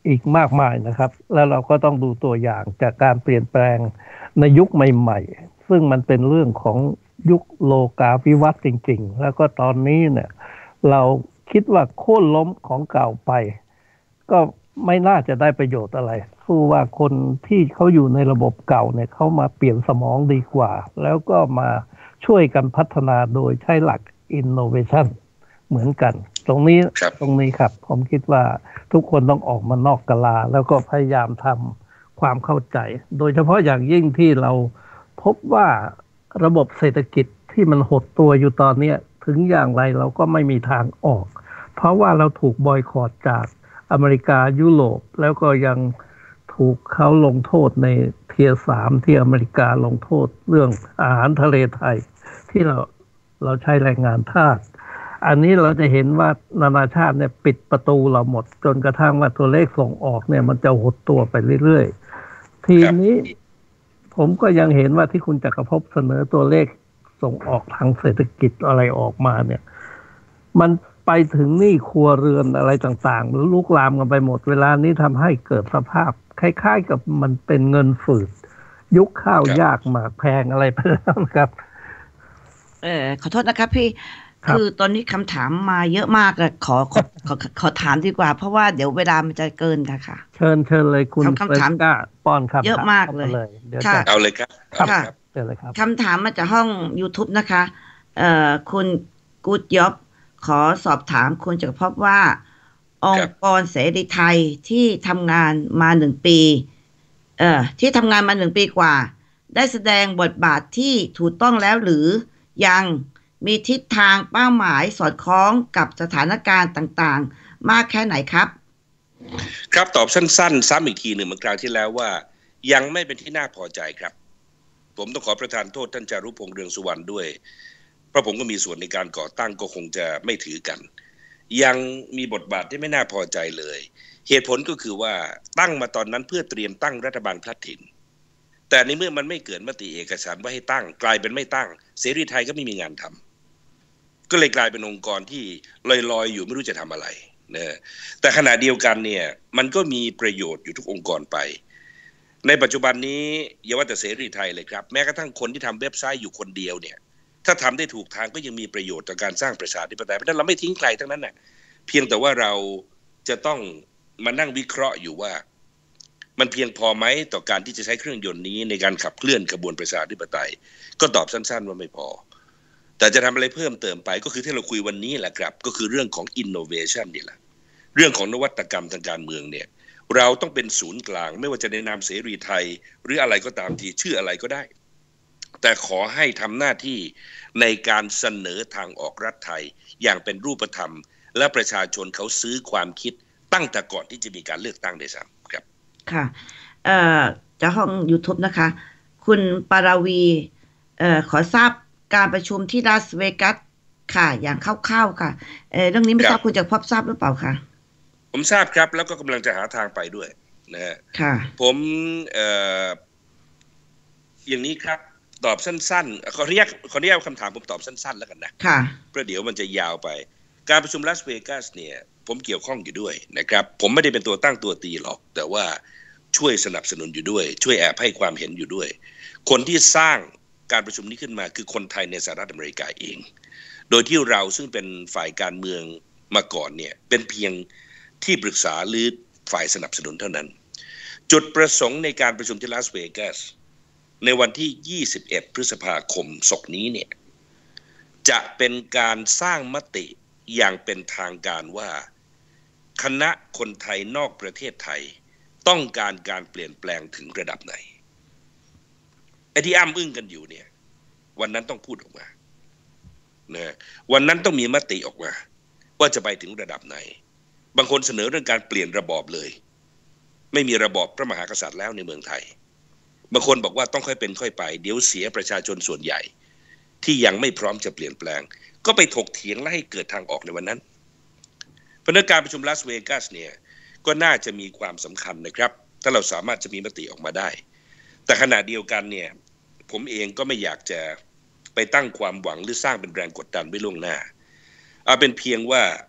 อีกมากมายนะครับแล้วเราก็ต้องดูตัวอย่างจากการเปลี่ยนแปลงในยุคใหม่ๆซึ่งมันเป็นเรื่องของยุคโลกาภิวัตน์จริงๆแล้วก็ตอนนี้เนี่ยเราคิดว่าโค่นล้มของเก่าไปก็ไม่น่าจะได้ประโยชน์อะไรสู้ว่าคนที่เขาอยู่ในระบบเก่าเนี่ยเขามาเปลี่ยนสมองดีกว่าแล้วก็มาช่วยกันพัฒนาโดยใช้หลัก innovation เหมือนกันตรงนี้ตรงนี้ครับผมคิดว่าทุกคนต้องออกมานอกกะลาแล้วก็พยายามทำความเข้าใจโดยเฉพาะอย่างยิ่งที่เราพบว่าระบบเศรษฐกิจที่มันหดตัวอยู่ตอนนี้ถึงอย่างไรเราก็ไม่มีทางออกเพราะว่าเราถูกบอยคอตจากอเมริกายุโรปแล้วก็ยังถูกเขาลงโทษในเทียร์สามที่อเมริกาลงโทษเรื่องอาหารทะเลไทยที่เราเราใช้แรงงานทาสอันนี้เราจะเห็นว่านานาชาติเนี่ยปิดประตูเราหมดจนกระทั่งว่าตัวเลขส่งออกเนี่ยมันจะหดตัวไปเรื่อยๆทีนี้ผมก็ยังเห็นว่าที่คุณจักรภพเสนอตัวเลขส่งออกทางเศรษฐกิจอะไรออกมาเนี่ยมันไปถึงหนี้ครัวเรือนอะไรต่างๆหรือลุกลามกันไปหมดเวลานี้ทำให้เกิดสภาพคล้ายๆกับมันเป็นเงินฝืดยุคข้าวยากหมากแพงอะไรไปแล้วนะครับเออขอโทษนะครับพี่คือตอนนี้คำถามมาเยอะมากอะขอขอขอขอถามดีกว่าเพราะว่าเดี๋ยวเวลามันจะเกินค่ะค่ะเชิญเชิญเลยคุณคำถามป้อนครับเยอะมากเลยค่ะเอาเลยครับค่ะเชิญเลยครับคำถามมาจากห้อง YouTube นะคะเอ่อคุณกู๊ดยอบขอสอบถามคุณจักรภพว่าองค์กรเสรีไทยที่ทำงานมาหนึ่งปีเอ่อที่ทำงานมาหนึ่งปีกว่าได้แสดงบทบาทที่ถูกต้องแล้วหรือยังมีทิศทางเป้าหมายสอดคล้องกับสถานการณ์ต่างๆมากแค่ไหนครับครับตอบสั้นๆซ้ำอีกทีหนึ่งเมื่อคราวที่แล้วว่ายังไม่เป็นที่น่าพอใจครับผมต้องขอประทานโทษท่านจารุพงษ์เรืองสุวรรณด้วยเพราะผมก็มีส่วนในการก่อตั้งก็คงจะไม่ถือกันยังมีบทบาทที่ไม่น่าพอใจเลยเหตุผลก็คือว่าตั้งมาตอนนั้นเพื่อเตรียมตั้งรัฐบาลพลัดถิ่นแต่ในเมื่อมันไม่เกิดมติเอกฉันท์ว่าให้ตั้งกลายเป็นไม่ตั้งเสรีไทยก็ไม่มีงานทำก็เลยกลายเป็นองค์กรที่ลอยๆอยู่ไม่รู้จะทำอะไรนะแต่ขณะเดียวกันเนี่ยมันก็มีประโยชน์อยู่ทุกองค์กรไปในปัจจุบันนี้อย่าว่าแต่เสรีไทยเลยครับแม้กระทั่งคนที่ทำเว็บไซต์อยู่คนเดียวเนี่ยถ้าทำได้ถูกทางก็ยังมีประโยชน์ต่อการสร้างประชาธิปไตยเพราะฉะนั้นเราไม่ทิ้งใครทั้งนั้นน่ะเพียงแต่ว่าเราจะต้องมานั่งวิเคราะห์อยู่ว่ามันเพียงพอไหมต่อการที่จะใช้เครื่องยนต์นี้ในการขับเคลื่อนขบวนประชาธิปไตยก็ตอบสั้นๆว่าไม่พอแต่จะทำอะไรเพิ่มเติมไปก็คือที่เราคุยวันนี้แหละครับก็คือเรื่องของ innovation นี่แหละเรื่องของนวัตกรรมทางการเมืองเนี่ยเราต้องเป็นศูนย์กลางไม่ว่าจะในนามเสรีไทยหรืออะไรก็ตามทีชื่ออะไรก็ได้แต่ขอให้ทำหน้าที่ในการเสนอทางออกรัฐไทยอย่างเป็นรูปธรรมและประชาชนเขาซื้อความคิดตั้งแต่ก่อนที่จะมีการเลือกตั้งด้วยซ้ำครับค่ะเอ่อจากห้อง YouTube นะคะคุณปาราวีเอ่อขอทราบการประชุมที่ลาสเวกัสค่ะอย่างคร่าวๆค่ะเอ่อเรื่องนี้ไม่ทราบคุณจักรภพทราบหรือเปล่าคะผมทราบครับแล้วก็กำลังจะหาทางไปด้วยนะฮะค่ะผมเอ่ออย่างนี้ครับตอบสั้นๆขออนุญาตขออนุญาตคำถามผมตอบสั้นๆแล้วกันนะค่ะเพราะเดี๋ยวมันจะยาวไปการประชุมลาสเวกัสเนี่ยผมเกี่ยวข้องอยู่ด้วยนะครับผมไม่ได้เป็นตัวตั้งตัวตีหรอกแต่ว่าช่วยสนับสนุนอยู่ด้วยช่วยแอบให้ความเห็นอยู่ด้วยคนที่สร้างการประชุมนี้ขึ้นมาคือคนไทยในสหรัฐอเมริกาเองโดยที่เราซึ่งเป็นฝ่ายการเมืองมาก่อนเนี่ยเป็นเพียงที่ปรึกษาหรือฝ่ายสนับสนุนเท่านั้นจุดประสงค์ในการประชุมที่ลาสเวกัสในวันที่ยี่สิบเอ็ดพฤษภาคมศกนี้เนี่ยจะเป็นการสร้างมติอย่างเป็นทางการว่าคณะคนไทยนอกประเทศไทยต้องการการเปลี่ยนแปลงถึงระดับไหนไอ้ที่อ้ำอึ้งกันอยู่เนี่ยวันนั้นต้องพูดออกมานะวันนั้นต้องมีมติออกมาว่าจะไปถึงระดับไหนบางคนเสนอเรื่องการเปลี่ยนระบอบเลยไม่มีระบอบพระมหากษัตริย์แล้วในเมืองไทยบางคนบอกว่าต้องค่อยเป็นค่อยไปเดี๋ยวเสียประชาชนส่วนใหญ่ที่ยังไม่พร้อมจะเปลี่ยนแปลงก็ไปถกเถียงและให้เกิดทางออกในวันนั้นเพราะการประชุมลาสเวกัสเนี่ยก็น่าจะมีความสำคัญนะครับถ้าเราสามารถจะมีมติออกมาได้แต่ขณะเดียวกันเนี่ยผมเองก็ไม่อยากจะไปตั้งความหวังหรือสร้างเป็นแรงกดดันไว้ล่วงหน้าเอาเป็นเพียงว่า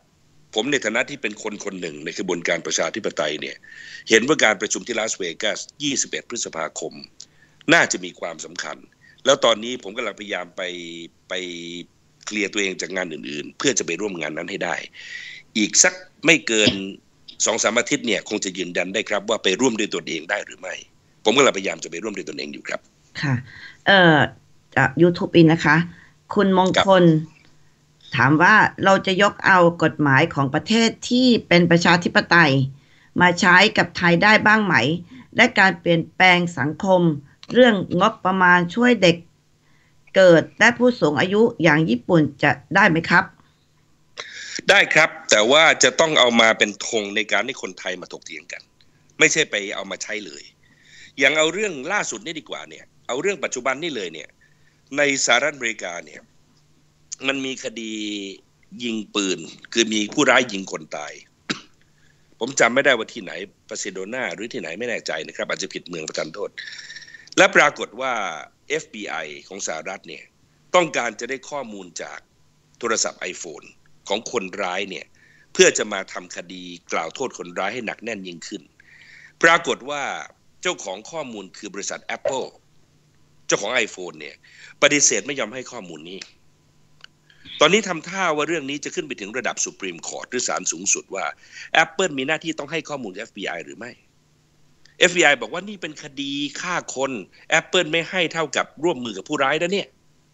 ผมในฐานะที่เป็นคนคนหนึ่งในกระบวนการประชาธิปไตยเนี่ยเห็นว่าการประชุมที่ลาสเวกัสยี่สิบเอ็ดพฤษภาคมน่าจะมีความสำคัญแล้วตอนนี้ผมกำลังพยายามไปไปเคลียร์ตัวเองจากงานอื่นๆเพื่อจะไปร่วมงานนั้นให้ได้อีกสักไม่เกิน สองถึงสาม อาทิตย์เนี่ยคงจะยืนยันได้ครับว่าไปร่วมด้วยตนเองได้หรือไม่ผมกำลังพยายามจะไปร่วมด้วยตนเองอยู่ครับค่ะเอ่อจาก YouTube อินนะคะคุณมงคลถามว่าเราจะยกเอากฎหมายของประเทศที่เป็นประชาธิปไตยมาใช้กับไทยได้บ้างไหมและการเปลี่ยนแปลงสังคมเรื่องงบประมาณช่วยเด็กเกิดและผู้สูงอายุอย่างญี่ปุ่นจะได้ไหมครับได้ครับแต่ว่าจะต้องเอามาเป็นธงในการให้คนไทยมาถกเถียงกันไม่ใช่ไปเอามาใช้เลยอย่างเอาเรื่องล่าสุดนี่ดีกว่าเนี่ยเอาเรื่องปัจจุบันนี่เลยเนี่ยในสหรัฐอเมริกาเนี่ยมันมีคดียิงปืนคือมีผู้ร้ายยิงคนตายผมจำไม่ได้ว่าที่ไหนปาเซโดนาหรือที่ไหนไม่แน่ใจนะครับอาจจะผิดเมืองประทานโทษและปรากฏว่า เอฟ บี ไอ ของสหรัฐเนี่ยต้องการจะได้ข้อมูลจากโทรศัพท์ iPhone ของคนร้ายเนี่ยเพื่อจะมาทำคดีกล่าวโทษคนร้ายให้หนักแน่นยิ่งขึ้นปรากฏว่าเจ้าของข้อมูลคือบริษัท Apple เจ้าของ iPhone เนี่ยปฏิเสธไม่ยอมให้ข้อมูลนี้ตอนนี้ทำท่าว่าเรื่องนี้จะขึ้นไปถึงระดับ Supreme Court หรือศาลสูงสุดว่า Apple มีหน้าที่ต้องให้ข้อมูล เอฟ บี ไอ หรือไม่ เอฟ บี ไอ บอกว่านี่เป็นคดีฆ่าคน Apple ไม่ให้เท่ากับร่วมมือกับผู้ร้ายนะเนี่ย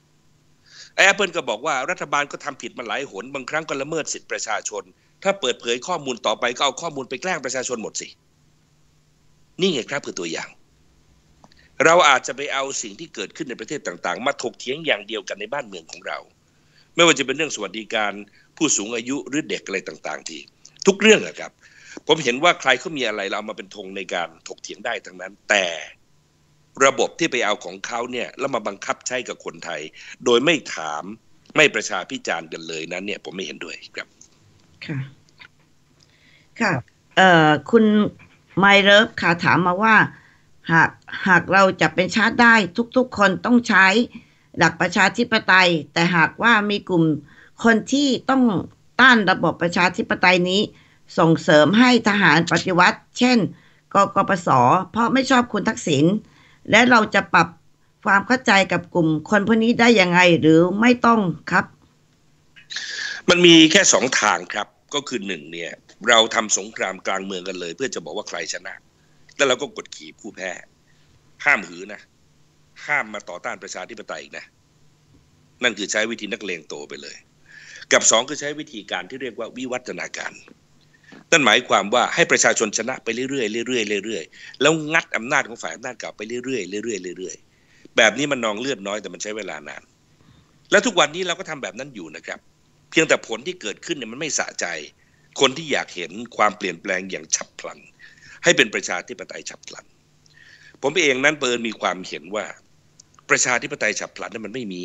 Apple ก็บอกว่ารัฐบาลก็ทำผิดมาหลายหนบางครั้งก็ละเมิดสิทธิประชาชนถ้าเปิดเผยข้อมูลต่อไปก็เอาข้อมูลไปแกล้งประชาชนหมดสินี่ไงครับคือตัวอย่างเราอาจจะไปเอาสิ่งที่เกิดขึ้นในประเทศต่างๆมาถกเถียงอย่างเดียวกันในบ้านเมืองของเราไม่ว่าจะเป็นเรื่องสวัสดิการผู้สูงอายุหรือเด็กอะไรต่างๆที่ทุกเรื่องอะครับผมเห็นว่าใครเขามีอะไรเราเอามาเป็นธงในการถกเถียงได้ทั้งนั้นแต่ระบบที่ไปเอาของเขาเนี่ยแล้วมาบังคับใช้กับคนไทยโดยไม่ถามไม่ประชาพิจารณ์กันเลยนั้นเนี่ยผมไม่เห็นด้วยครับค่ะค่ะเอ่อคุณไมเลิฟค่ะถามมาว่าหากหากเราจะเป็นชาติได้ทุกๆคนต้องใช้หลักประชาธิปไตยแต่หากว่ามีกลุ่มคนที่ต้องต้านระบบประชาธิปไตยนี้ส่งเสริมให้ทหารปฏิวัติเช่นกกปส.เพราะไม่ชอบคุณทักษิณและเราจะปรับความเข้าใจกับกลุ่มคนพวกนี้ได้ยังไงหรือไม่ต้องครับมันมีแค่สองทางครับก็คือหนึ่งเนี่ยเราทำสงครามกลางเมืองกันเลยเพื่อจะบอกว่าใครชนะแล้วเราก็กดขี่ผู้แพ้ห้ามหือนะห้ามมาต่อต้านประชาธิปไตยอีกนะนั่นคือใช้วิธีนักเลงโตไปเลยกับสองคือใช้วิธีการที่เรียกว่าวิวัฒนาการนั่นหมายความว่าให้ประชาชนชนะไปเรื่อยๆเรื่อยๆเรื่อยๆแล้วงัดอำนาจของฝ่ายอำนาจเก่าไปเรื่อยๆเรื่อยๆเรื่อยๆแบบนี้มันนองเลือดน้อยแต่มันใช้เวลานานและทุกวันนี้เราก็ทำแบบนั้นอยู่นะครับเพียงแต่ผลที่เกิดขึ้นเนี่ยมันไม่สะใจคนที่อยากเห็นความเปลี่ยนแปลงอย่างฉับพลันให้เป็นประชาธิปไตยฉับพลันผมเองนั้นเปิดมีความเห็นว่าประชาธิปไตยฉับพลันนั้นมันไม่มี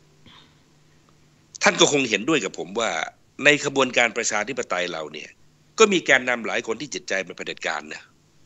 ท่านก็คงเห็นด้วยกับผมว่าในขบวนการประชาธิปไตยเราเนี่ยก็มีแกนนำหลายคนที่จิตใจเป็นเผด็จการนะ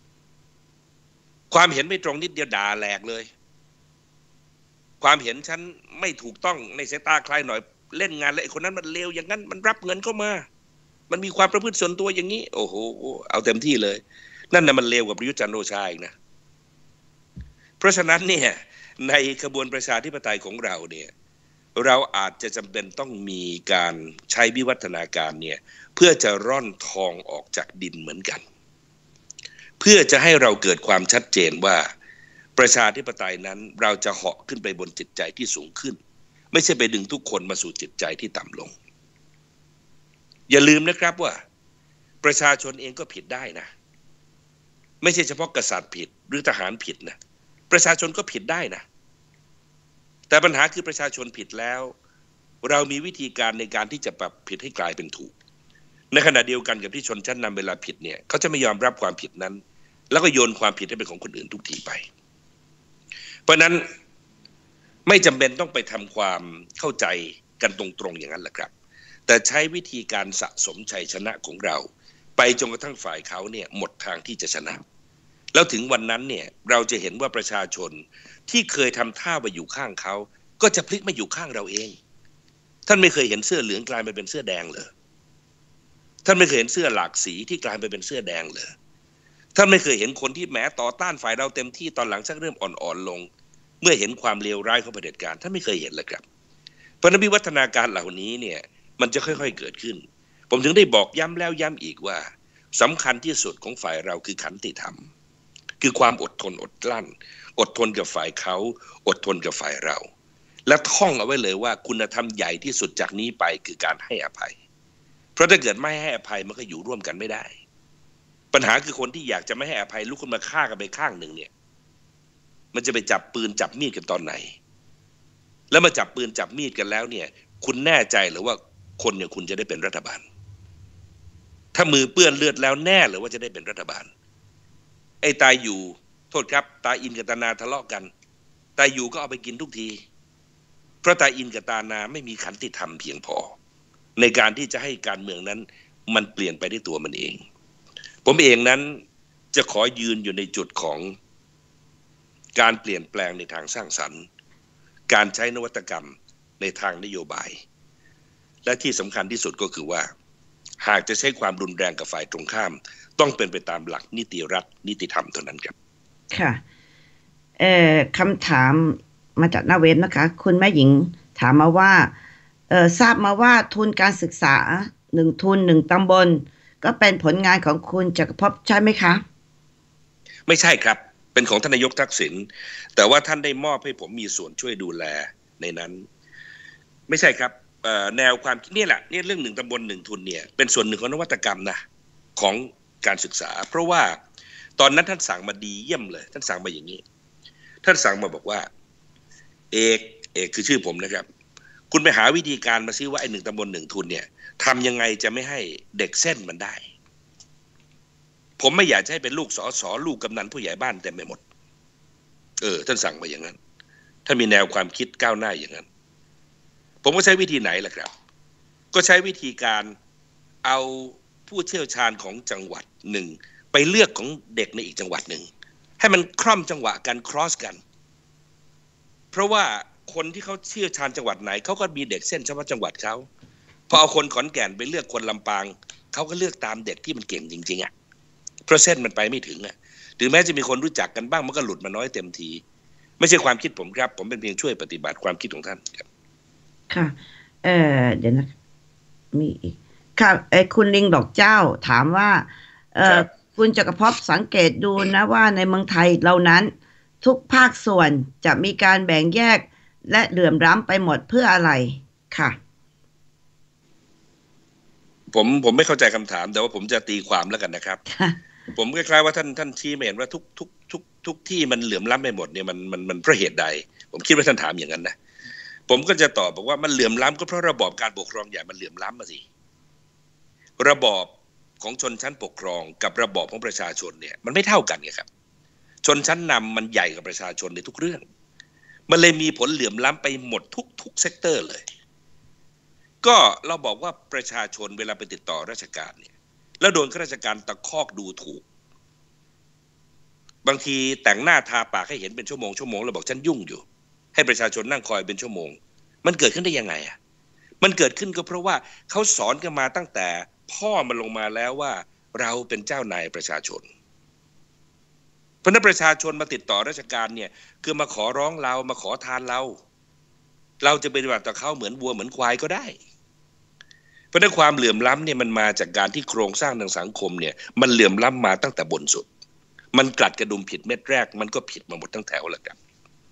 ความเห็นไม่ตรงนิดเดียวด่าแหลกเลยความเห็นฉันไม่ถูกต้องในสายตาใครหน่อยเล่นงานและไอ้คนนั้นมันเลวอย่างนั้นมันรับเงินเข้ามามันมีความประพฤติส่วนตัวอย่างนี้โอ้โหเอาเต็มที่เลยนั่นน่ะมันเลวกว่าประยุทธ์จันทร์โอชาอีกนะเพราะฉะนั้นเนี่ยในขบวนประชาธิปไตยของเราเนี่ยเราอาจจะจำเป็นต้องมีการใช้วิวัฒนาการเนี่ยเพื่อจะร่อนทองออกจากดินเหมือนกันเพื่อจะให้เราเกิดความชัดเจนว่าประชาธิปไตยนั้นเราจะเหาะขึ้นไปบนจิตใจที่สูงขึ้นไม่ใช่ไปดึงทุกคนมาสู่จิตใจที่ต่ำลงอย่าลืมนะครับว่าประชาชนเองก็ผิดได้นะไม่ใช่เฉพาะกษัตริย์ผิดหรือทหารผิดนะประชาชนก็ผิดได้นะแต่ปัญหาคือประชาชนผิดแล้วเรามีวิธีการในการที่จะปรับผิดให้กลายเป็นถูกในขณะเดียวกันกับที่ชนชั้นนำเวลาผิดเนี่ยเขาจะไม่ยอมรับความผิดนั้นแล้วก็โยนความผิดให้เป็นของคนอื่นทุกทีไปเพราะนั้นไม่จำเป็นต้องไปทำความเข้าใจกันตรงๆอย่างนั้นแหละครับแต่ใช้วิธีการสะสมชัยชนะของเราไปจนกระทั่งฝ่ายเขาเนี่ยหมดทางที่จะชนะแล้วถึงวันนั้นเนี่ยเราจะเห็นว่าประชาชนที่เคยทำท่าว่าอยู่ข้างเขาก็จะพลิกมาอยู่ข้างเราเองท่านไม่เคยเห็นเสื้อเหลืองกลายมาเป็นเสื้อแดงเลยท่านไม่เคยเห็นเสื้อหลากสีที่กลายไปเป็นเสื้อแดงเลยท่านไม่เคยเห็นคนที่แม้ต่อต้านฝ่ายเราเต็มที่ตอนหลังชักเริ่มอ่อนๆลงเมื่อเห็นความเลวร้ายของเผด็จการท่านไม่เคยเห็นเลยครับเพราะนั้นวิวัฒนาการเหล่านี้เนี่ยมันจะค่อยๆเกิดขึ้นผมถึงได้บอกย้ำแล้วย้ำอีกว่าสำคัญที่สุดของฝ่ายเราคือขันติธรรมคือความอดทนอดกลั้นอดทนกับฝ่ายเขาอดทนกับฝ่ายเราและท่องเอาไว้เลยว่าคุณธรรมใหญ่ที่สุดจากนี้ไปคือการให้อภัยเพราะถ้าเกิดไม่ให้อภัยมันก็อยู่ร่วมกันไม่ได้ปัญหาคือคนที่อยากจะไม่ให้อภัยลุกขึ้นมาฆ่ากันไปข้างหนึ่งเนี่ยมันจะไปจับปืนจับมีดกันตอนไหนแล้วมาจับปืนจับมีดกันแล้วเนี่ยคุณแน่ใจหรือว่าคนอย่างคุณจะได้เป็นรัฐบาลถ้ามือเปื้อนเลือดแล้วแน่หรือว่าจะได้เป็นรัฐบาลไอ้ตายอยู่โทษครับตาอินกับตานาทะเลาะกันตายอยู่ก็เอาไปกินทุกทีเพราะตาอินกับตานาไม่มีขันติธรรมเพียงพอในการที่จะให้การเมืองนั้นมันเปลี่ยนไปด้วยตัวมันเองผมเองนั้นจะขอยืนอยู่ในจุดของการเปลี่ยนแปลงในทางสร้างสรรค์การใช้นวัตกรรมในทางนโยบายและที่สำคัญที่สุดก็คือว่าหากจะใช้ความรุนแรงกับฝ่ายตรงข้ามต้องเป็นไปตามหลักนิติรัฐนิติธรรมเท่านั้นครับค่ะเอ่อคำถามมาจากหน้าเว็บนะคะคุณแม่หญิงถามมาว่าเอ่อทราบมาว่าทุนการศึกษาหนึ่งทุนหนึ่งตำบลก็เป็นผลงานของคุณจักรภพใช่ไหมคะไม่ใช่ครับเป็นของท่านนายกทักษิณแต่ว่าท่านได้มอบให้ผมมีส่วนช่วยดูแลในนั้นไม่ใช่ครับแนวความคิดนี่แหละนี่เรื่องหนึ่งตำบลหนึ่งทุนเนี่ยเป็นส่วนหนึ่งของนวัตกรรมนะของการศึกษาเพราะว่าตอนนั้นท่านสั่งมาดีเยี่ยมเลยท่านสั่งมาอย่างนี้ท่านสั่งมาบอกว่าเอกเอกคือชื่อผมนะครับคุณไปหาวิธีการมาซิว่าไอ้หนึ่งตำบลหนึ่งทุนเนี่ยทำยังไงจะไม่ให้เด็กเส้นมันได้ผมไม่อยากจะให้เป็นลูกสอสอลูกกำนันผู้ใหญ่บ้านเต็มไปหมดเออท่านสั่งมาอย่างนั้นถ้ามีแนวความคิดก้าวหน้าอย่างนั้นผมก็ใช้วิธีไหนล่ะครับก็ใช้วิธีการเอาผู้เชี่ยวชาญของจังหวัดหนึ่งไปเลือกของเด็กในอีกจังหวัดหนึ่งให้มันคล่อมจังหวะกันครอสกันเพราะว่าคนที่เขาเชี่ยวชาญจังหวัดไหนเขาก็มีเด็กเส้นเฉพาะจังหวัดเขาพอเอาคนขอนแก่นไปเลือกคนลำปางเขาก็เลือกตามเด็กที่มันเก่งจริงๆอ่ะเพราะเส้นมันไปไม่ถึงอ่ะถึงแม้จะมีคนรู้จักกันบ้างมันก็หลุดมาน้อยเต็มทีไม่ใช่ความคิดผมครับผมเป็นเพียงช่วยปฏิบัติความคิดของท่านครับค่ะเออเดี๋ยวนะมีอีกค่ะไอ้คุณลิงดอกเจ้าถามว่าเออคุณจักรภพสังเกตดูนะว่าในเมืองไทยเรานั้นทุกภาคส่วนจะมีการแบ่งแยกและเหลื่อมล้ำไปหมดเพื่ออะไรค่ะผมผมไม่เข้าใจคำถามแต่ว่าผมจะตีความแล้วกันนะครับผมคล้ายๆว่าท่านท่านชี้มาเห็นว่าทุกทุกทุกทุกที่มันเหลื่อมล้ำไปหมดเนี่ยมันมันมันเพราะเหตุใดผมคิดว่าท่านถามอย่างนั้นนะผมก็จะตอบบอกว่ามันเหลื่อมล้ำก็เพราะระบอบการปกครองใหญ่มันเหลื่อมล้ำมาสิระบอบของชนชั้นปกครองกับระบอบของประชาชนเนี่ยมันไม่เท่ากันไงครับชนชั้นนำมันใหญ่กว่าประชาชนในทุกเรื่องมันเลยมีผลเหลื่อมล้ำไปหมดทุกทุกเซกเตอร์เลยก็เราบอกว่าประชาชนเวลาไปติดต่อราชการเนี่ยแล้วโดนข้าราชการตะคอกดูถูกบางทีแต่งหน้าทาปากให้เห็นเป็นชั่วโมงชั่วโมงแล้วบอกฉันยุ่งอยู่ให้ประชาชนนั่งคอยเป็นชั่วโมงมันเกิดขึ้นได้ยังไงอ่ะมันเกิดขึ้นก็เพราะว่าเขาสอนกันมาตั้งแต่พ่อมันลงมาแล้วว่าเราเป็นเจ้านายประชาชนเพราะนั้นประชาชนมาติดต่อราชการเนี่ยคือมาขอร้องเรามาขอทานเราเราจะปฏิบัติต่อเขาเหมือนวัวเหมือนควายก็ได้เพราะนั้นความเหลื่อมล้ำเนี่ยมันมาจากการที่โครงสร้างทางสังคมเนี่ยมันเหลื่อมล้ำมาตั้งแต่บนสุดมันกลัดกระดุมผิดเม็ดแรกมันก็ผิดมาหมดทั้งแถวแล้วครับ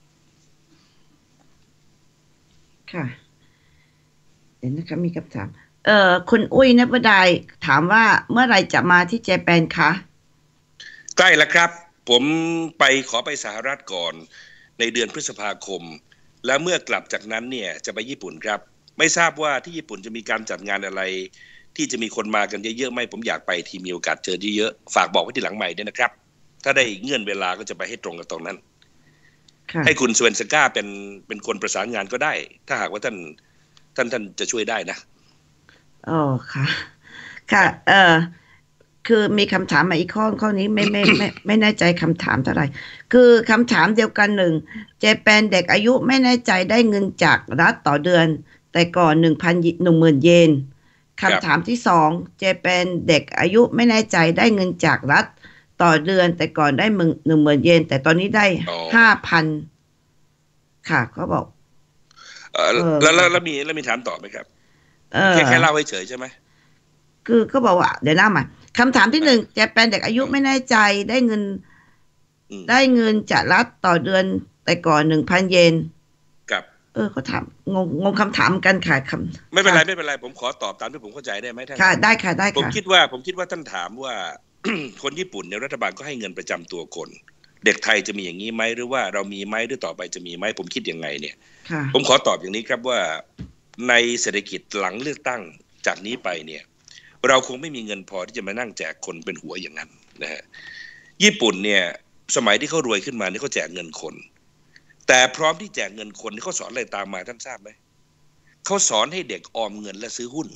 ค่ะเดี๋ยวนะคะมีคำถามเอ่อคุณอุ้ยนภดาถามว่าเมื่อไหร่จะมาที่เจแปนคะใกล้แล้วครับผมไปขอไปสหรัฐก่อนในเดือนพฤษภาคมแล้วเมื่อกลับจากนั้นเนี่ยจะไปญี่ปุ่นครับไม่ทราบว่าที่ญี่ปุ่นจะมีการจัดงานอะไรที่จะมีคนมากันเยอะๆไหมผมอยากไปที่มีโอกาสเจอเยอะๆฝากบอกไว้ที่หลังใหม่ด้วยนะครับถ้าได้เงื่อนเวลาก็จะไปให้ตรงกับตรงนั้นให้คุณสเวนสก้าเป็นเป็นคนประสานงานก็ได้ถ้าหากว่าท่านท่านท่านจะช่วยได้นะอ๋อค่ะค่ะเออคือมีคำถามมาอีกข้อข้อนี้ไม่ไม่ไม่ไม่แน่ใจคำถามเท่าไหร่คือคำถามเดียวกันหนึ่งเจแปนเด็กอายุไม่แน่ใจได้เงินจากรัฐต่อเดือนแต่ก่อนหนึ่งพันหนึ่งหมื่นเยนคำถามที่สองจะเป็นเด็กอายุไม่แน่ใจได้เงินจากรัฐต่อเดือนแต่ก่อนได้หนึ่งหนึ่งหมื่นเยนแต่ตอนนี้ได้ห้าพันค่ะเขาบอกเออแล้วแล้วแล้วมีแล้วมีถามต่อไหมครับแค่แค่เล่าให้เฉยใช่ไหมคือเขาบอกว่าเดี๋ยวน้ามาคำถามที่หนึ่งจะเป็นเด็กอายุไม่แน่ใจได้เงินได้เงินจากรัฐต่อเดือนแต่ก่อนหนึ่งพันเยนกับเออเขาถามงงงงคำถามกันค่ะคำไม่เป็นไรไม่เป็นไรผมขอตอบตามที่ผมเข้าใจได้ไหมท่านค่ะได้ค่ะได้ค่ะผมคิดว่าผมคิดว่าท่านถามว่า คนญี่ปุ่นเนี่ยรัฐบาลก็ให้เงินประจำตัวคนเด็กไทยจะมีอย่างนี้ไหมหรือว่าเรามีไหมหรือต่อไปจะมีไหมผมคิดยังไงเนี่ยผมขอตอบอย่างนี้ครับว่าในเศรษฐกิจหลังเลือกตั้งจากนี้ไปเนี่ยเราคงไม่มีเงินพอที่จะมานั่งแจกคนเป็นหัวอย่างนั้นนะฮะญี่ปุ่นเนี่ยสมัยที่เขารวยขึ้นมานี่เขาแจกเงินคนแต่พร้อมที่แจกเงินคนเขาสอนอะไรตามมาท่านทราบไหมเขาสอนให้เด็กออมเงินและซื้อหุ้น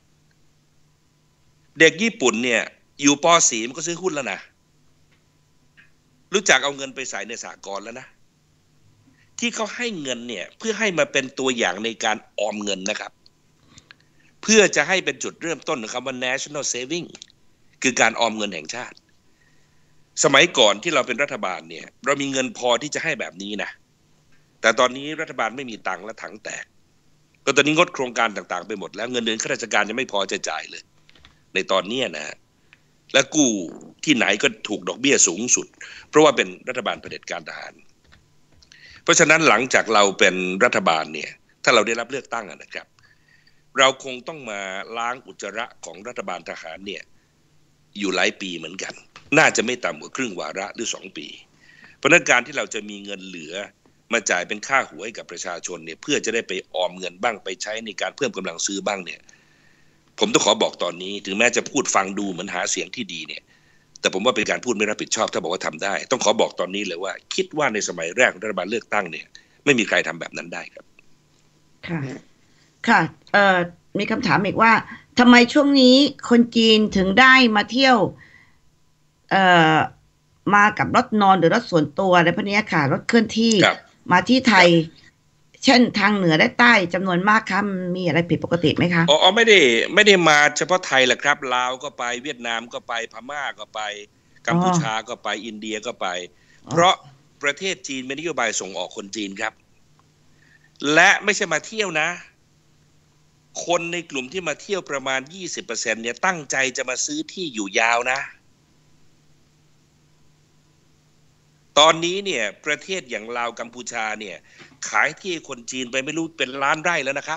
เด็กญี่ปุ่นเนี่ยอยู่ป .สี่ มันก็ซื้อหุ้นแล้วนะรู้จักเอาเงินไปใส่ในสหกรณ์แล้วนะที่เขาให้เงินเนี่ยเพื่อให้มาเป็นตัวอย่างในการออมเงินนะครับเพื่อจะให้เป็นจุดเริ่มต้นของคำว่า national saving คือการออมเงินแห่งชาติสมัยก่อนที่เราเป็นรัฐบาลเนี่ยเรามีเงินพอที่จะให้แบบนี้นะแต่ตอนนี้รัฐบาลไม่มีตังค์และถังแตกก็ตอนนี้งดโครงการต่างๆไปหมดแล้วเงินเดือนข้าราชการยังไม่พอจะจ่ายเลยในตอนนี้นะและกู้ที่ไหนก็ถูกดอกเบี้ยสูงสุดเพราะว่าเป็นรัฐบาลเผด็จการทหารเพราะฉะนั้นหลังจากเราเป็นรัฐบาลเนี่ยถ้าเราได้รับเลือกตั้งนะครับเราคงต้องมาล้างอุจจาระของรัฐบาลทหารเนี่ยอยู่หลายปีเหมือนกันน่าจะไม่ต่ำกว่าครึ่งวาระหรือสองปีเพราะนั้นการที่เราจะมีเงินเหลือมาจ่ายเป็นค่าหัวให้กับประชาชนเนี่ยเพื่อจะได้ไปออมเงินบ้างไปใช้ในการเพิ่มกำลังซื้อบ้างเนี่ยผมต้องขอบอกตอนนี้ถึงแม้จะพูดฟังดูเหมือนหาเสียงที่ดีเนี่ยแต่ผมว่าเป็นการพูดไม่รับผิดชอบถ้าบอกว่าทำได้ต้องขอบอกตอนนี้เลยว่าคิดว่าในสมัยแรกของรัฐบาลเลือกตั้งเนี่ยไม่มีใครทำแบบนั้นได้ครับค่ะค่ะเอ่อมีคำถามอีกว่าทำไมช่วงนี้คนจีนถึงได้มาเที่ยวเอ่อมากับรถนอนหรือรถส่วนตัวอะไรพวกนี้ค่ะรถเคลื่อนที่มาที่ไทยเช่นทางเหนือและใต้จำนวนมากครับมีอะไรผิดปกติไหมคะอ๋อไม่ได้ไม่ได้มาเฉพาะไทยแหละครับลาวก็ไปเวียดนามก็ไปพม่าก็ไปกัมพูชาก็ไปอินเดียก็ไปเพราะประเทศจีนมีนโยบายส่งออกคนจีนครับและไม่ใช่มาเที่ยวนะคนในกลุ่มที่มาเที่ยวประมาณ ยี่สิบเปอร์เซ็นต์ เนี่ยตั้งใจจะมาซื้อที่อยู่ยาวนะตอนนี้เนี่ยประเทศอย่างลาวกัมพูชาเนี่ยขายที่คนจีนไปไม่รู้เป็นล้านไร่แล้วนะครับ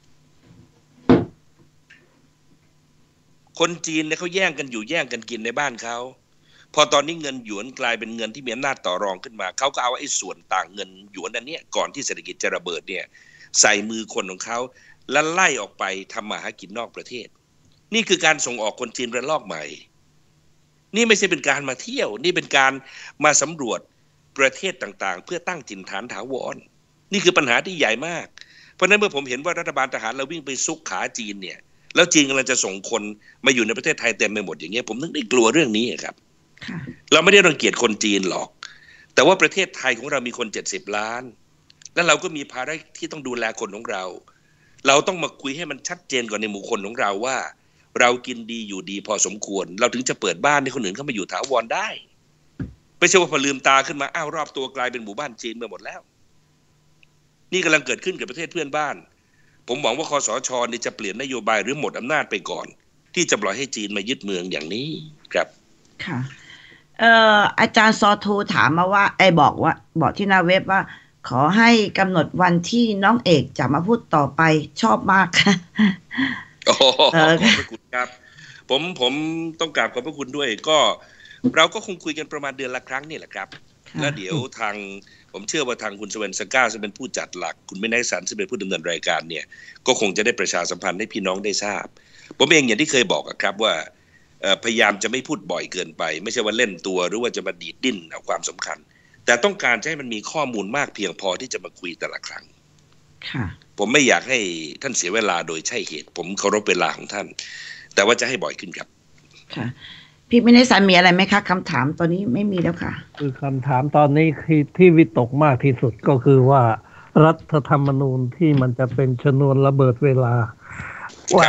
คนจีนเนี่ยเขาแย่งกันอยู่แย่งกันกินในบ้านเขาพอตอนนี้เงินหยวนกลายเป็นเงินที่มีอำนาจต่อรองขึ้นมาเขาก็เอาไอ้ส่วนต่างเงินหยวนอันนี้ก่อนที่เศรษฐกิจจะระเบิดเนี่ยใส่มือคนของเขาแล้วไล่ออกไปทำมาหากินนอกประเทศนี่คือการส่งออกคนจีนระลอกใหม่นี่ไม่ใช่เป็นการมาเที่ยวนี่เป็นการมาสำรวจประเทศต่างๆเพื่อตั้งถิ่นฐานถาวรนี่คือปัญหาที่ใหญ่มากเพราะฉะนั้นเมื่อผมเห็นว่ารัฐบาลทหารเราวิ่งไปซุกขาจีนเนี่ยแล้วจีนกำลังจะส่งคนมาอยู่ในประเทศไทยเต็มไปหมดอย่างเงี้ยผมนึกได้กลัวเรื่องนี้ครับเราไม่ได้รังเกียจคนจีนหรอกแต่ว่าประเทศไทยของเรามีคนเจ็ดสิบล้านแล้วเราก็มีภาระที่ต้องดูแลคนของเราเราต้องมาคุยให้มันชัดเจนก่อนในหมู่คนของเราว่าเรากินดีอยู่ดีพอสมควรเราถึงจะเปิดบ้านให้คนอื่นเข้ามาอยู่ถาวรได้ไม่ใช่ว่าพอลืมตาขึ้นมาอ้าวรอบตัวกลายเป็นหมู่บ้านจีนไปหมดแล้วนี่กำลังเกิดขึ้นกับประเทศเพื่อนบ้านผมหวังว่าคสช.นี่จะเปลี่ยนนโยบายหรือหมดอำนาจไปก่อนที่จะปล่อยให้จีนมายึดเมืองอย่างนี้ครับค่ะเอ่ออาจารย์ซอทูถามมาว่าไอ้บอกว่าบอกที่หน้าเว็บว่าขอให้กำหนดวันที่น้องเอกจะมาพูดต่อไปชอบมากค่ะโอ้ขอบพระคุณครับผมผมต้องกราบขอบพระคุณด้วยก็เราก็คงคุยกันประมาณเดือนละครั้งนี่แหละครับแล้วเดี๋ยวทางผมเชื่อว่าทางคุณสเวนสก้าซึ่งเป็นผู้จัดหลักคุณไม่ได้สันซึ่งเป็นผู้ดำเนินรายการเนี่ยก็คงจะได้ประชาสัมพันธ์ให้พี่น้องได้ทราบผมเองอย่างที่เคยบอกครับว่าพยายามจะไม่พูดบ่อยเกินไปไม่ใช่ว่าเล่นตัวหรือว่าจะมาดีดดิ้นเอาความสำคัญแต่ต้องการให้มันมีข้อมูลมากเพียงพอที่จะมาคุยแต่ละครั้งผมไม่อยากให้ท่านเสียเวลาโดยใช่เหตุผมเคารพเวลาของท่านแต่ว่าจะให้บ่อยขึ้นครับค่ะพี่ไม่ได้สารมีอะไรไหมคะคำถามตอนนี้ไม่มีแล้วค่ะคือคำถามตอนนี้คือที่วิตกมากที่สุดก็คือว่ารัฐธรรมนูญที่มันจะเป็นชนวนระเบิดเวลาว่า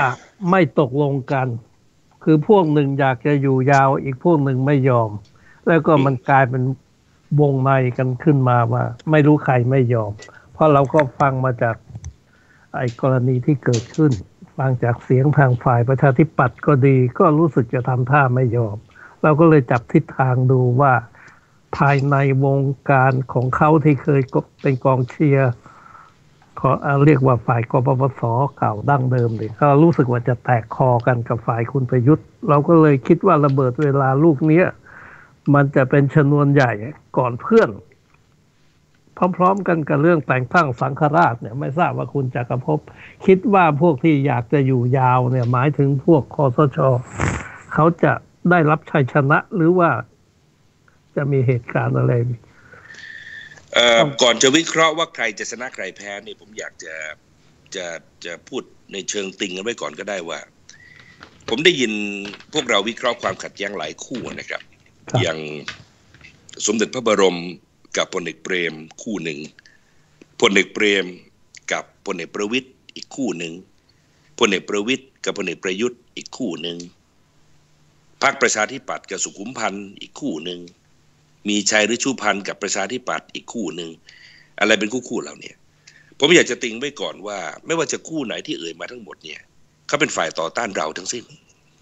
ไม่ตกลงกันคือพวกหนึ่งอยากจะอยู่ยาวอีกพวกหนึ่งไม่ยอมแล้วก็มันกลายเป็นวงในกันขึ้นมาว่าไม่รู้ใครไม่ยอมเพราะเราก็ฟังมาจากไอ้กรณีที่เกิดขึ้นฟังจากเสียงทางฝ่ายประชาธิปัตย์ก็ดีก็รู้สึกจะทำท่าไม่ยอมเราก็เลยจับทิศทางดูว่าภายในวงการของเขาที่เคยเป็นกองเชียร์ขอเรียกว่าฝ่ายกปปสเก่าดั้งเดิมเลยก็รู้สึกว่าจะแตกคอกันกับฝ่ายคุณประยุทธ์เราก็เลยคิดว่าระเบิดเวลาลูกนี้มันจะเป็นชนวนใหญ่ก่อนเพื่อนพร้อมๆกันกับเรื่องแต่งตั้งสังฆราชเนี่ยไม่ทราบว่าคุณจักรภพคิดว่าพวกที่อยากจะอยู่ยาวเนี่ยหมายถึงพวกคสช.เขาจะได้รับชัยชนะหรือว่าจะมีเหตุการณ์อะไรเอ่อก่อนจะวิเคราะห์ว่าใครจะชนะใครแพ้นี่ผมอยากจะจะจะพูดในเชิงติงกันไว้ก่อนก็ได้ว่าผมได้ยินพวกเราวิเคราะห์ความขัดแย้งหลายคู่นะครับอย่างสมเด็จพระบรมกับพลเอกเปรมคู่หนึ่งพลเอกเปรมกับพลเอกประวิตรอีกคู่หนึ่งพลเอกประวิตรกับพลเอกประยุทธ์อีกคู่หนึ่งพรรคประชาธิปัตย์กับสุขุมพันธ์อีกคู่หนึ่งมีชัยฤชุพันธ์กับประชาธิปัตย์อีกคู่หนึ่งอะไรเป็นคู่คู่เหล่านี้ผมอยากจะติงไว้ก่อนว่าไม่ว่าจะคู่ไหนที่เอ่ยมาทั้งหมดเนี่ยเขาเป็นฝ่ายต่อต้านเราทั้งสิ้น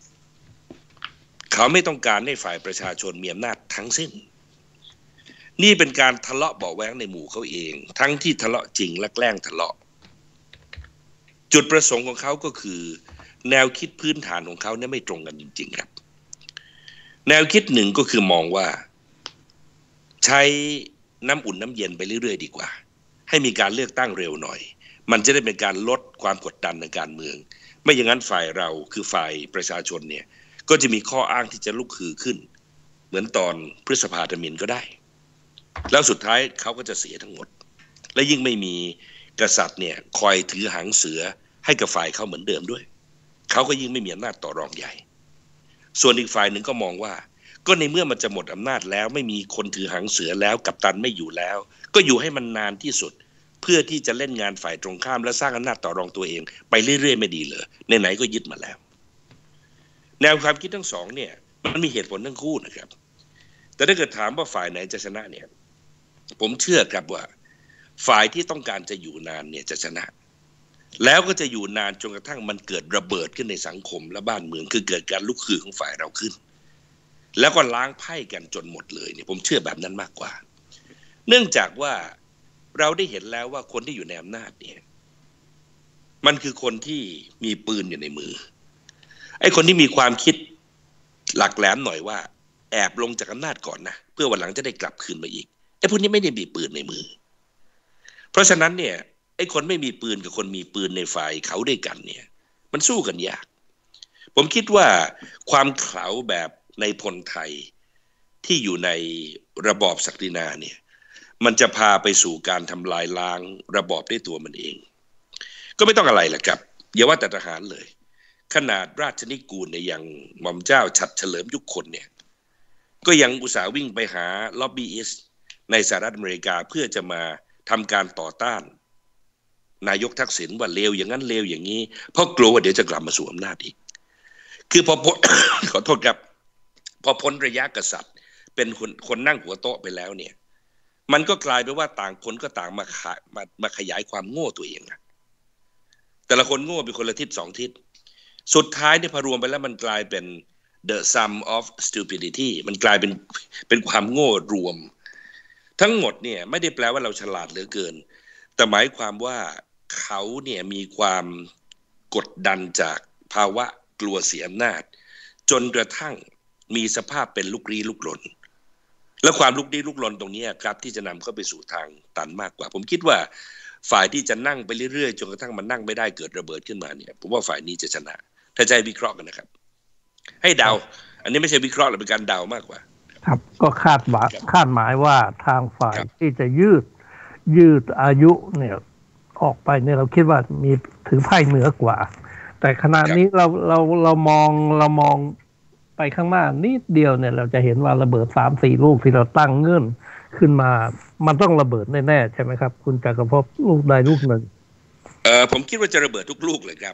เขาไม่ต้องการให้ฝ่ายประชาชนมีอำนาจทั้งสิ้นนี่เป็นการทะเลาะเบาะแว้งในหมู่เขาเองทั้งที่ทะเลาะจริงและแกล้งทะเลาะจุดประสงค์ของเขาก็คือแนวคิดพื้นฐานของเขาเนี่ยไม่ตรงกันจริงๆครับแนวคิดหนึ่งก็คือมองว่าใช้น้ำอุ่นน้ำเย็นไปเรื่อยๆดีกว่าให้มีการเลือกตั้งเร็วหน่อยมันจะได้เป็นการลดความกดดันในการเมืองไม่อย่างนั้นฝ่ายเราคือฝ่ายประชาชนเนี่ยก็จะมีข้ออ้างที่จะลุกฮือขึ้นเหมือนตอนพฤษภาธมิฬก็ได้แล้วสุดท้ายเขาก็จะเสียทั้งหมดและยิ่งไม่มีกษัตริย์เนี่ยคอยถือหางเสือให้กับฝ่ายเขาเหมือนเดิมด้วยเขาก็ยิ่งไม่มีอำนาจต่อรองใหญ่ส่วนอีกฝ่ายหนึ่งก็มองว่าก็ในเมื่อมันจะหมดอำนาจแล้วไม่มีคนถือหางเสือแล้วกัปตันไม่อยู่แล้วก็อยู่ให้มันนานที่สุดเพื่อที่จะเล่นงานฝ่ายตรงข้ามและสร้างอำนาจต่อรองตัวเองไปเรื่อยๆไม่ดีเลยไหนๆก็ยึดมาแล้วแนวความคิดทั้งสองเนี่ยมันมีเหตุผลทั้งคู่นะครับแต่ถ้าเกิดถามว่าฝ่ายไหนจะชนะเนี่ยผมเชื่อครับว่าฝ่ายที่ต้องการจะอยู่นานเนี่ยจะชนะแล้วก็จะอยู่นานจนกระทั่งมันเกิดระเบิดขึ้นในสังคมและบ้านเมืองคือเกิดการลุกฮือของฝ่ายเราขึ้นแล้วก็ล้างไพ่กันจนหมดเลยเนี่ยผมเชื่อแบบนั้นมากกว่าเนื่องจากว่าเราได้เห็นแล้วว่าคนที่อยู่ในอำนาจเนี่ยมันคือคนที่มีปืนอยู่ในมือไอ้คนที่มีความคิดหลักแหลมหน่อยว่าแอบลงจากอำนาจก่อนนะเพื่อวันหลังจะได้กลับคืนมาอีกไอ้พวกนี้ไม่ได้มีปืนในมือเพราะฉะนั้นเนี่ยไอ้คนไม่มีปืนกับคนมีปืนในฝ่ายเขาด้วยกันเนี่ยมันสู้กันยากผมคิดว่าความเขลาแบบในพลไทยที่อยู่ในระบอบศักดินาเนี่ยมันจะพาไปสู่การทำลายล้างระบอบด้วยตัวมันเองก็ไม่ต้องอะไรแหละครับอย่าว่าแต่ทหารเลยขนาดราชนิกูลเนี่ยอย่างหม่อมเจ้าฉัตรเฉลิมยุคคลเนี่ยก็ยังอุตส่าห์วิ่งไปหาล็อบบี้อิสต์ในสหรัฐอเมริกาเพื่อจะมาทำการต่อต้านนายกทักษิณว่าเลวอย่างนั้นเลวอย่างนี้เพราะกลัวว่าเดี๋ยวจะกลับมาสู่อำนาจอีกคือพอพ้น ขอโทษครับพอพ้นระยะกษัตริย์เป็นคนคนนั่งหัวโต๊ะไปแล้วเนี่ยมันก็กลายไปว่าต่างคนก็ต่างมาขมามาขยายความโง่ตัวเองนะแต่ละคนโง่เป็นคนละทิศสองทิศสุดท้ายเนี่ยพอรวมไปแล้วมันกลายเป็น the sum of stupidity มันกลายเป็นเป็นความโง่รวมทั้งหมดเนี่ยไม่ได้แปลว่าเราฉลาดเหลือเกินแต่หมายความว่าเขาเนี่ยมีความกดดันจากภาวะกลัวเสียอำนาจจนกระทั่งมีสภาพเป็นลุกลี้ลุกลนและความลุกลี้ลุกลนตรงนี้ครับที่จะนำเข้าไปสู่ทางตันมากกว่าผมคิดว่าฝ่ายที่จะนั่งไปเรื่อยๆจนกระทั่งมันนั่งไม่ได้เกิดระเบิดขึ้นมาเนี่ยผมว่าฝ่ายนี้จะชนะถ้าใจวิเคราะห์กันนะครับให้เดาอันนี้ไม่ใช่วิเคราะห์หรือเป็นการเดามากกว่าครับก็คาดหวังคาดหมายว่าทางฝ่ายที่จะยืดยืดอายุเนี่ยออกไปเนี่ยเราคิดว่ามีถือไพ่เหนือกว่าแต่ขณะนี้เราเราเรามองเรามองไปข้างหน้านิดเดียวเนี่ยเราจะเห็นว่าระเบิด สามสี่ ลูกที่เราตั้งเงื่อนขึ้นมามันต้องระเบิดแน่ๆใช่ไหมครับคุณจักรภพลูกใดลูกหนึ่งเอ่อผมคิดว่าจะระเบิดทุกลูกเลยครับ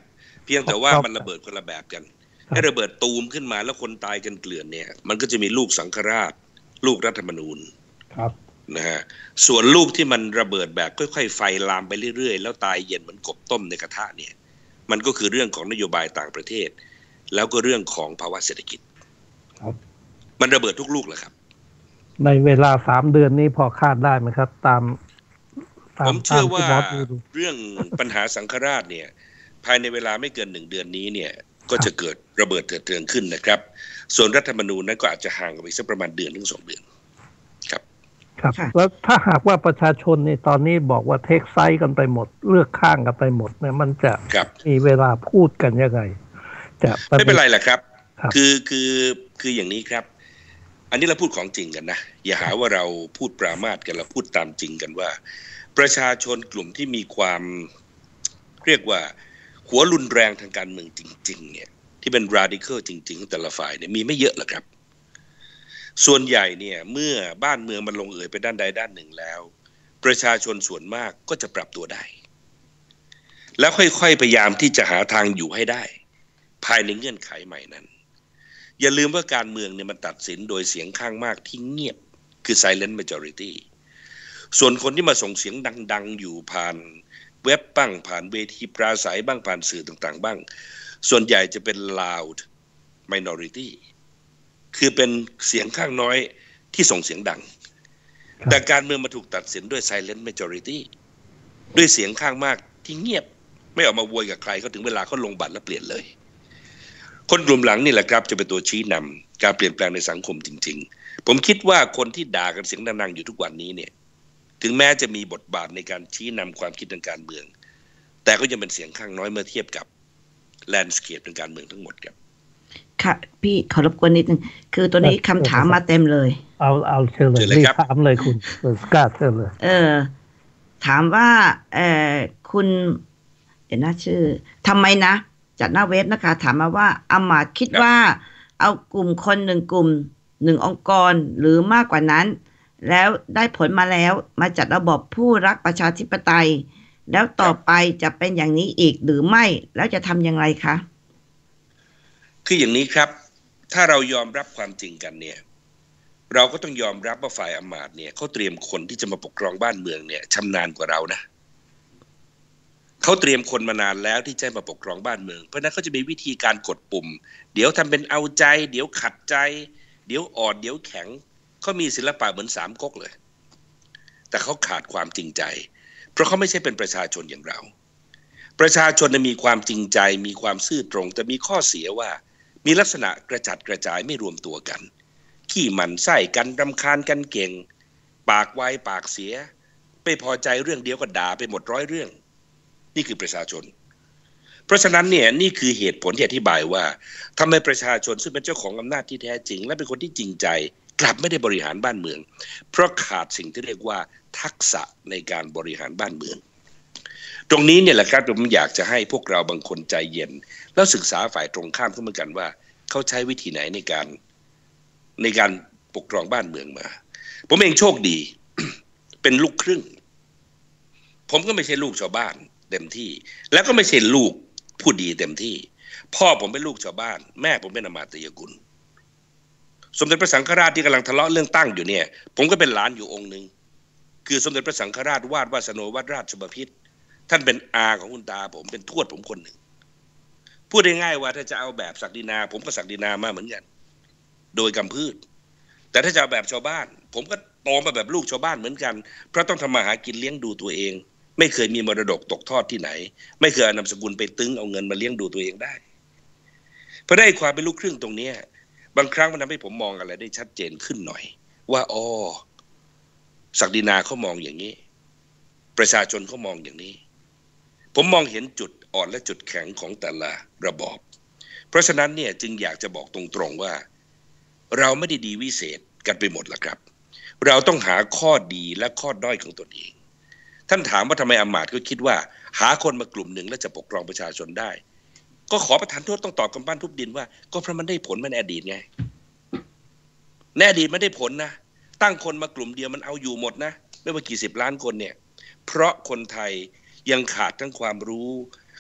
เพียงแต่ว่ามันระเบิดคนละแบบกันให้ระเบิดตูมขึ้นมาแล้วคนตายกันเกลื่อนเนี่ยมันก็จะมีลูกสังฆราชลูกรัฐธรรมนูญครับนะฮะส่วนลูกที่มันระเบิดแบบค่อยๆไฟลามไปเรื่อยๆแล้วตายเย็นเหมือนกบต้มในกระทะเนี่ยมันก็คือเรื่องของนโยบายต่างประเทศแล้วก็เรื่องของภาวะเศรษฐกิจครับมันระเบิดทุกลูกเลยครับในเวลาสามเดือนนี้พอคาดได้ไหมครับตามผมเชื่อว่าเรื่องปัญหาสังฆราชเนี่ยภายในเวลาไม่เกินหนึ่งเดือนนี้เนี่ยก็จะเกิดระเบิดเถิดเทิงขึ้นนะครับส่วนรัฐธรรมนูญนั้นก็อาจจะห่างกันไปสักประมาณเดือนถึงสองเดือนครับครับแล้วถ้าหากว่าประชาชนในตอนนี้บอกว่าเทคไซส์กันไปหมดเลือกข้างกันไปหมดเนี่ยมันจะมีเวลาพูดกันยังไงจะไม่เป็นไรแหละครับคือคือคืออย่างนี้ครับอันนี้เราพูดของจริงกันนะอย่าหาว่าเราพูดปรามาสกันเราพูดตามจริงกันว่าประชาชนกลุ่มที่มีความเรียกว่าหัวรุนแรงทางการเมืองจริงๆเนี่ยที่เป็น radical จริงๆแต่ละฝ่ายเนี่ยมีไม่เยอะหรอกครับส่วนใหญ่เนี่ยเมื่อบ้านเมืองมันลงเอยไปด้านใดด้านหนึ่งแล้วประชาชนส่วนมากก็จะปรับตัวได้แล้วค่อยๆพยายามที่จะหาทางอยู่ให้ได้ภายในเงื่อนไขใหม่นั้นอย่าลืมว่าการเมืองเนี่ยมันตัดสินโดยเสียงข้างมากที่เงียบคือ silent majority ส่วนคนที่มาส่งเสียงดังๆอยู่ผ่านเว็บบ้างผ่านเวทีปราศัยบ้างผ่านสื่อต่างๆบ้างส่วนใหญ่จะเป็น loud minority คือเป็นเสียงข้างน้อยที่ส่งเสียงดังแต่การเมืองมาถูกตัดสินด้วย silent majority ด้วยเสียงข้างมากที่เงียบไม่ออกมาโวยกับใครเขาถึงเวลาเขาลงบัตรแล้วเปลี่ยนเลยคนกลุ่มหลังนี่แหละครับจะเป็นตัวชี้นำการเปลี่ยนแปลงในสังคมจริงๆผมคิดว่าคนที่ด่ากันเสียงดังๆอยู่ทุกวันนี้เนี่ยถึงแม้จะมีบทบาทในการชี้นำความคิดทางการเมืองแต่ก็ยังเป็นเสียงข้างน้อยเมื่อเทียบกับแลนด์สเคปทางการเมืองทั้งหมดครับค่ะพี่ขอรบกวนนิดนึงคือตัวนี้คำถามมาเต็มเลยเอาเอาเชิญเลยถามเลยคุณสกาเชิญเลยเออถามว่าเออคุณเดี๋ยวนะชื่อทำไมนะจากหน้าเว็บนะคะถามมาว่าอามาตย์คิดว่าเอากลุ่มคนหนึ่งกลุ่มหนึ่งองค์กรหรือมากกว่านั้นแล้วได้ผลมาแล้วมาจัดระบบผู้รักประชาธิปไตยแล้วต่อไปจะเป็นอย่างนี้อีกหรือไม่แล้วจะทำอย่างไรคะคืออย่างนี้ครับถ้าเรายอมรับความจริงกันเนี่ยเราก็ต้องยอมรับว่าฝ่ายอำมาตย์เนี่ยเขาเตรียมคนที่จะมาปกครองบ้านเมืองเนี่ยชำนาญกว่าเรานะเขาเตรียมคนมานานแล้วที่จะมาปกครองบ้านเมืองเพราะนั้นเขาจะมีวิธีการกดปุ่มเดี๋ยวทำเป็นเอาใจเดี๋ยวขัดใจเดี๋ยวอ่อนเดี๋ยวแข็งเขามีศิลปะเหมือนสามก๊กเลยแต่เขาขาดความจริงใจเพราะเขาไม่ใช่เป็นประชาชนอย่างเราประชาชนมีความจริงใจมีความซื่อตรงแต่มีข้อเสียว่ามีลักษณะกระจัดกระจายไม่รวมตัวกันขี้หมั่นไส้กันรำคาญกันเก่งปากไวปากเสียไม่พอใจเรื่องเดียวก็ด่าไปหมดร้อยเรื่องนี่คือประชาชนเพราะฉะนั้นเนี่ยนี่คือเหตุผลที่อธิบายว่าทำไมประชาชนซึ่งเป็นเจ้าของอำนาจที่แท้จริงและเป็นคนที่จริงใจกลับไม่ได้บริหารบ้านเมืองเพราะขาดสิ่งที่เรียกว่าทักษะในการบริหารบ้านเมืองตรงนี้เนี่ยแหละครับผมอยากจะให้พวกเราบางคนใจเย็นแล้วศึกษาฝ่ายตรงข้ามเขาเหมือนกันว่าเขาใช้วิธีไหนในการในการปกครองบ้านเมืองมาผมเองโชคดี เป็นลูกครึ่งผมก็ไม่ใช่ลูกชาวบ้านเต็มที่แล้วก็ไม่ใช่ลูกผู้ดีเต็มที่พ่อผมเป็นลูกชาวบ้านแม่ผมเป็นอมาตยกุลสมเด็จพระสังฆราชที่กำลังทะเลาะเรื่องตั้งอยู่เนี่ยผมก็เป็นหลานอยู่องค์หนึ่งคือสมเด็จพระสังฆราชวาดวาสโนวาดราชบพิตรท่านเป็นอาของคุณตาผมเป็นทวดผมคนหนึ่งพูดง่ายๆว่าถ้าจะเอาแบบศักดินาผมก็ศักดินามาเหมือนกันโดยกำพืชแต่ถ้าจะเอาแบบชาวบ้านผมก็โตมาแบบลูกชาวบ้านเหมือนกันเพราะต้องทำมาหากินเลี้ยงดูตัวเองไม่เคยมีมรดกตกทอดที่ไหนไม่เคยเอานามสกุลไปตึงเอาเงินมาเลี้ยงดูตัวเองได้เพราะได้ความเป็นลูกครึ่งตรงนี้บางครั้งมันทำให้ผมมองอะไรได้ชัดเจนขึ้นหน่อยว่าอ๋อศักดินาเขามองอย่างนี้ประชาชนเขามองอย่างนี้ผมมองเห็นจุดอ่อนและจุดแข็งของแต่ละระบอบเพราะฉะนั้นเนี่ยจึงอยากจะบอกตรงๆว่าเราไม่ได้ดีวิเศษกันไปหมดละครับเราต้องหาข้อดีและข้อด้อยของตนเองท่านถามว่าทำไมอำมาตย์ก็คิดว่าหาคนมากลุ่มหนึ่งแล้วจะปกครองประชาชนได้ก็ขอประทานโทษต้องตอบกำปั้นทุบดินว่าก็เพราะมันได้ผลมันในอดีตไงในอดีตไม่ได้ผลนะตั้งคนมากลุ่มเดียวมันเอาอยู่หมดนะไม่ว่ากี่สิบล้านคนเนี่ยเพราะคนไทยยังขาดทั้งความรู้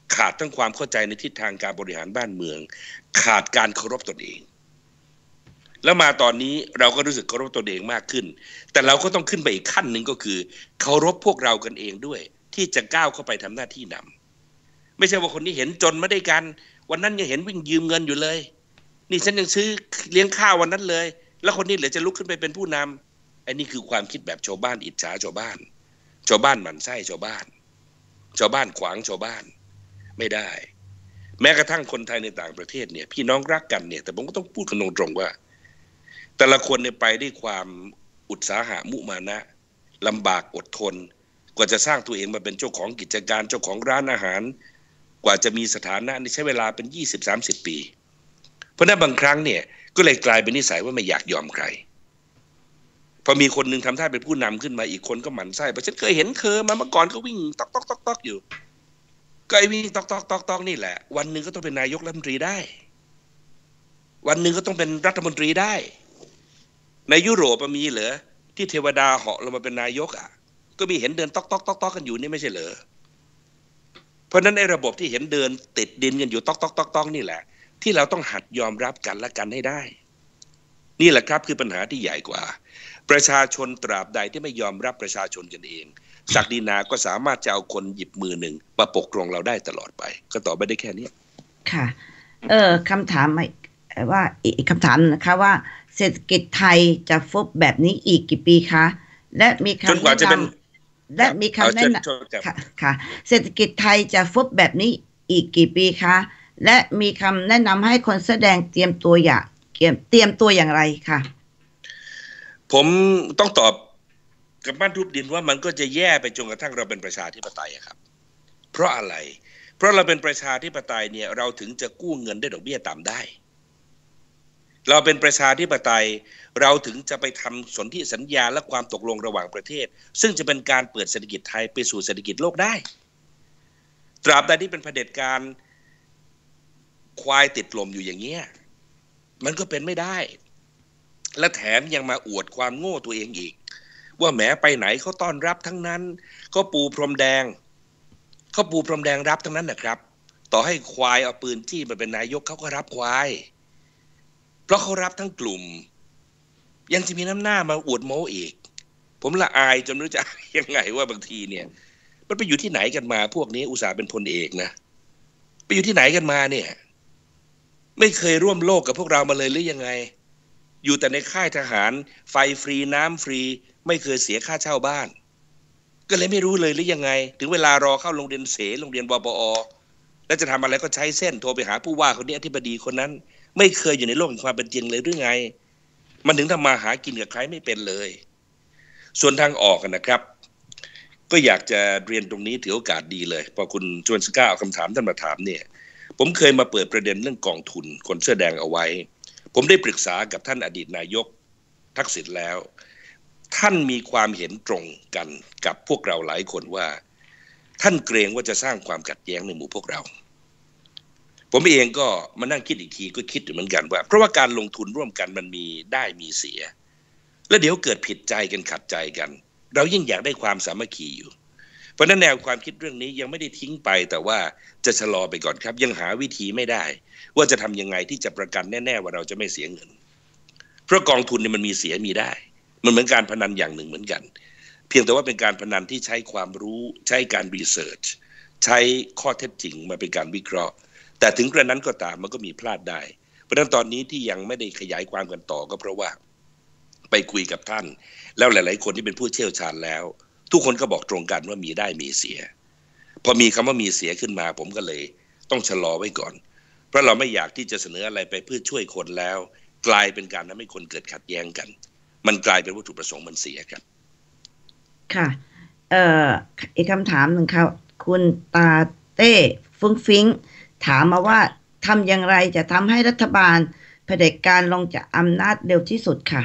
ขาดทั้งความเข้าใจในทิศทางการบริหารบ้านเมืองขาดการเคารพตนเองแล้วมาตอนนี้เราก็รู้สึกเคารพตนเองมากขึ้นแต่เราก็ต้องขึ้นไปอีกขั้นหนึ่งก็คือเคารพพวกเรากันเองด้วยที่จะก้าวเข้าไปทำหน้าที่นำไม่ใช่ว่าคนนี้เห็นจนไม่ได้กันวันนั้นยังเห็นวิ่งยืมเงินอยู่เลยนี่ฉันยังซื้อเลี้ยงข้าววันนั้นเลยแล้วคนนี้เหลือจะลุกขึ้นไปเป็นผู้นำอันนี้คือความคิดแบบชาวบ้านอิจฉาชาวบ้านชาวบ้านหมั่นไส้ชาวบ้านชาวบ้านขวางชาวบ้านไม่ได้แม้กระทั่งคนไทยในต่างประเทศเนี่ยพี่น้องรักกันเนี่ยแต่ผมก็ต้องพูดกันตรงๆว่าแต่ละคนเนี่ยไปด้วยความอุตสาหะมุมานะลำบากอดทนกว่าจะสร้างตัวเองมาเป็นเจ้าของกิจการเจ้าของร้านอาหารกว่าจะมีสถานะนี่ใช้เวลาเป็น ยี่สิบถึงสามสิบ ปีเพราะนั้นบางครั้งเนี่ยก็เลยกลายเป็นนิสัยว่าไม่อยากยอมใครพอมีคนหนึ่งทำท่าเป็นผู้นำขึ้นมาอีกคนก็หมั่นไส้เพราะฉันเคยเห็นเธอมาเมื่อก่อนก็วิ่งตอกตอกตอกตอกอยู่ก็ไอ้วิ่งตอกตอกตอกตอกนี่แหละวันหนึ่งก็ต้องเป็นนายกรัฐมนตรีได้วันหนึ่งก็ต้องเป็นรัฐมนตรีได้ในยุโรปมีเหรอที่เทวดาเหาะลงมาเป็นนายกอ่ะก็มีเห็นเดินตอกตอกตอกตอกกันอยู่นี่ไม่ใช่เหรอเพราะนั้นไอ้ระบบที่เห็นเดินติดดินกันอยู่ตอกตอกตอกตอกนี่แหละที่เราต้องหัดยอมรับกันและกันให้ได้นี่แหละครับคือปัญหาที่ใหญ่กว่าประชาชนตราบใดที่ไม่ยอมรับประชาชนกันเองศักดินาก็สามารถจะเอาคนหยิบมือหนึ่งมาปกครองเราได้ตลอดไปก็ตอบไปได้แค่นี้ค่ะเออคำถามว่าอีกคำถามนะคะว่าเศรษฐกิจไทยจะฟุบแบบนี้อีกกี่ปีคะและมีคำแนะนำและมีคำแนะนำค่ะค่ะเศรษฐกิจไทยจะฟุบแบบนี้อีกกี่ปีคะและมีคำแนะนำให้คนแสดงเตรียมตัวอย่างเตรียมตัวอย่างไรค่ะผมต้องตอบกับบ้านทุบดินว่ามันก็จะแย่ไปจนกระทั่งเราเป็นประชาธิปไตยครับเพราะอะไรเพราะเราเป็นประชาธิปไตยเนี่ยเราถึงจะกู้เงินได้ดอกเบี้ยต่ำได้เราเป็นประชาธิปไตยเราถึงจะไปทำสนธิสัญญาและความตกลงระหว่างประเทศซึ่งจะเป็นการเปิดเศรษฐกิจไทยไปสู่เศรษฐกิจโลกได้ตราบใดที่เป็นเผด็จการควายติดลมอยู่อย่างเงี้ยมันก็เป็นไม่ได้และแถมยังมาอวดความโง่ตัวเองอีกว่าแหมไปไหนเขาต้อนรับทั้งนั้นเขาปูพรมแดงเขาปูพรมแดงรับทั้งนั้นนะครับต่อให้ควายเอาปืนจี้มาเป็นนายกเขาก็รับควายเพราะเขารับทั้งกลุ่มยังจะมีน้ำหน้ามาอวดโม้อีกผมละอายจนไม่รู้จะยังไงว่าบางทีเนี่ยมันไปอยู่ที่ไหนกันมาพวกนี้อุตส่าห์เป็นพลเอกนะไปอยู่ที่ไหนกันมาเนี่ยไม่เคยร่วมโลกกับพวกเรามาเลยหรือยังไงอยู่แต่ในค่ายทหารไฟฟรีน้ำฟรีไม่เคยเสียค่าเช่าบ้านก็เลยไม่รู้เลยหรือยังไงถึงเวลารอเข้าโรงเรียนเสโรงเรียนวปอแล้วจะทำอะไรก็ใช้เส้นโทรไปหาผู้ว่าคนนี้อธิบดีคนนั้นไม่เคยอยู่ในโลกแห่งความเป็นจริงเลยหรือไงมันถึงทำมาหากินกับใครไม่เป็นเลยส่วนทางออกนะครับก็อยากจะเรียนตรงนี้ถือโอกาสดีเลยพอคุณชวนสก้าเอาคำถามท่านมาถามเนี่ยผมเคยมาเปิดประเด็นเรื่องกองทุนคนเสื้อแดงเอาไว้ผมได้ปรึกษากับท่านอดีตนายกทักษิณแล้วท่านมีความเห็นตรงกันกับพวกเราหลายคนว่าท่านเกรงว่าจะสร้างความขัดแย้งในหมู่พวกเราผมเองก็มานั่งคิดอีกทีก็คิดอยู่เหมือนกันว่าเพราะว่าการลงทุนร่วมกันมันมีได้มีเสียแล้วเดี๋ยวเกิดผิดใจกันขัดใจกันเรายิ่งอยากได้ความสามัคคีอยู่เพราะนั้นแนวความคิดเรื่องนี้ยังไม่ได้ทิ้งไปแต่ว่าจะชะลอไปก่อนครับยังหาวิธีไม่ได้ว่าจะทำยังไงที่จะประกันแน่ๆว่าเราจะไม่เสียเงินเพราะกองทุนเนี่ยมันมีเสียมีได้มันเหมือนการพนันอย่างหนึ่งเหมือนกันเพียงแต่ว่าเป็นการพนันที่ใช้ความรู้ใช้การรีเสิร์ชใช้ข้อเท็จจริงมาเป็นการวิเคราะห์แต่ถึงกระนั้นก็ตามมันก็มีพลาดได้เพราะฉะนั้นตอนนี้ที่ยังไม่ได้ขยายความกันต่อก็เพราะว่าไปคุยกับท่านแล้วหลายๆคนที่เป็นผู้เชี่ยวชาญแล้วทุกคนก็บอกตรงกันว่ามีได้มีเสียพอมีคำว่ามีเสียขึ้นมาผมก็เลยต้องชะลอไว้ก่อนเพราะเราไม่อยากที่จะเสนออะไรไปเพื่อช่วยคนแล้วกลายเป็นการทำให้คนเกิดขัดแย้งกันมันกลายเป็นวัตถุประสงค์มันเสียครับค่ะเอ่ออีกคำถามหนึ่งครับคุณตาเต้ฟุ้งฟิ้งถามมาว่าทำอย่างไรจะทำให้รัฐบาลเผด็จการลงจากอำนาจเร็วที่สุดค่ะ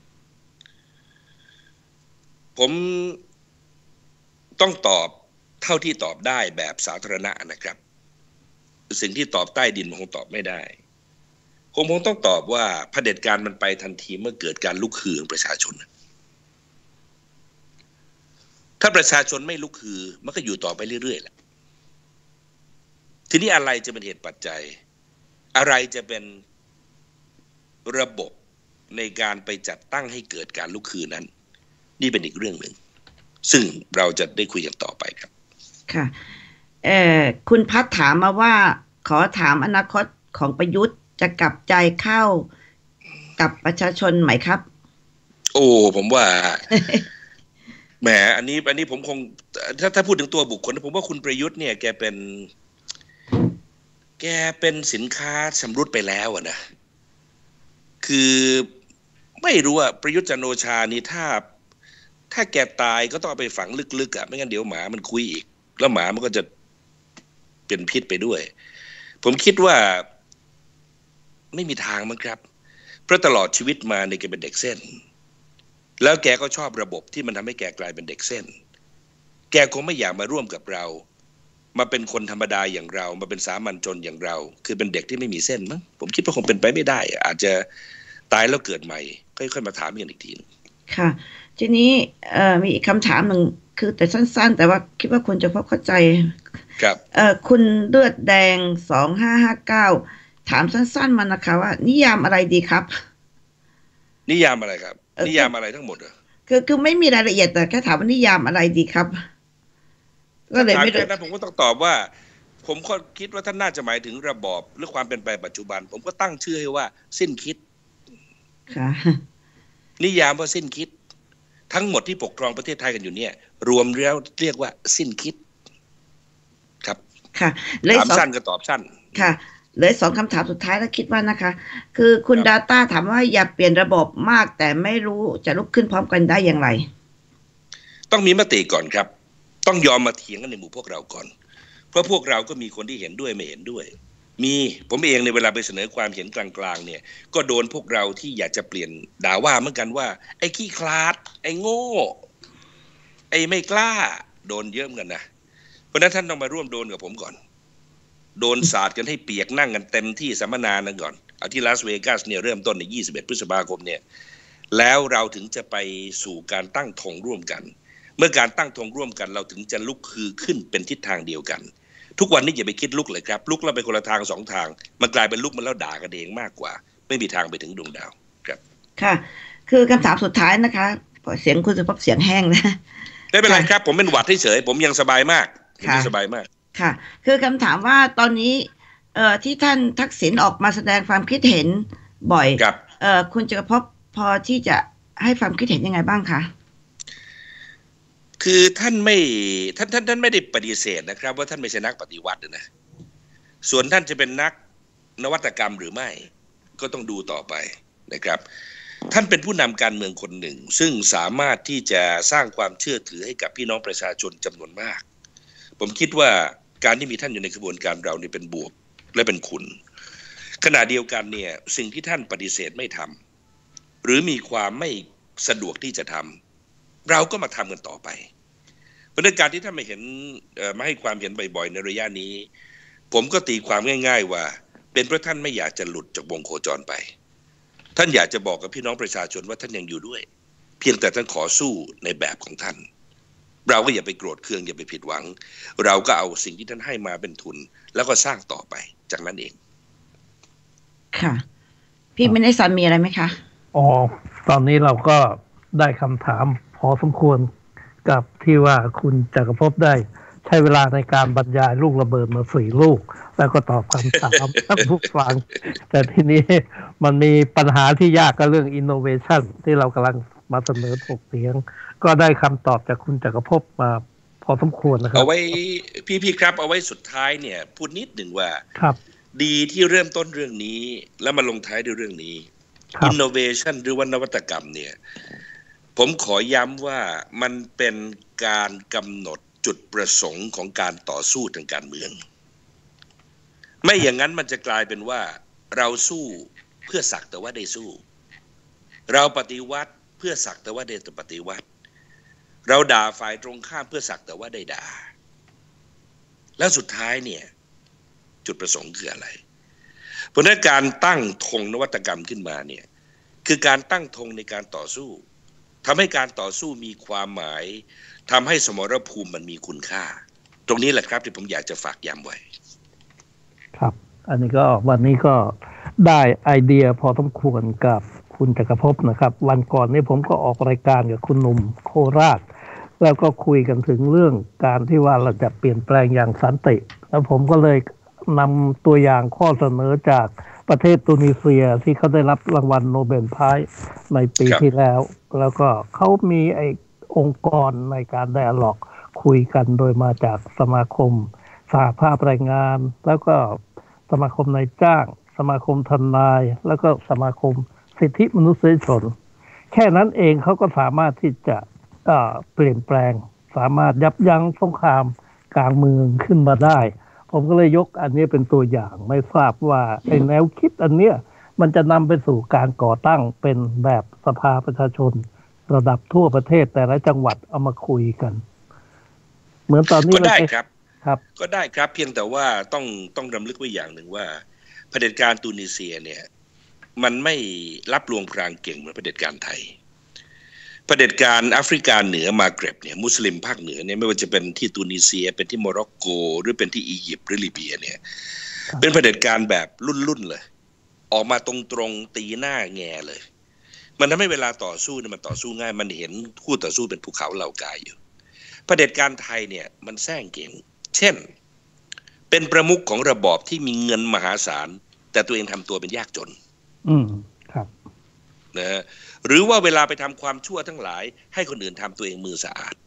ผมต้องตอบเท่าที่ตอบได้แบบสาธารณะนะครับสิ่งที่ตอบใต้ดินคงตอบไม่ได้ผมคงต้องตอบว่าเผด็จการมันไปทันทีเมื่อเกิดการลุกฮือของประชาชนถ้าประชาชนไม่ลุกฮือมันก็อยู่ต่อไปเรื่อยๆแหละทีนี้อะไรจะเป็นเหตุปัจจัยอะไรจะเป็นระบบในการไปจัดตั้งให้เกิดการลุกฮือนั้นนี่เป็นอีกเรื่องหนึ่งซึ่งเราจะได้คุยกันต่อไปครับค่ะเอ่อคุณพัฒถามมาว่าขอถามอนาคตของประยุทธ์จะกลับใจเข้ากับประชาชนไหมครับโอ้ผมว่า แหมอันนี้อันนี้ผมคงถ้าถ้าพูดถึงตัวบุคคลผมว่าคุณประยุทธ์เนี่ยแกเป็นแกเป็นสินค้าชำรุดไปแล้วอะนะคือไม่รู้ว่าประยุทธ์จันทร์โอชานี่ถ้าถ้าแกตายก็ต้องเอาไปฝังลึกๆอะไม่งั้นเดี๋ยวหมามันคุยอีกแล้วหมามันก็จะเป็นพิษไปด้วยผมคิดว่าไม่มีทางมั้งครับเพราะตลอดชีวิตมาเนี่ยแกเป็นเด็กเส้นแล้วแกก็ชอบระบบที่มันทำให้แกกลายเป็นเด็กเส้นแกคงไม่อยากมาร่วมกับเรามาเป็นคนธรรมดาอย่างเรามาเป็นสามัญชนอย่างเราคือเป็นเด็กที่ไม่มีเส้นมั้งผมคิดว่าคงเป็นไปไม่ได้อาจจะตายแล้วเกิดใหม่ค่อยๆมาถามกันอีกทีค่ะทีนี้เอ่อมีอีกคำถามหนึ่งคือแต่สั้นๆแต่ว่าคิดว่าคุณจะพอเข้าใจครับเอ่อคุณเลือดแดงสองห้าห้าเก้าถามสั้นๆมานะคะว่านิยามอะไรดีครับนิยามอะไรครับนิยามอะไรทั้งหมดเหรอคือคือไม่มีรายละเอียดแต่แค่ถามว่านิยามอะไรดีครับก็เลยไม่รู้นะผมก็ต้องตอบว่าผมก็คิดว่าท่านน่าจะหมายถึงระบอบหรือความเป็นไปปัจจุบันผมก็ตั้งชื่อให้ว่าสิ้นคิดค่ะนิยามว่าสิ้นคิดทั้งหมดที่ปกครองประเทศไทยกันอยู่เนี่ยรวมแล้วเรียกว่าสิ้นคิดครับค่ะถามสั้นก็ตอบสั้นค่ะเลยสองคำถามสุดท้ายแล้วคิดว่านะคะคือคุณ Data ถามว่าอย่าเปลี่ยนระบบมากแต่ไม่รู้จะลุกขึ้นพร้อมกันได้อย่างไรต้องมีมติก่อนครับต้องยอมมาเถียงกันในหมู่พวกเราก่อนเพราะพวกเราก็มีคนที่เห็นด้วยไม่เห็นด้วยมีผมเองในเวลาไปเสนอความเห็นกลางๆเนี่ยก็โดนพวกเราที่อยากจะเปลี่ยนด่าว่าเหมือนกันว่าไอ้ขี้คลาดไอ้โง่ไอ้ไม่กล้าโดนเยอะเหมือนกันนะเพราะนั้นท่านต้องมาร่วมโดนกับผมก่อนโดนสาดกันให้เปียกนั่งกันเต็มที่สัมมนานั่นก่อนเอาที่ลาสเวกัสเนี่ยเริ่มต้นในยี่สิบเอ็ดพฤษภาคมเนี่ยแล้วเราถึงจะไปสู่การตั้งธงร่วมกันเมื่อการตั้งธงร่วมกันเราถึงจะลุกคือขึ้นเป็นทิศทางเดียวกันทุกวันนี้อย่าไปคิดลุกเลยครับลุกเราไปคนละทางสองทางมันกลายเป็นลุกมันแล้วด่ากันเองมากกว่าไม่มีทางไปถึงดวงดาวครับค่ะคือคำถามสุดท้ายนะคะเสียงคุณสุภาพเสียงแห้งนะไม่เป็นไรครับผมเป็นหวัดเฉยผมยังสบายมากยังสบายมากค่ะคือคำถามว่าตอนนี้เอ่อที่ท่านทักษิณออกมาแสดงความคิดเห็นบ่อยเอ่อคุณจักรภพพอที่จะให้ความคิดเห็นยังไงบ้างคะคือท่านไม่ท่านท่านท่านไม่ได้ปฏิเสธนะครับว่าท่านไม่ใช่นักปฏิวัตินะส่วนท่านจะเป็นนักนวัตกรรมหรือไม่ก็ต้องดูต่อไปนะครับท่านเป็นผู้นำการเมืองคนหนึ่งซึ่งสามารถที่จะสร้างความเชื่อถือให้กับพี่น้องประชาชนจำนวนมากผมคิดว่าการที่มีท่านอยู่ในกระบวนการเราเนี่ยเป็นบวกและเป็นคุณขณะเดียวกันเนี่ยสิ่งที่ท่านปฏิเสธไม่ทำหรือมีความไม่สะดวกที่จะทำเราก็มาทำกันต่อไปเพราะในการที่ท่านไม่เห็นมาให้ความเห็นบ่อยๆในระยะนี้ผมก็ตีความง่ายๆว่าเป็นเพราะท่านไม่อยากจะหลุดจากวงโคจรไปท่านอยากจะบอกกับพี่น้องประชาชนว่าท่านยังอยู่ด้วยเพียงแต่ท่านขอสู้ในแบบของท่านเราก็อย่าไปโกรธเคืองอย่าไปผิดหวังเราก็เอาสิ่งที่ท่านให้มาเป็นทุนแล้วก็สร้างต่อไปจากนั้นเองค่ะพี่ไม่ได้สอนมีอะไรไหมคะอ๋อตอนนี้เราก็ได้คำถามพอสมควรกับที่ว่าคุณจักรภพได้ใช้เวลาในการบรรยายลูกระเบิดมาสี่ลูกแล้วก็ตอบคำถามท่านผู้ฟังแต่ทีนี้มันมีปัญหาที่ยากก็เรื่อง innovation ที่เรากำลังมาเสนอถกเถียงก็ได้คำตอบจากคุณจักรภพมาพอสมควรนะครับเอาไว้พี่ๆครับเอาไว้สุดท้ายเนี่ยพูดนิดหนึ่งว่าครับดีที่เริ่มต้นเรื่องนี้แล้วมาลงท้ายด้วยเรื่องนี้ innovation หรือว่านวัตกรรมเนี่ยผมขอย้ำว่ามันเป็นการกำหนดจุดประสงค์ของการต่อสู้ทางการเมืองไม่อย่างนั้นมันจะกลายเป็นว่าเราสู้เพื่อสักแต่ว่าได้สู้เราปฏิวัติเพื่อสักแต่ว่าได้ปฏิวัติเราด่าฝ่ายตรงข้ามเพื่อสักแต่ว่าได้ด่าแล้วสุดท้ายเนี่ยจุดประสงค์คืออะไรเพราะนั้นการตั้งธงนวัตกรรมขึ้นมาเนี่ยคือการตั้งธงในการต่อสู้ทำให้การต่อสู้มีความหมายทำให้สมรภูมิมันมีคุณค่าตรงนี้แหละครับที่ผมอยากจะฝากย้ำไว้ครับอันนี้ก็วันนี้ก็ได้ไอเดียพอสมควรกับคุณจักรภพนะครับวันก่อนนี้ผมก็ออกรายการกับคุณหนุ่มโคราชแล้วก็คุยกันถึงเรื่องการที่ว่าเราจะเปลี่ยนแปลงอย่างสันติแล้วผมก็เลยนำตัวอย่างข้อเสนอจากประเทศตุนิเซียที่เขาได้รับรางวัลโนเบลไพรส์ในปีที่แล้วแล้วก็เขามีไอ้องค์กรในการไดอะล็อกคุยกันโดยมาจากสมาคมสหภาพแรงงานแล้วก็สมาคมนายจ้างสมาคมทนายแล้วก็สมาคมสิทธิมนุษยชนแค่นั้นเองเขาก็สามารถที่จะเปลี่ยนแปลงสามารถยับยั้งสงครามกลางเมืองขึ้นมาได้ผมก็เลยยกอันนี้เป็นตัวอย่างไม่ทราบว่าไอ้แนวคิดอันเนี้ยมันจะนำไปสู่การก่อตั้งเป็นแบบสภาประชาชนระดับทั่วประเทศแต่ละจังหวัดเอามาคุยกันเหมือนตอนนี้ก็ได้ครับครับก็ได้ครับเพียงแต่ว่าต้องต้องรำลึกไว้อย่างหนึ่งว่าเผด็จการตูนิเซียเนี่ยมันไม่รับลวงพรางเก่งเหมือนเผด็จการไทยเผด็จการแอฟริกาเหนือมาเกรบเนี่ยมุสลิมภาคเหนือเนี่ยไม่ว่าจะเป็นที่ตูนิเซียเป็นที่โมร็อกโกหรือเป็นที่อียิปต์หรือลิเบียเนี่ยเป็นเผด็จการแบบรุ่นๆเลยออกมาตรงๆตีหน้าแง่เลยมันทำให้เวลาต่อสู้เนี่ยมันต่อสู้ง่ายมันเห็นคู่ต่อสู้เป็นภูเขาเหล่ากายอยู่เผด็จการไทยเนี่ยมันแซงเก่งเช่นเป็นประมุขของระบอบที่มีเงินมหาศาลแต่ตัวเองทำตัวเป็นยากจนอืมครับนะฮะหรือว่าเวลาไปทำความชั่วทั้งหลายให้คนอื่นทำตัวเองมือสะอาด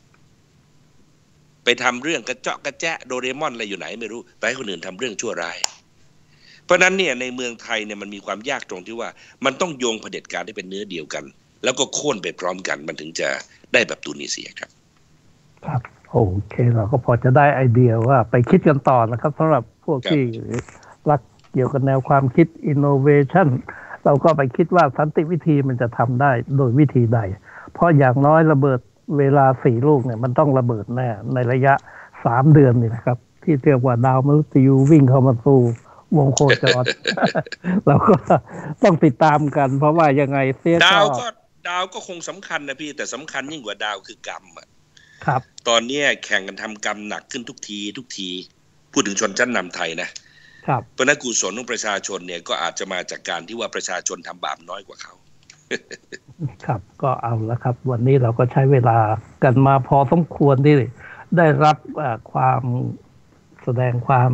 ไปทำเรื่องกระเจาะกระแจะโดเรมอนอะไรอยู่ไหนไม่รู้แต่ให้คนอื่นทำเรื่องชั่วร้ายเพราะนั้นเนี่ยในเมืองไทยเนี่ยมันมีความยากตรงที่ว่ามันต้องโยงเผด็จการให้เป็นเนื้อเดียวกันแล้วก็โค่นไปพร้อมกันมันถึงจะได้แบบตูนิเซียครับครับโอเคเราก็พอจะได้ไอเดียว่าไปคิดกันต่อนะครับสำหรับพวกที่รักเกี่ยวกับแนวความคิด innovation เราก็ไปคิดว่าสันติวิธีมันจะทำได้โดยวิธีใดเพราะอย่างน้อยระเบิดเวลาสี่ลูกเนี่ยมันต้องระเบิดแน่ในระยะสามเดือนนี่นะครับที่เรียกว่าดาวมฤตยูวิ่งเข้ามาสู่วงโคจร เราก็ต้องติดตามกันเพราะว่ายังไงเสียดาวก็ดาวก็คงสำคัญนะพี่แต่สำคัญยิ่งกว่าดาวคือกรรมอ่ะครับตอนนี้แข่งกันทำกรรมหนักขึ้นทุกทีทุกทีพูดถึงชนชั้นนำไทยนะครับเพราะนั้นกุศลของประชาชนเนี่ยก็อาจจะมาจากการที่ว่าประชาชนทำบาปน้อยกว่าเขาครับก็เอาละครับวันนี้เราก็ใช้เวลากันมาพอสมควรที่ได้รับความแสดงความ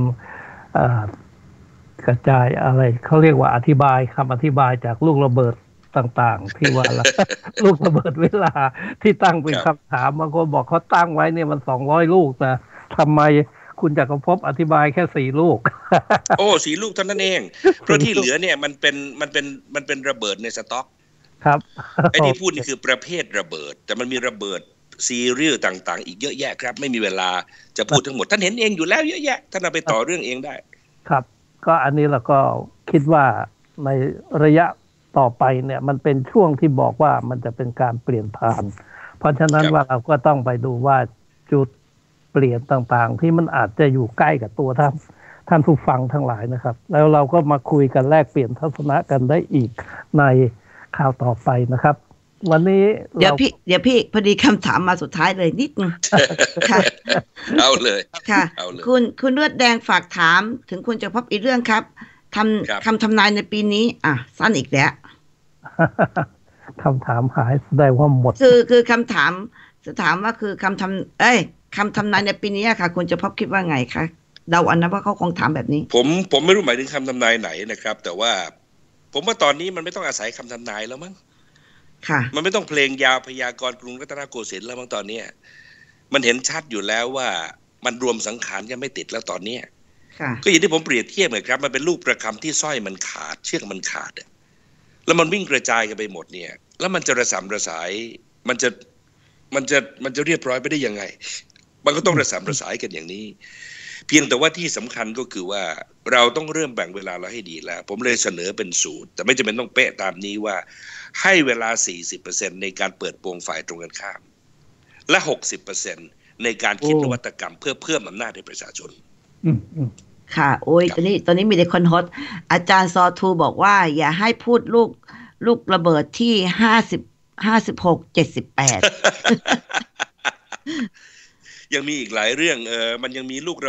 กระจายอะไรเขาเรียกว่าอธิบายคำอธิบายจากลูกระเบิดต่างๆที่ว่า ลูกระเบิดเวลาที่ตั้งเป็นคำถามบางคนบอกเขาตั้งไว้เนี่ยมันสองร้อยลูกนะทำไมคุณจักรภพอธิบายแค่สี่ลูกโอ้สี่ลูกเท่านั้นเองเพราะที่เหลือเนี่ยมันเป็นมันเป็นมันเป็นระเบิดในสต็อกครับไอ้ที่พูดนี่คือประเภทระเบิดแต่มันมีระเบิดซีเรียลต่างๆอีกเยอะแยะครับไม่มีเวลาจะพูดทั้งหมดท่านเห็นเองอยู่แล้วเยอะแยะท่านเอาไปต่อเรื่องเองได้ครับก็อันนี้เราก็คิดว่าในระยะต่อไปเนี่ยมันเป็นช่วงที่บอกว่ามันจะเป็นการเปลี่ยนผ่านเพราะฉะนั้นว่าเราก็ต้องไปดูว่าจุดเปลี่ยนต่างๆที่มันอาจจะอยู่ใกล้กับตัวท่านท่านผู้ฟังทั้งหลายนะครับแล้วเราก็มาคุยกันแลกเปลี่ยนทัศนะกันได้อีกในข่าวต่อไปนะครับวันนี้เดี๋ยวพี่เดี๋ยวพี่พอดีคำถามมาสุดท้ายเลยนิดนึงค่ะเอาเลยค่ะคุณคุณเลือดแดงฝากถามถึงคุณจักรภพอีกเรื่องครับทำคำทำนายในปีนี้อ่ะสั้นอีกแล้วคำถามหายแสดงว่าหมดคือคือคำถามจะถามว่าคือคำทำเอ้ยคำทำนายในปีนี้ค่ะคุณจักรภพคิดว่าไงคะเดาอันนั้นว่าเขาคงถามแบบนี้ผมผมไม่รู้หมายถึงคำทำนายไหนนะครับแต่ว่าผมว่าตอนนี้มันไม่ต้องอาศัยคำทำนายแล้วมั้งค่ะมันไม่ต้องเพลงยาวพยากรณ์กรุงรัตนโกสินทร์แล้วมั้งตอนนี้มันเห็นชัดอยู่แล้วว่ามันรวมสังขารกันไม่ติดแล้วตอนนี้ก็อย่างที่ผมเปรียบเทียบเลยครับมันเป็นลูกประคำที่สร้อยมันขาดเชือกมันขาดแล้วมันวิ่งกระจายกันไปหมดเนี่ยแล้วมันจะระสำระสายมันจะมันจะมันจะเรียบร้อยไปได้ยังไงมันก็ต้องระสำระสายกันอย่างนี้เพียงแต่ว่าที่สำคัญก็คือว่าเราต้องเริ่มแบ่งเวลาเราให้ดีแล้วผมเลยเสนอเป็นสูตรแต่ไม่จำเป็นต้องเป๊ะตามนี้ว่าให้เวลา สี่สิบเปอร์เซ็นต์ ในการเปิดโปงฝ่ายตรงกันข้ามและ หกสิบเปอร์เซ็นต์ ในการคิดนวัตกรรมเพื่อเพิ่มอำนาจให้ประชาชนค่ะโอ้ยตอนนี้ตอนนี้มีแต่คนฮอตอาจารย์ซอทูบอกว่าอย่าให้พูดลูกลูกระเบิดที่ห้าสิบ ห้าสิบหก เจ็ดสิบแปดยังมีอีกหลายเรื่องเออมันยังมีลูกระเบิด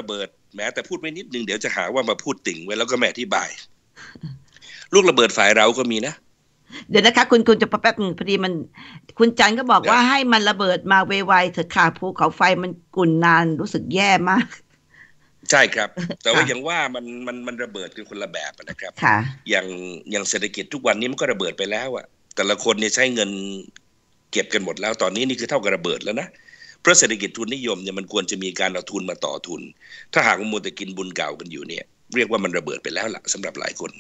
แม้แต่พูดไม่นิดนึงเดี๋ยวจะหาว่ามาพูดติ่งไว้แล้วก็ไม่อธิบายลูกระเบิดฝ่ายเราก็มีนะเดี๋ยวนะคะคุณคุณจะแป๊บนึงพอดีมันคุณจันก็บอกว่าให้มันระเบิดมาไวๆเถอะค่ะภูเขาไฟมันกุ่นนานรู้สึกแย่มากใช่ครับแต่ว่าอย่างว่ามันมันมันระเบิดกันคนละแบบนะครับอย่างอย่างเศรษฐกิจทุกวันนี้มันก็ระเบิดไปแล้วอะแต่ละคนเนี่ยใช้เงินเก็บกันหมดแล้วตอนนี้นี่คือเท่ากับระเบิดแล้วนะเพราะเศรษฐกิจทุนนิยมเนี่ยมันควรจะมีการเอาทุนมาต่อทุนถ้าหากมัวแต่กินบุญเก่ากันอยู่เนี่ยเรียกว่ามันระเบิดไปแล้วล่ะสำหรับหลายคน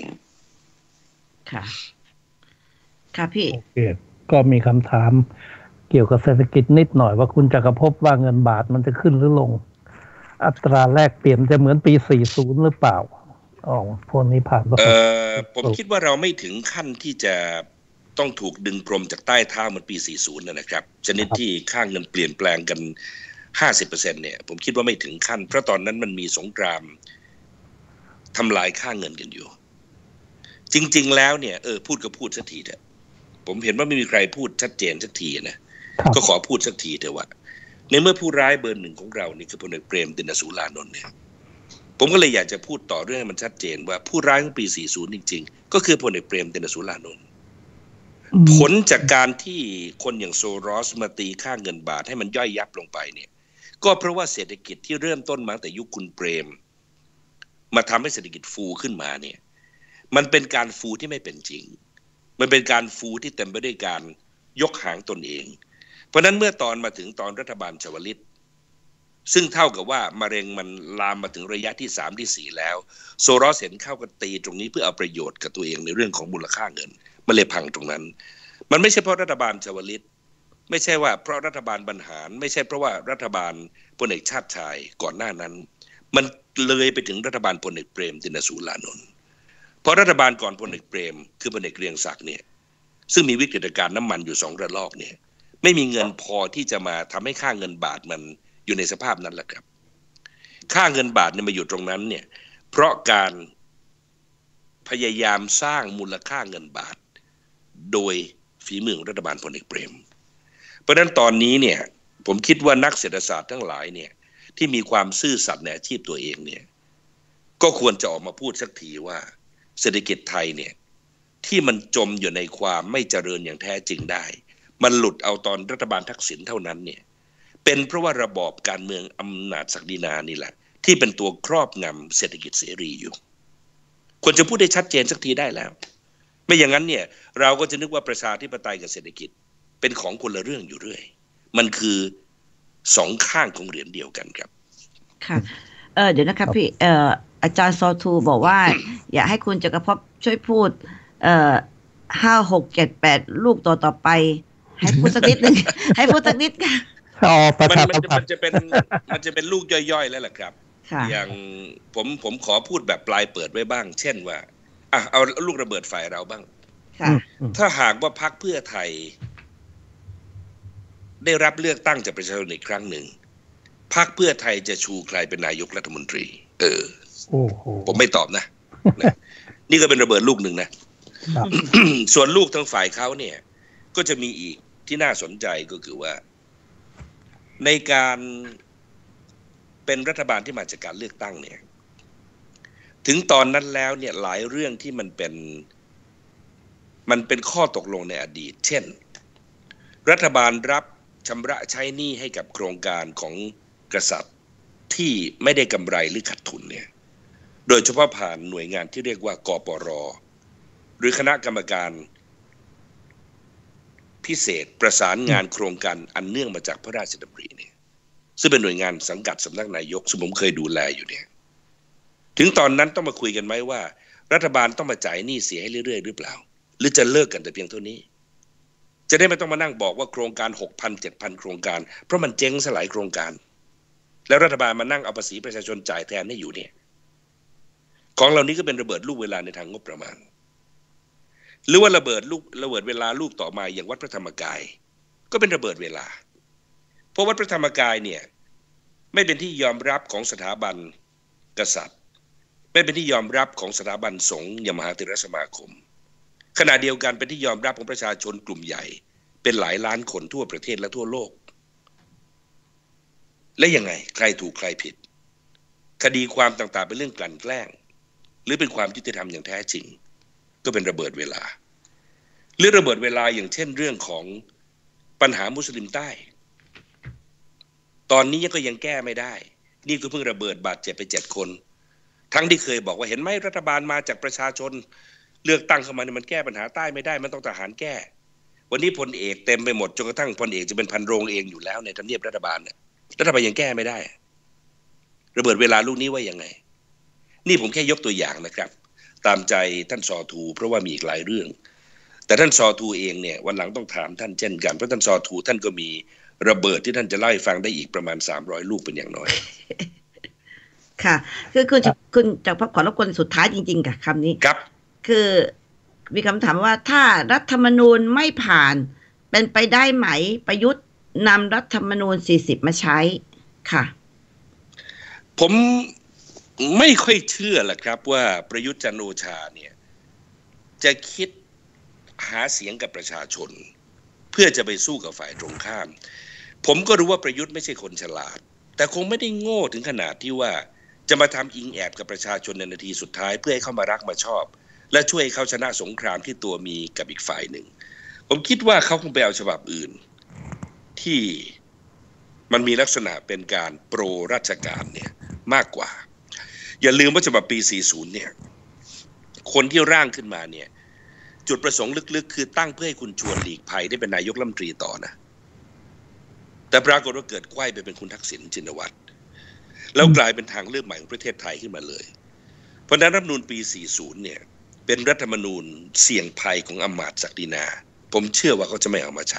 ค่ะค่ะพี่โอเคก็มีคำถามเกี่ยวกับเศรษฐกิจนิดหน่อยว่าคุณจักรภพว่าเงินบาทมันจะขึ้นหรือลงอัตราแลกเปลี่ยนจะเหมือนปีสี่สิบหรือเปล่าอ๋อพวกนี้ผ่านเออผมคิดว่าเราไม่ถึงขั้นที่จะต้องถูกดึงพรมจากใต้เท้าเหมือนปีสี่สิบนะครับชนิดที่ค่าเงินเปลี่ยนแปลงกัน ห้าสิบเปอร์เซ็นต์ เนี่ยผมคิดว่าไม่ถึงขั้นเพราะตอนนั้นมันมีสงครามทำลายค่าเงินกันอยู่จริงๆแล้วเนี่ยเออพูดก็พูดสักทีเถอะผมเห็นว่าไม่มีใครพูดชัดเจนสักทีนะก็ขอพูดสักทีเถอะว่าในเมื่อผู้ร้ายเบอร์หนึ่งของเรานี่คือพลเอกเปรมติณสูรานนท์เนี่ยผมก็เลยอยากจะพูดต่อเรื่องให้มันชัดเจนว่าผู้ร้ายของปีสี่สิบจริงๆก็คือพลเอกเปรมติณสูรานนท์ผลจากการที่คนอย่างโซรอสมาตีค่าเงินบาทให้มันย่อยยับลงไปเนี่ยก็เพราะว่าเศรษฐกิจที่เริ่มต้นมาตั้งแต่ยุคคุณเปรมมาทำให้เศรษฐกิจฟูขึ้นมาเนี่ยมันเป็นการฟูที่ไม่เป็นจริงมันเป็นการฟูที่เต็มไปด้วยการยกหางตนเองเพราะนั้นเมื่อตอนมาถึงตอนรัฐบาลชวลิตซึ่งเท่ากับว่ามะเร็งมันลามมาถึงระยะที่สามที่สี่แล้วโซรอสเห็นเข้ากันตีตรงนี้เพื่อเอาประโยชน์กับตัวเองในเรื่องของมูลค่าเงินมันเลยพังตรงนั้นมันไม่ใช่เพราะรัฐบาลชวลิตไม่ใช่ว่าเพราะรัฐบาลบรรหารไม่ใช่เพราะว่ารัฐบาลพลเอกชาติชายก่อนหน้านั้นมันเลยไปถึงรัฐบาลพลเอกเปรมติณสูรานนท์เพราะรัฐบาลก่อนพลเอกเปรมคือพลเอกเกรียงศักดิ์เนี่ยซึ่งมีวิกฤตการณ์น้ำมันอยู่สองระลอกเนี่ยไม่มีเงินพอที่จะมาทำให้ค่าเงินบาทมันอยู่ในสภาพนั้นแหละครับค่าเงินบาทเนี่ยมาอยู่ตรงนั้นเนี่ยเพราะการพยายามสร้างมูลค่าเงินบาทโดยฝีมือรัฐบาลพลเอกเปรมเพราะฉะนั้นตอนนี้เนี่ยผมคิดว่านักเศรษฐศาสตร์ทั้งหลายเนี่ยที่มีความซื่อสัตย์ในอาชีพตัวเองเนี่ยก็ควรจะออกมาพูดสักทีว่าเศรษฐกิจไทยเนี่ยที่มันจมอยู่ในความไม่เจริญอย่างแท้จริงได้มันหลุดเอาตอนรัฐบาลทักษิณเท่านั้นเนี่ยเป็นเพราะว่าระบอบการเมืองอำนาจศักดินานี่แหละที่เป็นตัวครอบงำเศรษฐกิจเสรีอยู่ควรจะพูดได้ชัดเจนสักทีได้แล้วไม่อย่างนั้นเนี่ยเราก็จะนึกว่าประชาธิปไตยกับเศรษฐกิจเป็นของคนละเรื่องอยู่เรื่อยมันคือสองข้างของเหรียญเดียวกันครับค่ะเออเดี๋ยวนะครับพี่เอ่ออาจารย์ซอทูบอกว่า อยากให้คุณจักรภพช่วยพูดเอ่อห้าหกเจ็ดแปดลูกต่อต่อไปให้พูดสักนิดนึง ให้พูดสักนิดค่ะมันมันจะมันจะเป็นมันจะเป็นลูกย่อยๆแล้วแหละครับอย่างผมผมขอพูดแบบปลายเปิดไว้บ้างเช่นว่าอ่ะเอาลูกระเบิดฝ่ายเราบ้างถ้าหากว่าพรรคเพื่อไทยได้รับเลือกตั้งจากประชาชนอีกครั้งหนึ่งพรรคเพื่อไทยจะชูใครเป็นนายกรัฐมนตรีเออผมไม่ตอบนะนี่ก็เป็นระเบิดลูกหนึ่งนะส่วนลูกทางฝ่ายเขาเนี่ยก็จะมีอีกที่น่าสนใจก็คือว่าในการเป็นรัฐบาลที่มาจากการเลือกตั้งเนี่ยถึงตอนนั้นแล้วเนี่ยหลายเรื่องที่มันเป็นมันเป็นข้อตกลงในอดีตเช่นรัฐบาลรับชำระใช้หนี้ให้กับโครงการของกษัตริย์ที่ไม่ได้กำไรหรือขาดทุนเนี่ยโดยเฉพาะผ่านหน่วยงานที่เรียกว่ากปร.หรือคณะกรรมการพิเศษประสานงานโครงการอันเนื่องมาจากพระราชดำริเนี่ยซึ่งเป็นหน่วยงานสังกัดสำนักนายกซึ่งผมเคยดูแลอยู่เนี่ยถึงตอนนั้นต้องมาคุยกันไหมว่ารัฐบาลต้องมาจ่ายหนี้เสียให้เรื่อยๆหรือเปล่าหรือจะเลิกกันแต่เพียงเท่านี้จะได้ไม่ต้องมานั่งบอกว่าโครงการ หกพัน เจ็ดพัน โครงการเพราะมันเจ๊งสลายโครงการแล้วรัฐบาลมานั่งเอาภาษีประชาชนจ่ายแทนให้อยู่เนี่ยของเหล่านี้ก็เป็นระเบิดลูกเวลาในทางงบประมาณหรือว่าระเบิดลูกระเบิดเวลาลูกต่อมาอย่างวัดพระธรรมกายก็เป็นระเบิดเวลาเพราะวัดพระธรรมกายเนี่ยไม่เป็นที่ยอมรับของสถาบันกษัตริย์ไม่เป็นที่ยอมรับของสถาบันสงฆ์อย่างมหาเถรสมาคมขณะเดียวกันเป็นที่ยอมรับของประชาชนกลุ่มใหญ่เป็นหลายล้านคนทั่วประเทศและทั่วโลกและยังไงใครถูกใครผิดคดีความต่างๆเป็นเรื่องกลั่นแกล้งหรือเป็นความยุติธรรมอย่างแท้จริงก็เป็นระเบิดเวลาหรือระเบิดเวลาอย่างเช่นเรื่องของปัญหามุสลิมใต้ตอนนี้ก็ยังแก้ไม่ได้นี่ก็เพิ่งระเบิดบาดเจ็บไปเจ็ดคนทั้งที่เคยบอกว่าเห็นไหมรัฐบาลมาจากประชาชนเลือกตั้งเข้ามาเนี่ยมันแก้ปัญหาใต้ไม่ได้มันต้องทหารแก้วันนี้พลเอกเต็มไปหมดจนกระทั่งพลเอกจะเป็นพันโรงเองอยู่แล้วในทำเนียบรัฐบาลเนี่ยรัฐบาลยังแก้ไม่ได้ระเบิดเวลาลูกนี้ว่ายังไงนี่ผมแค่ยกตัวอย่างนะครับตามใจท่านซอทูเพราะว่ามีอีกหลายเรื่องแต่ท่านซอทูเองเนี่ยวันหลังต้องถามท่านเช่นกันเพราะท่านซอทูท่านก็มีระเบิดที่ท่านจะเล่าให้ฟังได้อีกประมาณสามร้อยลูกเป็นอย่างน้อยค่ะคือคุณคุณจากขอรบกวนสุดท้ายจริงๆกับคำนี้ครับคือมีคำถามว่าถ้ารัฐธรรมนูญไม่ผ่านเป็นไปได้ไหมประยุทธ์นำรัฐธรรมนูญสี่สิบมาใช้ค่ะผมไม่ค่อยเชื่อแหละครับว่าประยุทธ์จันทร์โอชาเนี่ยจะคิดหาเสียงกับประชาชนเพื่อจะไปสู้กับฝ่ายตรงข้ามผมก็รู้ว่าประยุทธ์ไม่ใช่คนฉลาดแต่คงไม่ได้โง่ถึงขนาดที่ว่าจะมาทำอิงแอบกับประชาชนในนาทีสุดท้ายเพื่อให้เขามารักมาชอบและช่วยเขาชนะสงครามที่ตัวมีกับอีกฝ่ายหนึ่งผมคิดว่าเขาคงไปเอาฉบับอื่นที่มันมีลักษณะเป็นการโปรราชการเนี่ยมากกว่าอย่าลืมว่าฉบับปีสี่สิบเนี่ยคนที่ร่างขึ้นมาเนี่ยจุดประสงค์ลึกๆคือตั้งเพื่อให้คุณชวนหลีกภัยได้เป็นนายกรัฐมนตรีต่อนะแต่ปรากฏว่าเกิดไขว้ไปเป็นคุณทักษิณชินวัตรแล้วกลายเป็นทางเลือกใหม่ของประเทศไทยขึ้นมาเลยเพราะนั้นรัฐธรรมนูญปีสี่สิบเนี่ยเป็นรัฐธรรมนูญเสี่ยงภัยของอำมาตย์ศักดินาผมเชื่อว่าเขาจะไม่เอามาใช้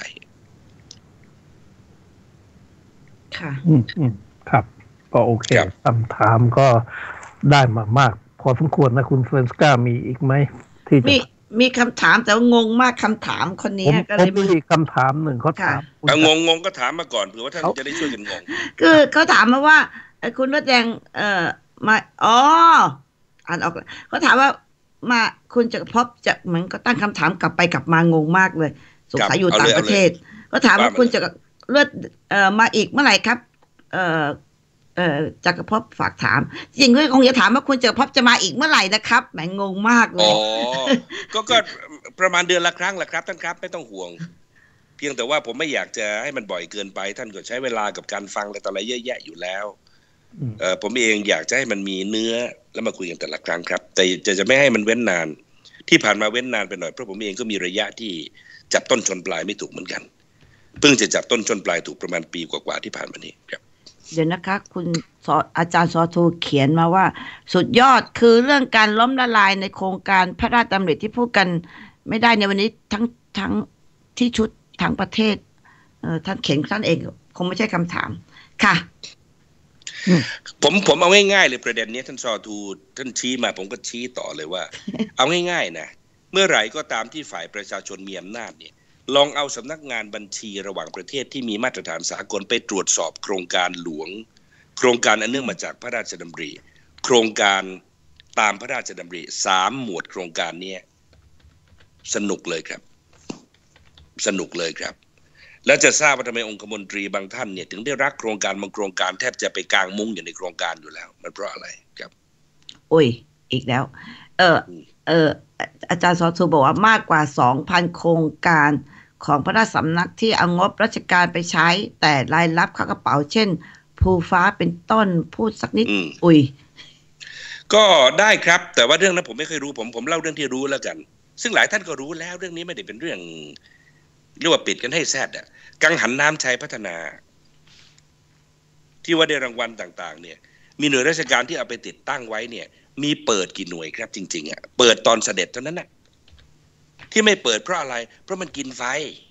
ค่ะอืมอืมครับก็โอเคคำถามก็ได้มามากพอสมควรนะคุณเฟรนสก้ามีอีกไหมที่มีมีคำถามแต่ว่างงมากคำถามคนนี้ก็เลยมีคำถามหนึ่งเขาถามงงงงก็ถามมาก่อนเผื่อว่าท่านจะได้ช่วยกันงงคือเขาถามมาว่าคุณรถแดงเอ่อมาอ๋ออ่านออกเขาถามว่ามาคุณจักรภพจะเหมือนก็ตั้งคำถามกลับไปกลับมางงมากเลยสงสัยอยู่ต่างประเทศก็ถามว่าคุณจักรเลือดเอ่อมาอีกเมื่อไหร่ครับเอ่อเอ่อจักรภพฝากถามจริงๆคงจะถามว่าคุณจักรภพจะมาอีกเมื่อไหร่นะครับแหมงงมากเลยอ๋อก็ก็ประมาณเดือนละครั้งแหละครับท่านครับไม่ต้องห่วงเพียงแต่ว่าผมไม่อยากจะให้มันบ่อยเกินไปท่านก็ใช้เวลากับการฟังอะไรต่ออะไรเยอะแยะอยู่แล้วเอ่อผมเองอยากจะให้มันมีเนื้อแล้วมาคุยกันแต่ละครั้งครับแต่จะจะไม่ให้มันเว้นนานที่ผ่านมาเว้นนานไปหน่อยเพราะผมเองก็มีระยะที่จับต้นชนปลายไม่ถูกเหมือนกันเพิ่งจะจับต้นชนปลายถูกประมาณปีกว่าๆที่ผ่านมานี้ครับเดี๋ยวนะคะคุณอาจารย์ซอทูเขียนมาว่าสุดยอดคือเรื่องการล้มละลายในโครงการพระราชดำริที่พูดกันไม่ได้ในวันนี้ทั้งทั้งที่ชุดทั้งประเทศเอ่อท่านเขียนท่านเองคงไม่ใช่คำถามค่ะผมผมเอาง่ายๆเลยประเด็นนี้ท่านซอทูท่านชี้มาผมก็ชี้ต่อเลยว่า เอาง่ายๆนะเมื่อไหร่ก็ตามที่ฝ่ายประชาชนมีอำนาจเนี่ยลองเอาสำนักงานบัญชีระหว่างประเทศที่มีมาตรฐานสากลไปตรวจสอบโครงการหลวงโครงการอันเนื่องมาจากพระราชดำริโครงการตามพระราชดำริสามหมวดโครงการนี้สนุกเลยครับสนุกเลยครับแล้วจะทราบว่าทำไมองคมนตรีบางท่านเนี่ยถึงได้รักโครงการบางโครงการแทบจะไปกางมุ้งอยู่ในโครงการอยู่แล้วมันเพราะอะไรครับโอ้ยอีกแล้วเออเอออาจารย์ซอทูบอกว่ามากกว่า สองพัน โครงการของพระราชสำนักที่เอางบราชการไปใช้แต่รายรับเข้ากระเป๋าเช่นภูฟ้าเป็นต้นพูดสักนิดอุ้ยก็ได้ครับแต่ว่าเรื่องนั้นผมไม่เคยรู้ผมผมเล่าเรื่องที่รู้แล้วกันซึ่งหลายท่านก็รู้แล้วเรื่องนี้ไม่ได้เป็นเรื่องเรียกว่าปิดกันให้แซดอ่ะกังหันน้ำชัยพัฒนาที่ว่าได้รางวัลต่างๆเนี่ยมีหน่วยราชการที่เอาไปติดตั้งไว้เนี่ยมีเปิดกี่หน่วยครับจริงๆอ่ะเปิดตอนเสด็จเท่านั้นน่ะที่ไม่เปิดเพราะอะไรเพราะมันกินไฟ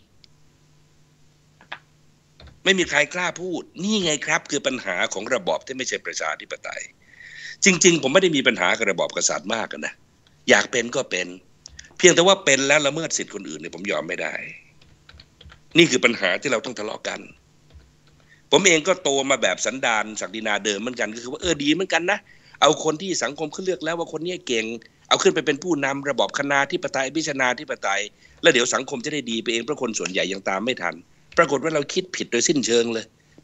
ไม่มีใครกล้าพูดนี่ไงครับคือปัญหาของระบอบที่ไม่ใช่ประชาธิปไตยจริงๆผมไม่ได้มีปัญหากับระบอบกษัตริย์มากนะอยากเป็นก็เป็นเพียงแต่ว่าเป็นแล้วละเมิดสิทธิ์คนอื่นเนี่ยผมยอมไม่ได้นี่คือปัญหาที่เราต้องทะเลาะกันผมเองก็โตมาแบบสันดานศักดินาเดิมเหมือนกันก็คือว่าเออดีเหมือนกันนะเอาคนที่สังคมเขาเลือกแล้วว่าคนนี้เก่งเอาขึ้นไปเป็นผู้นำระบอบคณาธิปไตยพิชนาธิปไตยแล้วเดี๋ยวสังคมจะได้ดีไปเองเพราะคนส่วนใหญ่ยังตามไม่ทันปรากฏว่าเราคิดผิดโดยสิ้นเชิงเลย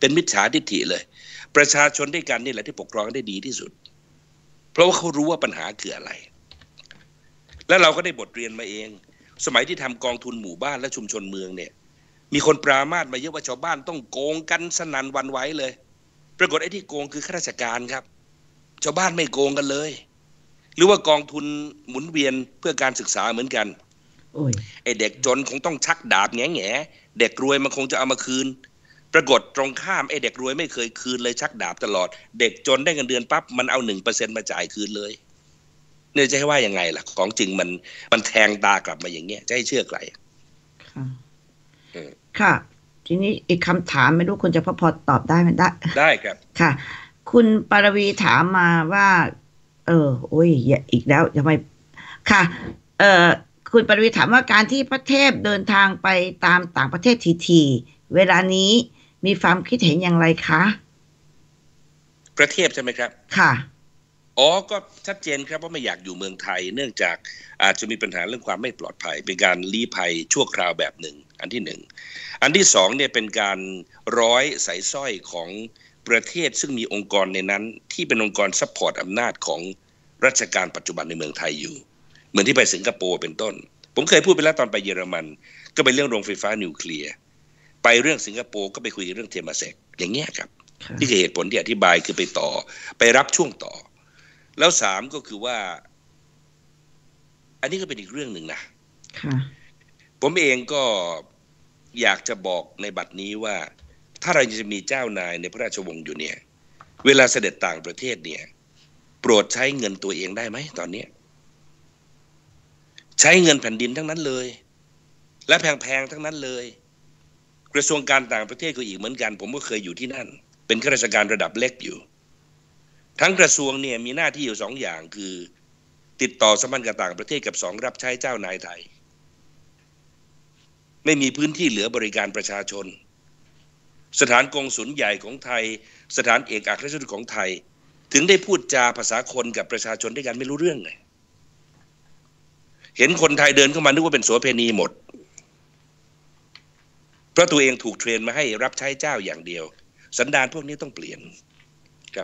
เป็นมิจฉาทิฏฐิเลยประชาชนด้วยกันนี่แหละที่ปกครองได้ดีที่สุดเพราะว่าเขารู้ว่าปัญหาคืออะไรแล้วเราก็ได้บทเรียนมาเองสมัยที่ทำกองทุนหมู่บ้านและชุมชนเมืองเนี่ยมีคนปรามาสมาเยอะว่าชาวบ้านต้องโกงกันสนั่นหวั่นไหวเลยปรากฏไอ้ที่โกงคือข้าราชการครับชาวบ้านไม่โกงกันเลยหรือว่ากองทุนหมุนเวียนเพื่อการศึกษาเหมือนกันไอ้เด็กจนคงต้องชักดาบแง่แง่เด็กรวยมันคงจะเอามาคืนปรากฏตรงข้ามไอ้เด็กรวยไม่เคยคืนเลยชักดาบตลอดเด็กจนได้เงินเดือนปั๊บมันเอาหนึ่งเปอร์เซ็นต์มาจ่ายคืนเลยเนี่ยจะให้ว่ายังไงล่ะของจริงมันมันแทงตากลับมาอย่างเงี้ยจะให้เชื่อใครค่ะค่ะทีนี้อีกคำถามไม่รู้คุณจะพอพอตอบได้ไหมได้ได้ครับค่ะคุณปารวีถามมาว่าเออโอ้ยอีกแล้วทำไมค่ะเออคุณปารวีถามว่าการที่พระเทพเดินทางไปตามต่างประเทศทีๆเวลานี้มีความคิดเห็นอย่างไรคะประเทศใช่ไหมครับค่ะอ๋อก็ชัดเจนครับว่าไม่อยากอยู่เมืองไทยเนื่องจากอาจจะมีปัญหาเรื่องความไม่ปลอดภัยเป็นการลี้ภัยชั่วคราวแบบหนึ่งอันที่หนึ่งอันที่สองเนี่ยเป็นการร้อยสายสร้อยของประเทศซึ่งมีองค์กรในนั้นที่เป็นองค์กรซัพพอร์ตอำนาจของรัชกาลปัจจุบันในเมืองไทยอยู่เหมือนที่ไปสิงคโปร์เป็นต้นผมเคยพูดไปแล้วตอนไปเยอรมันก็เป็นเรื่องโรงไฟฟ้านิวเคลียร์ไปเรื่องสิงคโปร์ก็ไปคุยเรื่องเทมาเซกอย่างเงี้ยครับที่คือเหตุผลที่อธิบายคือไปต่อไปรับช่วงต่อแล้วสามก็คือว่าอันนี้ก็เป็นอีกเรื่องหนึ่งนะผมเองก็อยากจะบอกในบัดนี้ว่าถ้าเราจะมีเจ้านายในพระราชวงศ์อยู่เนี่ยเวลาเสด็จต่างประเทศเนี่ยโปรดใช้เงินตัวเองได้ไหมตอนนี้ใช้เงินแผ่นดินทั้งนั้นเลยและแพงๆทั้งนั้นเลยกระทรวงการต่างประเทศก็อีกเหมือนกันผมก็เคยอยู่ที่นั่นเป็นข้าราชการระดับเล็กอยู่ทั้งกระทรวงเนี่ยมีหน้าที่อยู่สองอย่างคือติดต่อสัมพันธ์กับต่างประเทศกับสองรับใช้เจ้านายไทยไม่มีพื้นที่เหลือบริการประชาชนสถานกงสุลใหญ่ของไทยสถานเอกอัครราชทูตของไทยถึงได้พูดจาภาษาคนกับประชาชนด้วยกันไม่รู้เรื่องไงเห็นคนไทยเดินเข้ามานึกว่าเป็นโสเภณีหมดเพราะตัวเองถูกเทรนมาให้รับใช้เจ้าอย่างเดียวสันดานพวกนี้ต้องเปลี่ยนครับ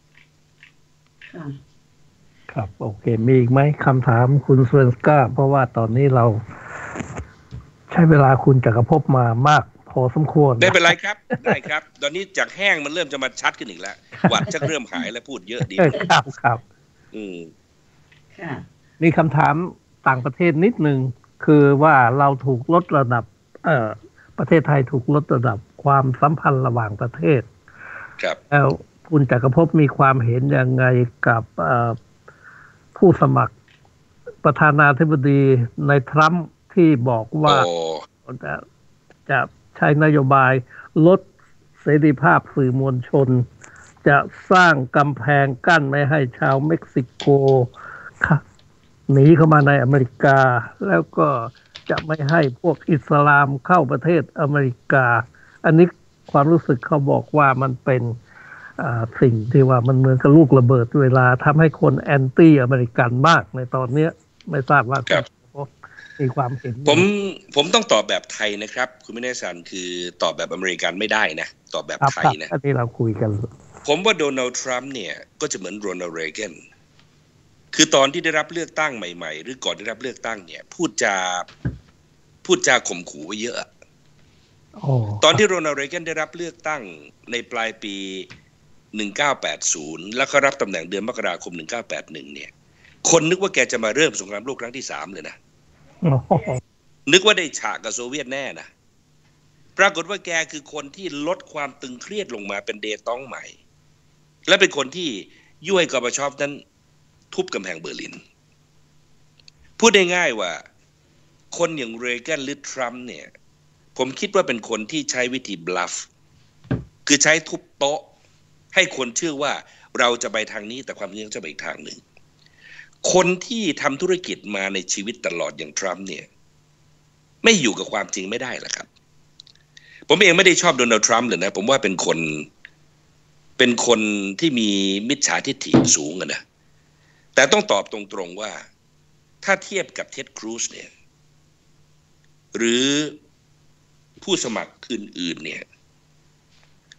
ครับโอเคมีอีกไหมคำถามคุณสเวนสก้าเพราะว่าตอนนี้เราใช้เวลาคุณจักรภพมามากพอสมควรได้เป็นไรครับได้ครับตอนนี้จากแห้งมันเริ่มจะมาชัดขึ้นอีกแล้วหวัดจะเริ่มหายแล้วพูดเยอะดีครับครับอืมค่ะมีคำถามต่างประเทศนิดนึงคือว่าเราถูกลดระดับเอ่อประเทศไทยถูกลดระดับความสัมพันธ์ระหว่างประเทศครับแล้วคุณจักรภพมีความเห็นยังไงกับผู้สมัครประธานาธิบดีในทรัมป์ที่บอกว่าจะจะใช้นโยบายลดเสรีภาพสื่อมวลชนจะสร้างกำแพงกั้นไม่ให้ชาวเม็กซิโกหนีเข้ามาในอเมริกาแล้วก็จะไม่ให้พวกอิสลามเข้าประเทศอเมริกาอันนี้ความรู้สึกเขาบอกว่ามันเป็นสิ่งที่ว่ามันเหมือนกับลูกระเบิดเวลาทำให้คนแอนตี้อเมริกันมากในตอนนี้ไม่ทราบว่ามีความเห็นผมผมต้องตอบแบบไทยนะครับคุณมิเนสันคือตอบแบบอเมริกันไม่ได้นะตอบแบบไทยนะที่เราคุยกันผมว่าโดนัลด์ทรัมป์เนี่ยก็จะเหมือนโรนัลด์ เรแกนคือตอนที่ได้รับเลือกตั้งใหม่ๆหรือก่อนได้รับเลือกตั้งเนี่ยพูดจาพูดจาข่มขู่ไว้เยอะตอนที่โรนัลด์ เรแกนได้รับเลือกตั้งในปลายปีหนึ่งเก้าแปดศูนย์แล้วก็รับตำแหน่งเดือนมกราคมหนึ่งเก้าแปดหนึ่งเนี่ยคนนึกว่าแกจะมาเริ่มสงครามโลกครั้งที่สามเลยนะนึกว่าได้ฉากกับโซเวียตแน่นะปรากฏว่าแกคือคนที่ลดความตึงเครียดลงมาเป็นเดตองใหม่และเป็นคนที่ยุ่ยกอร์บาชอฟนั้นทุบกำแพงเบอร์ลินพูดได้ง่ายว่าคนอย่างเรแกนหรือทรัมป์เนี่ยผมคิดว่าเป็นคนที่ใช้วิธีบลัฟคือใช้ทุบโต๊ะให้คนเชื่อว่าเราจะไปทางนี้แต่ความจริงจะไปอีกทางหนึ่งคนที่ทำธุรกิจมาในชีวิตตลอดอย่างทรัมป์เนี่ยไม่อยู่กับความจริงไม่ได้หรอกครับผมเองไม่ได้ชอบโดนัลด์ทรัมป์เลยนะผมว่าเป็นคนเป็นคนที่มีมิจฉาทิฐิสูงอะนะแต่ต้องตอบตรงๆว่าถ้าเทียบกับเท็ด ครูซเนี่ยหรือผู้สมัครอื่นๆเนี่ย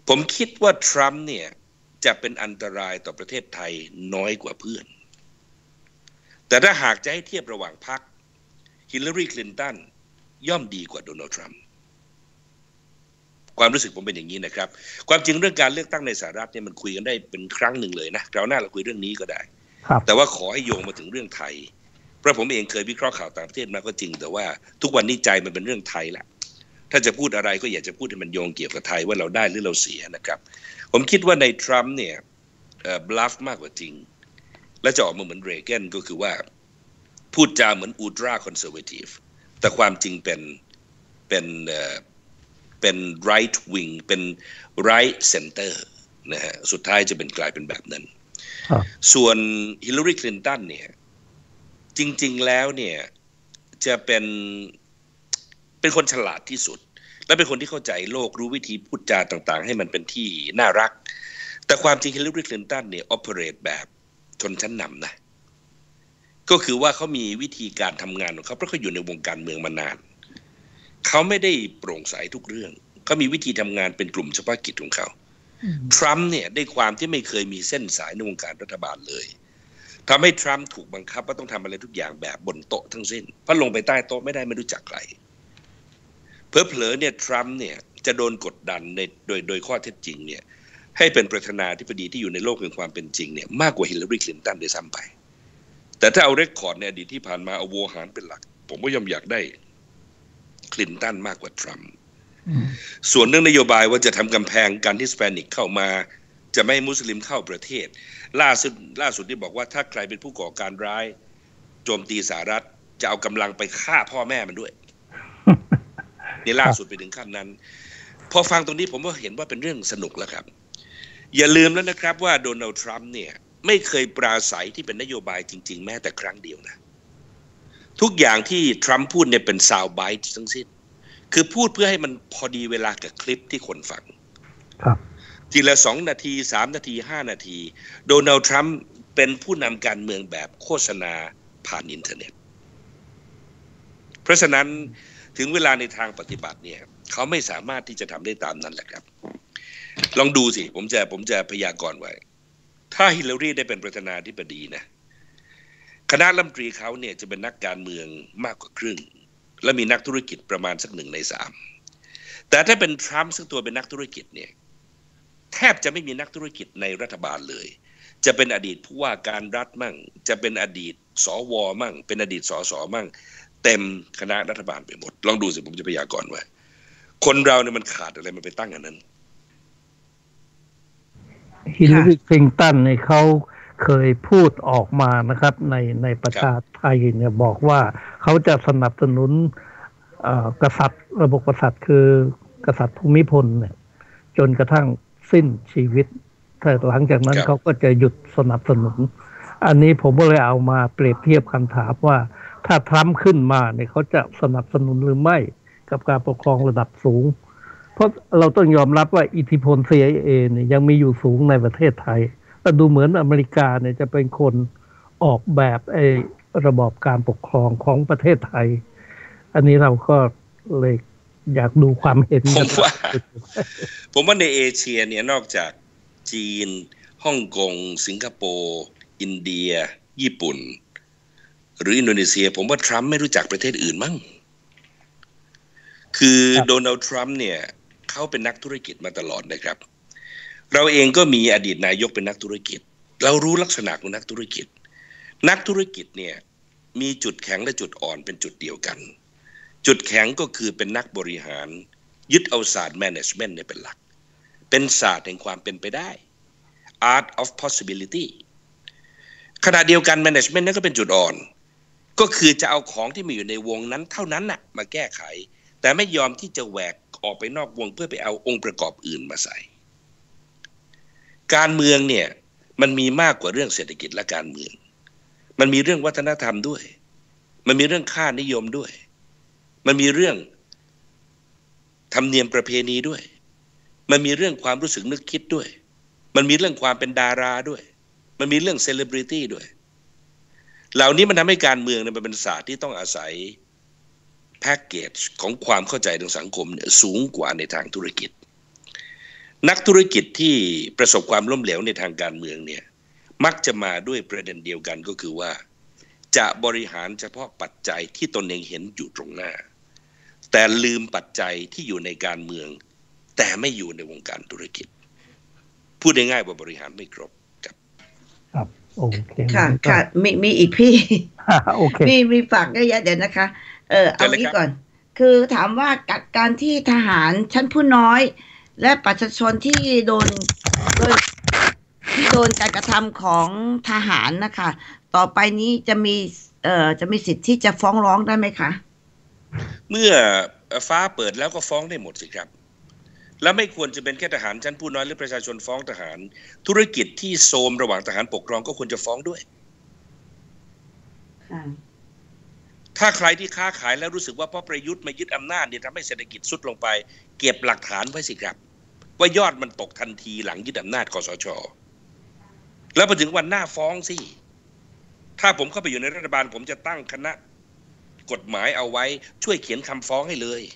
ผมคิดว่าทรัมป์เนี่ยจะเป็นอันตรายต่อประเทศไทยน้อยกว่าเพื่อนแต่ถ้าหากจะให้เทียบระหว่างพรรคฮิลลารีคลินตันย่อมดีกว่าโดนัลด์ทรัมป์ความรู้สึกผมเป็นอย่างนี้นะครับความจริงเรื่องการเลือกตั้งในสหรัฐเนี่ยมันคุยกันได้เป็นครั้งหนึ่งเลยนะคราวหน้าเราคุยเรื่องนี้ก็ได้แต่ว่าขอให้โยงมาถึงเรื่องไทยเพราะผมเองเคยวิเคราะห์ข่าวต่างประเทศมาก็จริงแต่ว่าทุกวันนี้ใจมันเป็นเรื่องไทยแหละถ้าจะพูดอะไรก็อยากจะพูดให้มันโยงเกี่ยวกับไทยว่าเราได้หรือเราเสียนะครับผมคิดว่าในทรัมป์เนี่ยบลัฟมากกว่าจริงและจะออกมาเหมือนเรแกนก็คือว่าพูดจาเหมือนอุลตร้าคอนเซอร์เวทีฟแต่ความจริงเป็นเป็นเป็น right wing เป็น right center นะฮะสุดท้ายจะเป็นกลายเป็นแบบนั้นส่วนฮิลลารีคลินตันเนี่ยจริงๆแล้วเนี่ยจะเป็นเป็นคนฉลาดที่สุดและเป็นคนที่เข้าใจโลกรู้วิธีพูดจาต่างๆให้มันเป็นที่น่ารักแต่ความจริงฮิลลารีคลินตันเนี่ย operate แบบชนชั้นนำนะก็คือว่าเขามีวิธีการทำงานของเขาเพราะเขาอยู่ในวงการเมืองมานานเขาไม่ได้โปร่งใสทุกเรื่องเขามีวิธีทำงานเป็นกลุ่มเฉพาะกิจของเขาทรัมป์เนี่ยได้ความที่ไม่เคยมีเส้นสายในวงการรัฐบาลเลยทำให้ทรัมป์ถูกบังคับว่าต้องทำอะไรทุกอย่างแบบบนโต๊ะทั้งสิ้นเพราะลงไปใต้โต๊ะไม่ได้ไม่รู้จักใครเผลอๆเนี่ยทรัมป์เนี่ยจะโดนกดดันในโดยโดยข้อเท็จจริงเนี่ยให้เป็นประธานาธิบดีที่อยู่ในโลกแห่งความเป็นจริงเนี่ยมากกว่าฮิลลารีคลินตันด้วยซ้ำไปแต่ถ้าเอาเรคคอร์ดในอดีตที่ผ่านมาเอาโวหารเป็นหลักผมก็ย่อมอยากได้คลินตันมากกว่าทรัมป์ส่วนเรื่องนโยบายว่าจะทำกำแพงการที่สเปนิกเข้ามาจะไม่ให้มุสลิมเข้าประเทศล่าสุดล่าสุดที่บอกว่าถ้าใครเป็นผู้ก่อการร้ายโจมตีสหรัฐจะเอากำลังไปฆ่าพ่อแม่มันด้วยนี่ล่าสุดไปถึงขั้นนั้นพอฟังตรงนี้ผมก็เห็นว่าเป็นเรื่องสนุกแล้วครับอย่าลืมแล้วนะครับว่าโดนัลด์ทรัมป์เนี่ยไม่เคยปราศัยที่เป็นนโยบายจริงๆแม้แต่ครั้งเดียวนะทุกอย่างที่ทรัมป์พูดเนี่ยเป็นซาวด์ไบต์ทั้งสิ้นคือพูดเพื่อให้มันพอดีเวลากับคลิปที่คนฟังครับทีละสองนาทีสามนาทีห้านาทีโดนัลด์ทรัมป์เป็นผู้นำการเมืองแบบโฆษณาผ่านอินเทอร์เน็ตเพราะฉะนั้นถึงเวลาในทางปฏิบัติเนี่ยเขาไม่สามารถที่จะทำได้ตามนั้นแหละครับลองดูสิผมจะผมจะพยากรณ์ไว้ถ้าฮิลลารีได้เป็นประธานาธิบดีนะคณะรัฐมนตรีเขาเนี่ยจะเป็นนักการเมืองมากกว่าครึ่งและมีนักธุรกิจประมาณสักหนึ่งในสามแต่ถ้าเป็นทรัมป์ซึ่งตัวเป็นนักธุรกิจเนี่ยแทบจะไม่มีนักธุรกิจในรัฐบาลเลยจะเป็นอดีตผู้ว่าการรัฐมั่งจะเป็นอดีตสวมั่งเป็นอดีตสสมั่งเต็มคณะรัฐบาลไปหมดลองดูสิผมจะพยากรณ์ไว้คนเราเนี่ยมันขาดอะไรมันไปตั้งอันนั้นฮิลลารีคลินตันเนี่ยเขาเคยพูดออกมานะครับในในประชาไทยเนี่ยบอกว่าเขาจะสนับสนุนกษัตริย์ระบบกษัตริย์คือกษัตริย์ภูมิพลเนี่ยจนกระทั่งสิ้นชีวิตแต่หลังจากนั้นเขาก็จะหยุดสนับสนุนอันนี้ผมก็เลยเอามาเปรียบเทียบคำถามว่าถ้าทรัมป์ขึ้นมาเนี่ยเขาจะสนับสนุนหรือไม่กับการปกครองระดับสูงเพราะเราต้องยอมรับว่าอิทธิพล ซี ไอ เอ เนี่ยยังมีอยู่สูงในประเทศไทยแต่ดูเหมือนอเมริกาเนี่ยจะเป็นคนออกแบบไอ้ระบอบการปกครองของประเทศไทยอันนี้เราก็เลยอยากดูความเห็นผมว่าผมว่าในเอเชียเนี่ยนอกจากจีนฮ่องกงสิงคโปร์อินเดียญี่ปุ่นหรืออินโดนีเซียผมว่าทรัมป์ไม่รู้จักประเทศอื่นมั้งคือโดนัลด์ทรัมป์เนี่ยเขาเป็นนักธุรกิจมาตลอดนะครับเราเองก็มีอดีตนายกเป็นนักธุรกิจเรารู้ลักษณะของนักธุรกิจนักธุรกิจเนี่ยมีจุดแข็งและจุดอ่อนเป็นจุดเดียวกันจุดแข็งก็คือเป็นนักบริหารยึดเอาศาสตร์ management เนี่ยเป็นหลักเป็นศาสตร์แห่งความเป็นไปได้ art of possibility ขณะเดียวกัน management นั่นก็เป็นจุดอ่อนก็คือจะเอาของที่มีอยู่ในวงนั้นเท่านั้นน่ะมาแก้ไขแต่ไม่ยอมที่จะแหวกออกไปนอกวงเพื่อไปเอาองค์ประกอบอื่นมาใส่การเมืองเนี่ยมันมีมากกว่าเรื่องเศรษฐกิจและการเมืองมันมีเรื่องวัฒนธรรมด้วยมันมีเรื่องค่านิยมด้วยมันมีเรื่องธรรมเนียมประเพณีด้วยมันมีเรื่องความรู้สึกนึกคิดด้วยมันมีเรื่องความเป็นดาราด้วยมันมีเรื่องเซเลบริตี้ด้วยเหล่านี้มันทำให้การเมืองเนี่ยมันเป็นศาสตร์ที่ต้องอาศัยแพ็กเกจของความเข้าใจทางสังคมเนี่ยสูงกว่าในทางธุรกิจนักธุรกิจที่ประสบความล้มเหลวในทางการเมืองเนี่ยมักจะมาด้วยประเด็นเดียวกันก็คือว่าจะบริหารเฉพาะปัจจัยที่ตนเองเห็นอยู่ตรงหน้าแต่ลืมปัจจัยที่อยู่ในการเมืองแต่ไม่อยู่ในวงการธุรกิจพูดง่ายๆว่าบริหารไม่ครบครับครับโอเคค่ะค่ะมีมีอีกพี่โอเคมีมีฝากเยอะแยะเดี๋ยวนะคะเออเอางี้ก่อนคือถามว่าการที่ทหารชั้นผู้น้อยและประชาชนที่โดนโดนที่โดนการกระทำของทหารนะคะต่อไปนี้จะมีเอ่อจะมีสิทธิ์ที่จะฟ้องร้องได้ไหมคะเมื่อฟ้าเปิดแล้วก็ฟ้องได้หมดสิครับและไม่ควรจะเป็นแค่ทหารชั้นผู้น้อยหรือประชาชนฟ้องทหารธุรกิจที่โทรมระหว่างทหารปกครองก็ควรจะฟ้องด้วยถ้าใครที่ค้าขายแล้วรู้สึกว่าเพราะประยุทธ์มายึดอำนาจเนี่ยทำให้เศรษฐกิจทรุดลงไปเก็บหลักฐานไว้สิครับว่ายอดมันตกทันทีหลังยึดอำนาจคสช.แล้วพอถึงวันหน้าฟ้องสิถ้าผมเข้าไปอยู่ในรัฐบาลผมจะตั้งคณะกฎหมายเอาไว้ช่วยเขียนคำฟ้องให้เลย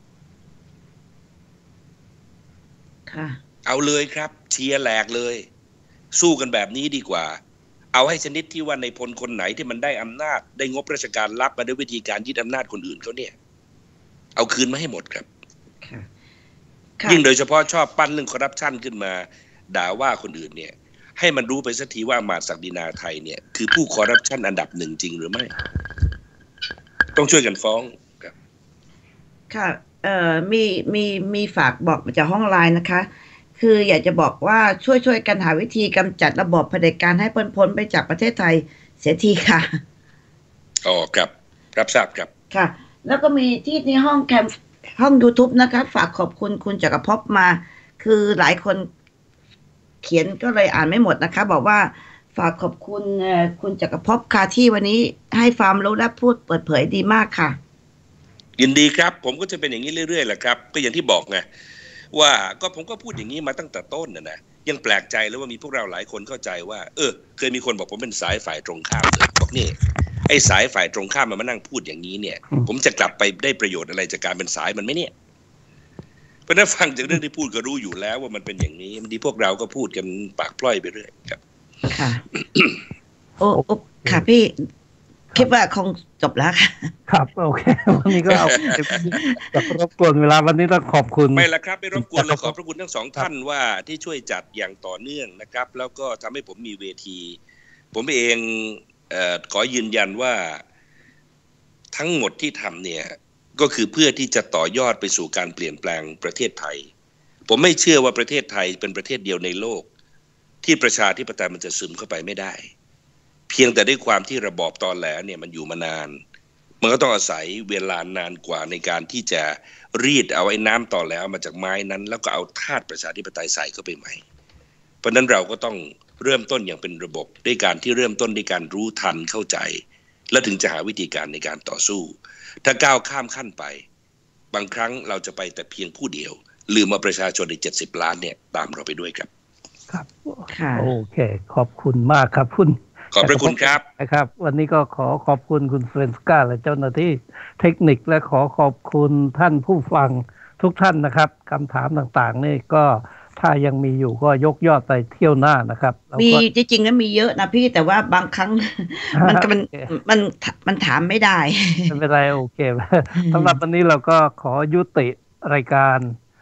ค่ะเอาเลยครับเชียร์แหลกเลยสู้กันแบบนี้ดีกว่าเอาให้ชนิดที่ว่าในพลคนไหนที่มันได้อำนาจได้งบราชการรับมาด้วยวิธีการยึดอำนาจคนอื่นเขาเนี่ยเอาคืนมาให้หมดครับยิ่งโดยเฉพาะชอบปั้นเรื่องคอร์รัปชันขึ้นมาด่าว่าคนอื่นเนี่ยให้มันรู้ไปสักทีว่ามาศักดินาไทยเนี่ยคือผู้คอร์รัปชันอันดับหนึ่งจริงหรือไม่ต้องช่วยกันฟ้องครับค่ะเอ่อมีมีมีฝากบอกมาจากห้องไลน์นะคะคืออยากจะบอกว่าช่วยช่วยกันหาวิธีกำจัดระบอบเผด็จการให้พ้นพ้นไปจากประเทศไทยเสียทีค่ะอ๋อครับรับทราบครับค่ะแล้วก็มีที่ในห้องแคมห้อง YouTube นะคะฝากขอบคุณคุณจักรภพมาคือหลายคนเขียนก็เลยอ่านไม่หมดนะคะบอกว่าฝากขอบคุณคุณจักรภพค่ะที่วันนี้ให้ความรู้และพูดเปิดเผยดีมากค่ะยินดีครับผมก็จะเป็นอย่างนี้เรื่อยๆแหละครับก็อย่างที่บอกไงว่าก็ผมก็พูดอย่างนี้มาตั้งแต่ต้นนะนะยังแปลกใจแล้วว่ามีพวกเราหลายคนเข้าใจว่าเออเคยมีคนบอกผมเป็นสายฝ่ายตรงข้ามเลยบอกนี่ไอ้สายฝ่ายตรงข้ามมันมานั่งพูดอย่างนี้เนี่ยผมจะกลับไปได้ประโยชน์อะไรจากการเป็นสายมันไหมเนี่ยเพราะนั้นฟังจากเรื่องที่พูดก็รู้อยู่แล้วว่ามันเป็นอย่างนี้บางทีพวกเราก็พูดกันปากพล่อยไปเรื่อยครับค่ะโอ้ค่ะพี่คิดว่าคงจบแล้วค่ะครับโอเควันนี้ก็เอาจะรบกวนเวลาวันนี้ต้องขอบคุณไม่ละครับไม่รบกวนเลยขอบพระคุณทั้งสองท่านว่าที่ช่วยจัดอย่างต่อเนื่องนะครับแล้วก็ทำให้ผมมีเวทีผมเองเอ่อขอยืนยันว่าทั้งหมดที่ทำเนี่ยก็คือเพื่อที่จะต่อยอดไปสู่การเปลี่ยนแปลงประเทศไทยผมไม่เชื่อว่าประเทศไทยเป็นประเทศเดียวในโลกที่ประชาธิปไตยมันจะซึมเข้าไปไม่ได้เพียงแต่ด้วยความที่ระบอบตอแหลเนี่ยมันอยู่มานานมันก็ต้องอาศัยเวลานานกว่าในการที่จะรีดเอาไอ้น้ำตอแหลมาจากไม้นั้นแล้วก็เอาธาตุประชาธิปไตยใส่เข้าไปใหม่เพราะนั้นเราก็ต้องเริ่มต้นอย่างเป็นระบบด้วยการที่เริ่มต้นด้วยการรู้ทันเข้าใจแล้วถึงจะหาวิธีการในการต่อสู้ถ้าก้าวข้ามขั้นไปบางครั้งเราจะไปแต่เพียงผู้เดียวลืมว่าประชาชนอีกเจ็ดสิบล้านเนี่ยตามเราไปด้วยครับครับโอเคขอบคุณมากครับคุณขอบพระคุณครับนะครับวันนี้ก็ขอขอบคุณคุณเฟรนสกาและเจ้าหน้าที่เทคนิคและขอขอบคุณท่านผู้ฟังทุกท่านนะครับคำถามต่างๆนี่ก็ถ้ายังมีอยู่ก็ยกยอดไปเที่ยวหน้านะครับมีจริงๆแล้วมีเยอะนะพี่แต่ว่าบางครั้งมันมันมันมันถามไม่ได้ไม่เป็นไรโอเคสำหรับวันนี้เราก็ขอยุติรายการ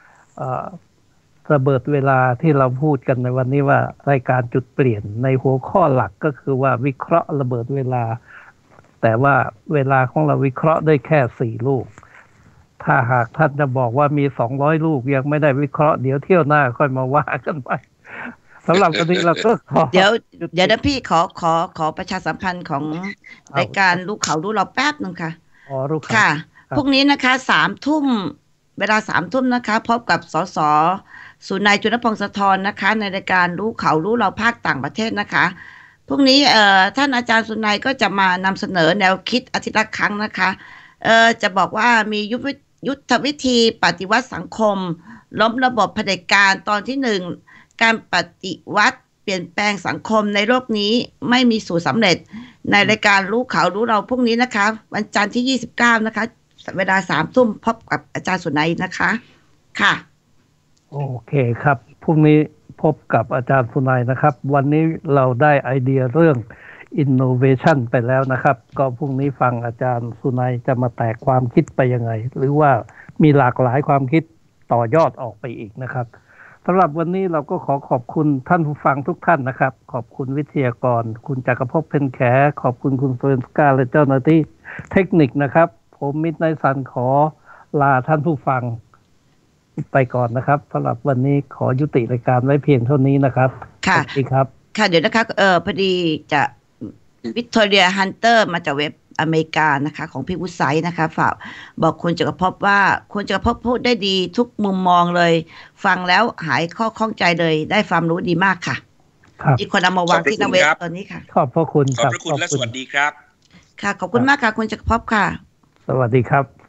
ระเบิดเวลาที่เราพูดกันในวันนี้ว่ารายการจุดเปลี่ยนในหัวข้อหลักก็คือว่าวิเคราะห์ระเบิดเวลาแต่ว่าเวลาของเราวิเคราะห์ได้แค่สี่ลูกถ้าหากท่านจะบอกว่ามีสองร้อยลูกยังไม่ได้วิเคราะห์เดี๋ยวเที่ยวหน้าค่อยมาว่ากันไปสำหรับวันนี้เราก็ขอเดี๋ยวเดี๋ยวนะพี่ขอขอขอประชาสัมพันธ์ของรายการลูกเขารู้เราแป๊บนึงค่ะอ๋อรู้ค่ะพรุ่งนี้นะคะสามทุ่มเวลาสามทุ่มนะคะพบกับสสสุนัยจุลพงศธรนะคะในรายการรู้เขารู้เราภาคต่างประเทศนะคะพรุ่งนี้เอ่อท่านอาจารย์สุนัยก็จะมานำเสนอแนวคิดอาทิตย์ละครั้งนะคะเอ่อจะบอกว่ามียุทธวิธีปฏิวัติสังคมล้มระบบเผด็จการตอนที่หนึ่งการปฏิวัติเปลี่ยนแปลงสังคมในโลกนี้ไม่มีสูตรสำเร็จในรายการรู้เขารู้เราพรุ่งนี้นะคะวันจันทร์ที่ยี่สิบเก้านะคะเวลาสามทุ่มพบกับอาจารย์สุนัยนะคะค่ะโอเคครับพรุ่งนี้พบกับอาจารย์สุนัยนะครับวันนี้เราได้ไอเดียเรื่อง innovation ไปแล้วนะครับก็พรุ่งนี้ฟังอาจารย์สุนัยจะมาแตกความคิดไปยังไงหรือว่ามีหลากหลายความคิดต่อยอดออกไปอีกนะครับสำหรับวันนี้เราก็ขอขอบคุณท่านผู้ฟังทุกท่านนะครับขอบคุณวิทยากรคุณจักรภพเพ็ญแขขอบคุณคุณเฟรนสกาและเจ้าหน้าที่เทคนิคนะครับผมมิตรไนซันขอลาท่านผู้ฟังไปก่อนนะครับสำหรับวันนี้ขอยุติรายการไว้เพียงเท่านี้นะครับค่ะสวัสดีครับค่ะเดี๋ยวนะคะเออพอดีจะวิกตอเรียฮันเตอร์มาจากเว็บอเมริกานะคะของพี่วุฒิไซนะคะฝากบอกคุณจักรภพว่าคุณจักรภพพูดได้ดีทุกมุมมองเลยฟังแล้วหายข้อข้องใจเลยได้ความรู้ดีมากค่ะครับมีคนเอามาวางที่หน้าเว็บตอนนี้ค่ะขอบพระคุณขอบพระคุณและสวัสดีครับค่ะขอบคุณมากค่ะคุณจักรภพค่ะสวัสดีครับ